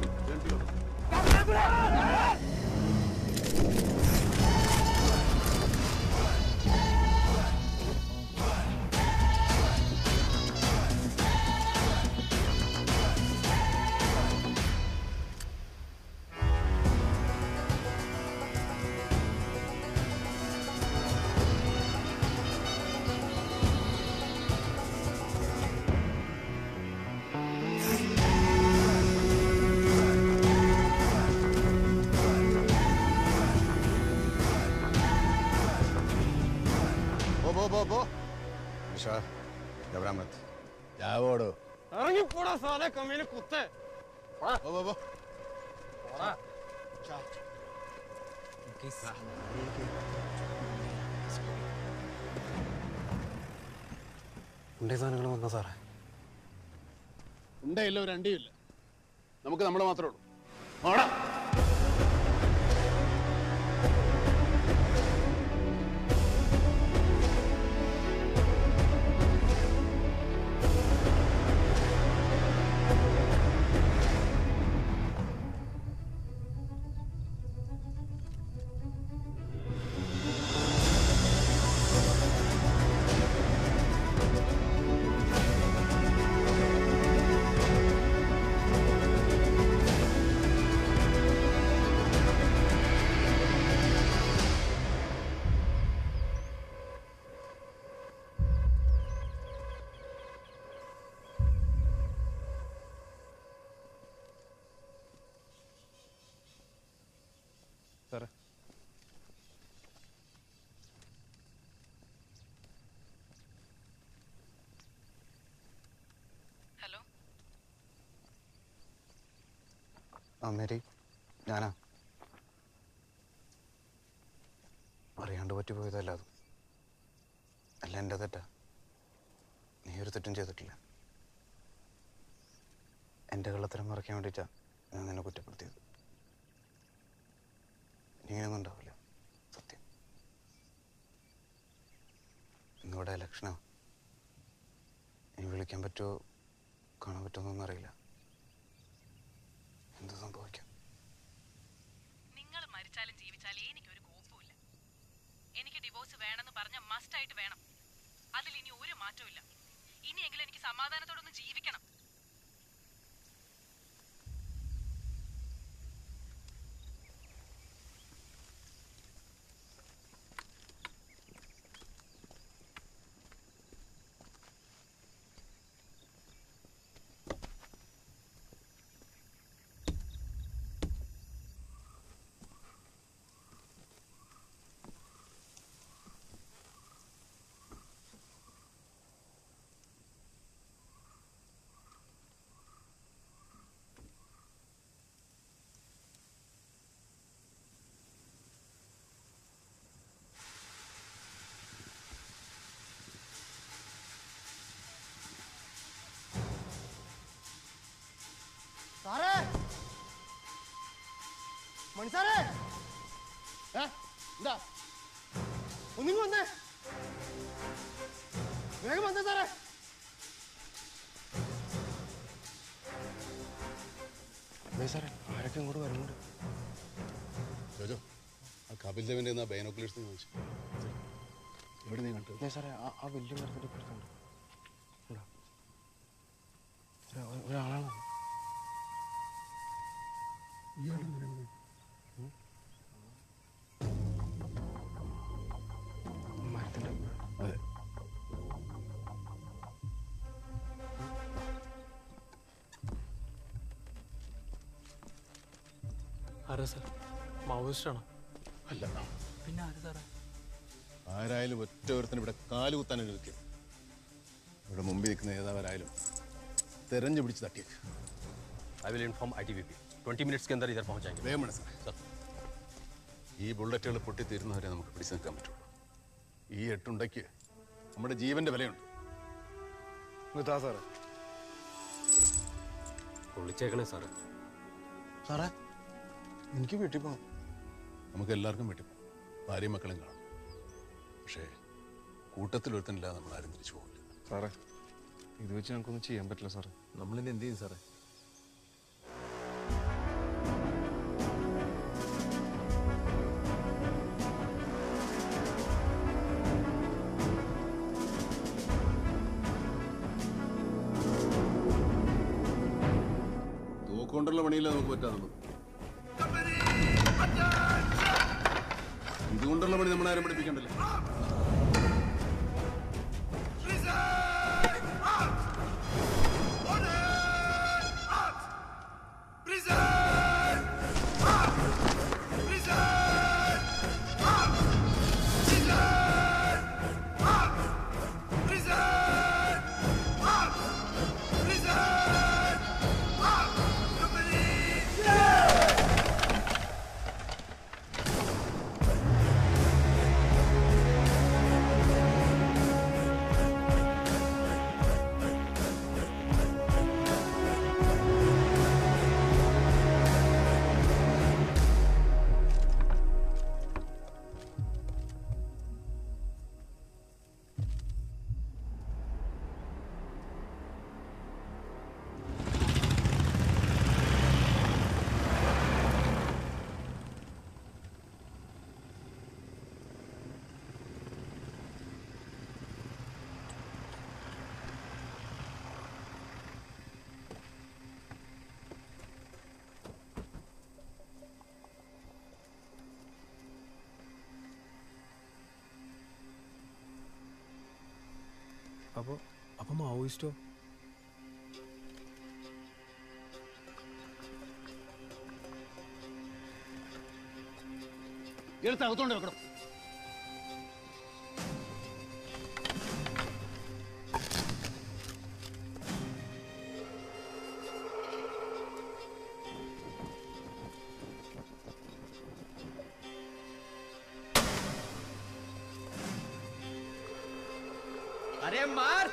निशा घबरा मत. जाओ पूरा साले कमीने कुत्ते. ഉണ്ടേ സാധനങ്ങൾ വന്ന സാറേ? ഉണ്ടയില്ല, ഒരു അണ്ടിയില്ല. നമുക്ക് നമ്മൾ മാത്രമേ ഉള്ളൂ. മേരി ഞാനാ അറിയാണ്ട് പറ്റിപ്പോയതല്ല അത്. അല്ല എൻ്റെ തെറ്റാ. നീ ഒരു തെറ്റും ചെയ്തിട്ടില്ല. എൻ്റെ കള്ളത്തരം മറയ്ക്കാൻ വേണ്ടിയിട്ടാ ഞാൻ നിന്നെ കുറ്റപ്പെടുത്തിയത്. നീ ഇങ്ങനെയൊന്നും ഉണ്ടാവില്ല, സത്യം. ഇന്നിവിടെ ഇലക്ഷനാ. ഇനി വിളിക്കാൻ പറ്റുമോ കാണാൻ പറ്റുമോന്നൊന്നും അറിയില്ല. എന്ത് സംഭവിക്കാം? നിങ്ങൾ മരിച്ചാലും ജീവിച്ചാലും എനിക്കൊരു കോപ്പുമില്ല. എനിക്ക് ഡിവോഴ്സ് വേണമെന്ന് പറഞ്ഞ മസ്റ്റ് ആയിട്ട് വേണം. അതിൽ ഇനി ഒരു മാറ്റവും ഇല്ല. ഇനിയെങ്കിലും എനിക്ക് സമാധാനത്തോടൊന്ന് ജീവിക്കണം. സാറേ, മണി സാറേ, എന്താ ഒന്നിങ്ങ് വന്നേ, വേഗം വന്നേ സാറേ. സാറേ ആരൊക്കെ ഇങ്ങോട്ട് വരുന്നുണ്ട്? ജോജോ, ആ കപിൽ ദേവിന്റെ ബൈനോക്കുലേഴ്സ് ചോദിച്ചു. എവിടെ നീ കണ്ടു? സാറേ ആ വലിയ മരത്തിൻ്റെ ഇപ്പുറത്തുണ്ട്. ഒരാളാണ്. മരത്തിൻ്റെ അതെ. ആരാ സാർ? മാവോയിസ്റ്റാണോ? അല്ല. പിന്നെ ആരാ സാറേ? ആരായാലും ഒറ്റ ഒരുത്തിന് ഇവിടെ കാലുകുത്താൻ അനുവദിക്കും. ഇവിടെ മുമ്പിൽ നിൽക്കുന്ന ഏതാവരായാലും തെരഞ്ഞു പിടിച്ച് തട്ടിയേക്ക്. I will inform ITBP. 20 minutes के अंदर इधर पहुंच जाएंगे. വേഗം വേണം സാർ. ഈ ബുള്ളറ്റുകൾ പൊട്ടിത്തീരുന്നവരെ നമുക്ക് പിടിച്ചു നിൽക്കാൻ പറ്റുള്ളൂ. ഈ എട്ടുണ്ടയ്ക്ക് നമ്മുടെ ജീവന്റെ വിലയുണ്ട്. സാറേ പൊള്ളിച്ചേക്കണേ സാറേ. സാറേ എനിക്ക് വീട്ടിൽ പോകണം. നമുക്ക് എല്ലാവർക്കും വീട്ടിൽ പോകാം. ഭാര്യയും മക്കളും കാണും. പക്ഷേ കൂട്ടത്തിൽ ഒരുത്തനില്ലാതെ നമ്മൾ ആരും തിരിച്ചു പോകില്ല. സാറേ ഇത് വെച്ച് ഞങ്ങൾക്കൊന്നും ചെയ്യാൻ പറ്റില്ല സാറേ. നമ്മളിനി എന്ത് ചെയ്യും സാറേ? തോക്കൊണ്ടുള്ള പണിയില്ല നമുക്ക് പറ്റാതുള്ളൂ. ഇതുകൊണ്ടുള്ള പണി നമ്മളാരും പഠിപ്പിക്കണ്ടല്ലോ. അപ്പൊ മാവോയിസ്റ്റോ? എടുത്ത് അകത്തോണ്ട് വെക്കണം. अरे मार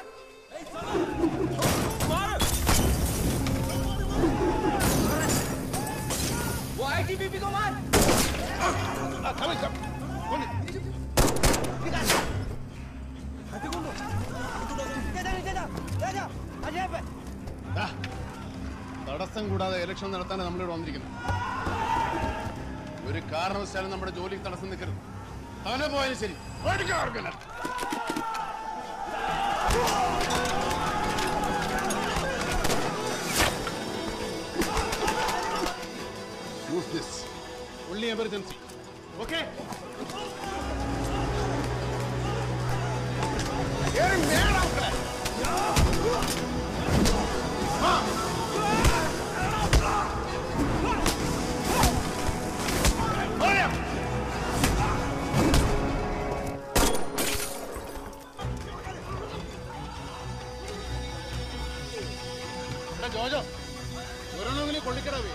वो आईटीबीपी को मार തടസ്സം കൂടാതെ ഇലക്ഷൻ നടത്താനാണ് നമ്മളിവിടെ വന്നിരിക്കുന്നത്. ഒരു കാരണവശാലും നമ്മുടെ ജോലിക്ക് തടസ്സം നിൽക്കരുത്. അവനെ പോയാലും ശരി. Use this. Only emergency. Okay? Get him down out there. Hurry up! Jojo ഒരെണ്ണമെങ്കിലും കൊള്ളിക്കടാവേ.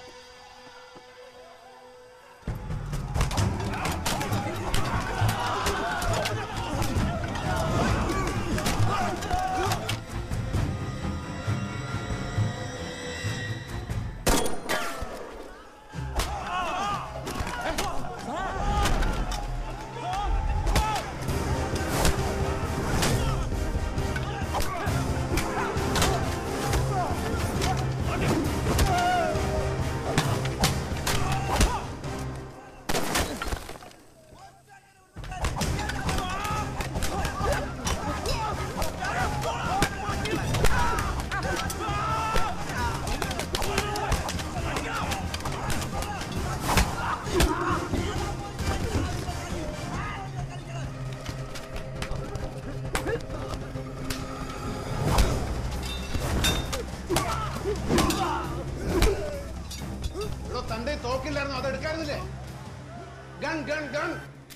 തന്റെ തോക്കില്ലായിരുന്നു, അത് എടുക്കാറുന്നില്ലേ? Gun gun gun.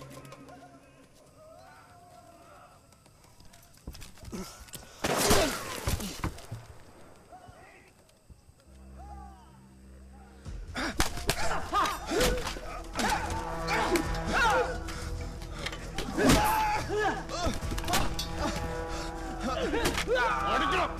ഓടിക്കണം.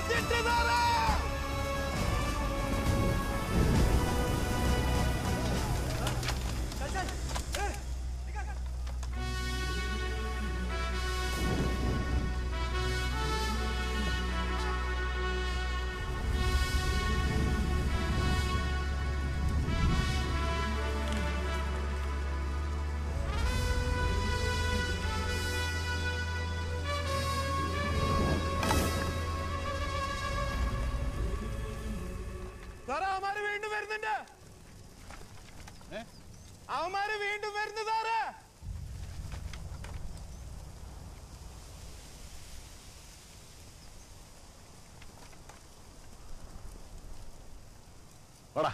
അവന്മാര് വീണ്ടും വരുന്നുണ്ട്. അവന്മാര് വീണ്ടും വരുന്നു സാറേ. വാടാ.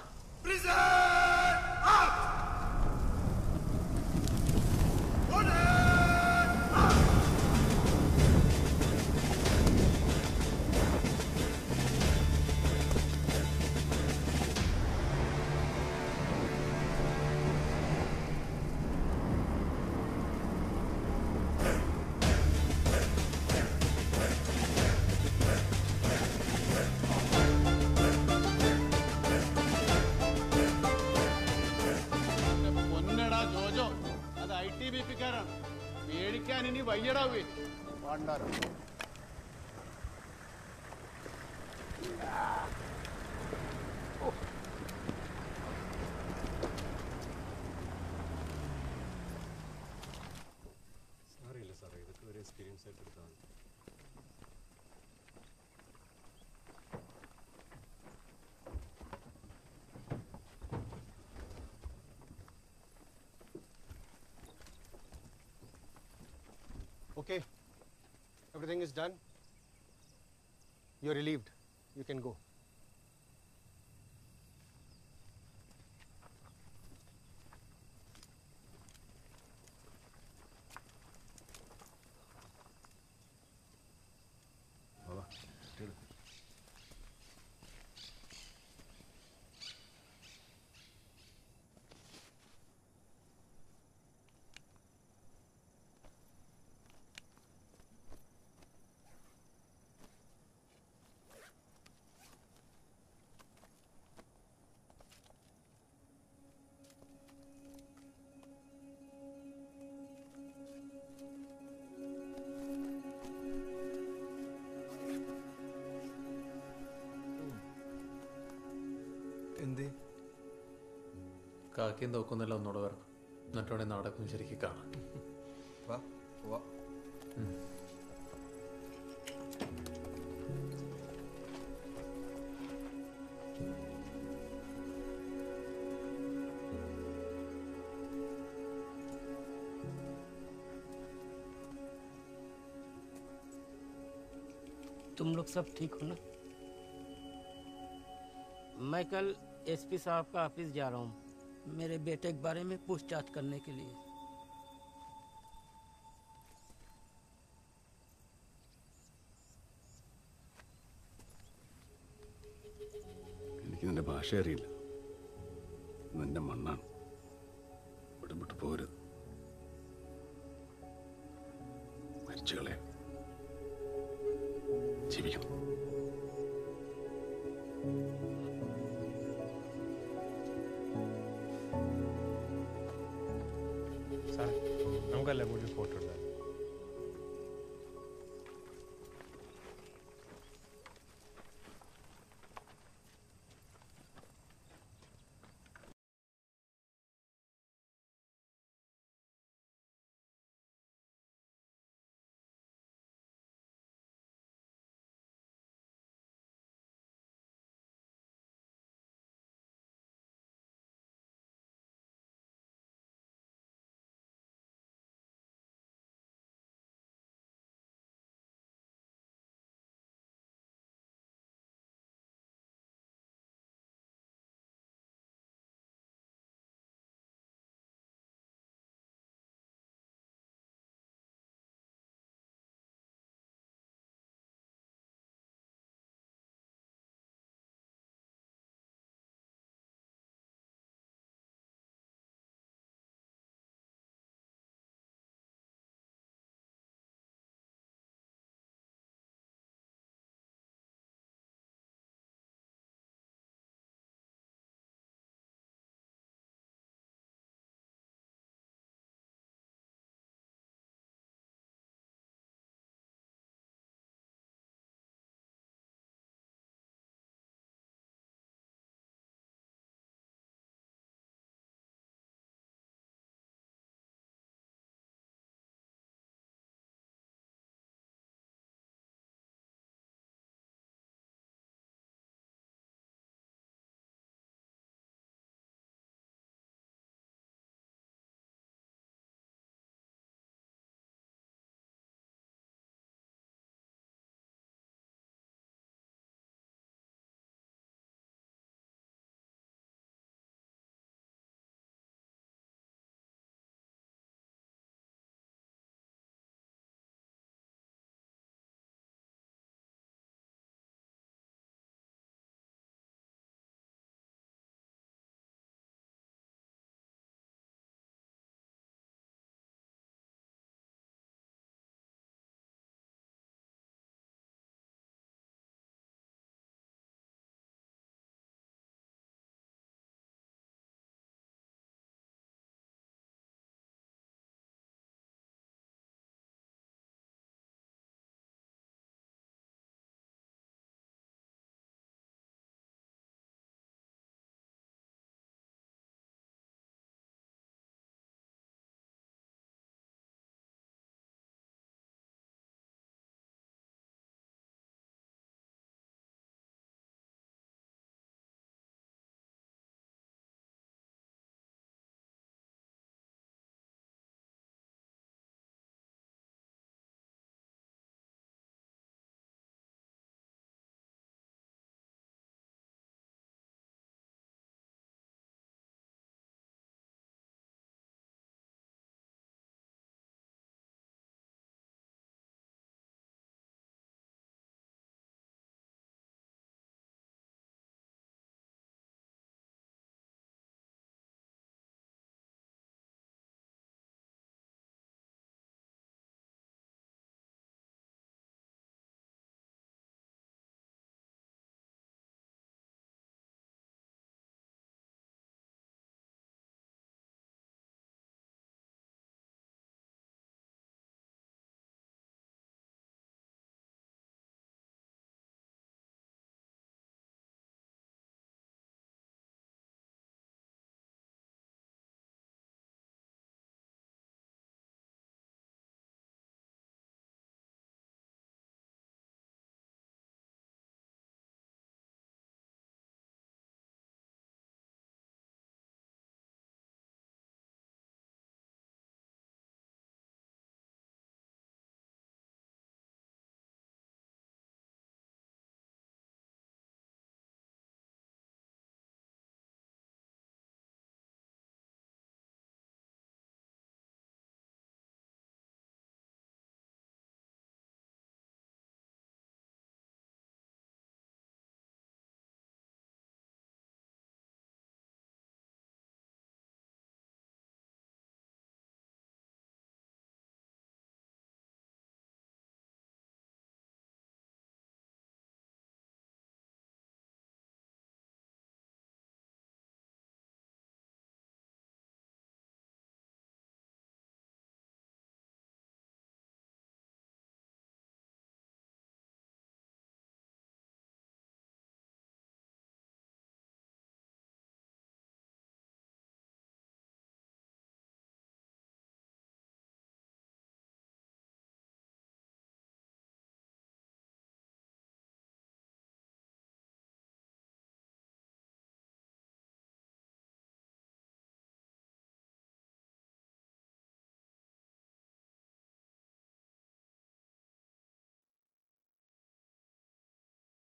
പൊന്നടാ ജോജോ, അത് ITBP-ക്കാരാണ്. പേടിക്കാൻ ഇനി വയ്യടാവേ. പണ്ടാരം സാറില്ല സാറേ, ഇതൊക്കെ ഒരു എക്സ്പീരിയൻസ് ആയിട്ട് എടുത്താണ്. Okay, everything is done. You're relieved. You can go. എന്തേ? കാക്കിയും തോക്കുന്നില്ല ഒന്നുകൂടെ വരണം, എന്നിട്ടോടെ നാടകം ശരിക്കും കാണാം. വാ പോവാ. तुम लोग सब ठीक हो ना? मैं कल SP साहब का ऑफिस जा रहा हूँ मेरे बेटे के बारे में पूछताछ करने के लिए। എനിക്ക് നിന്റെ ഭാഷ അറിയില്ല, നിന്റെ മണ്ണാണ്. ഇവിടെ വിട്ട് പോരുത്, മരിച്ചുകളെ ജീവിക്കണം. സാറേ, നമുക്കെല്ലാം കൂടി ഫോട്ടോ എടുക്കാം.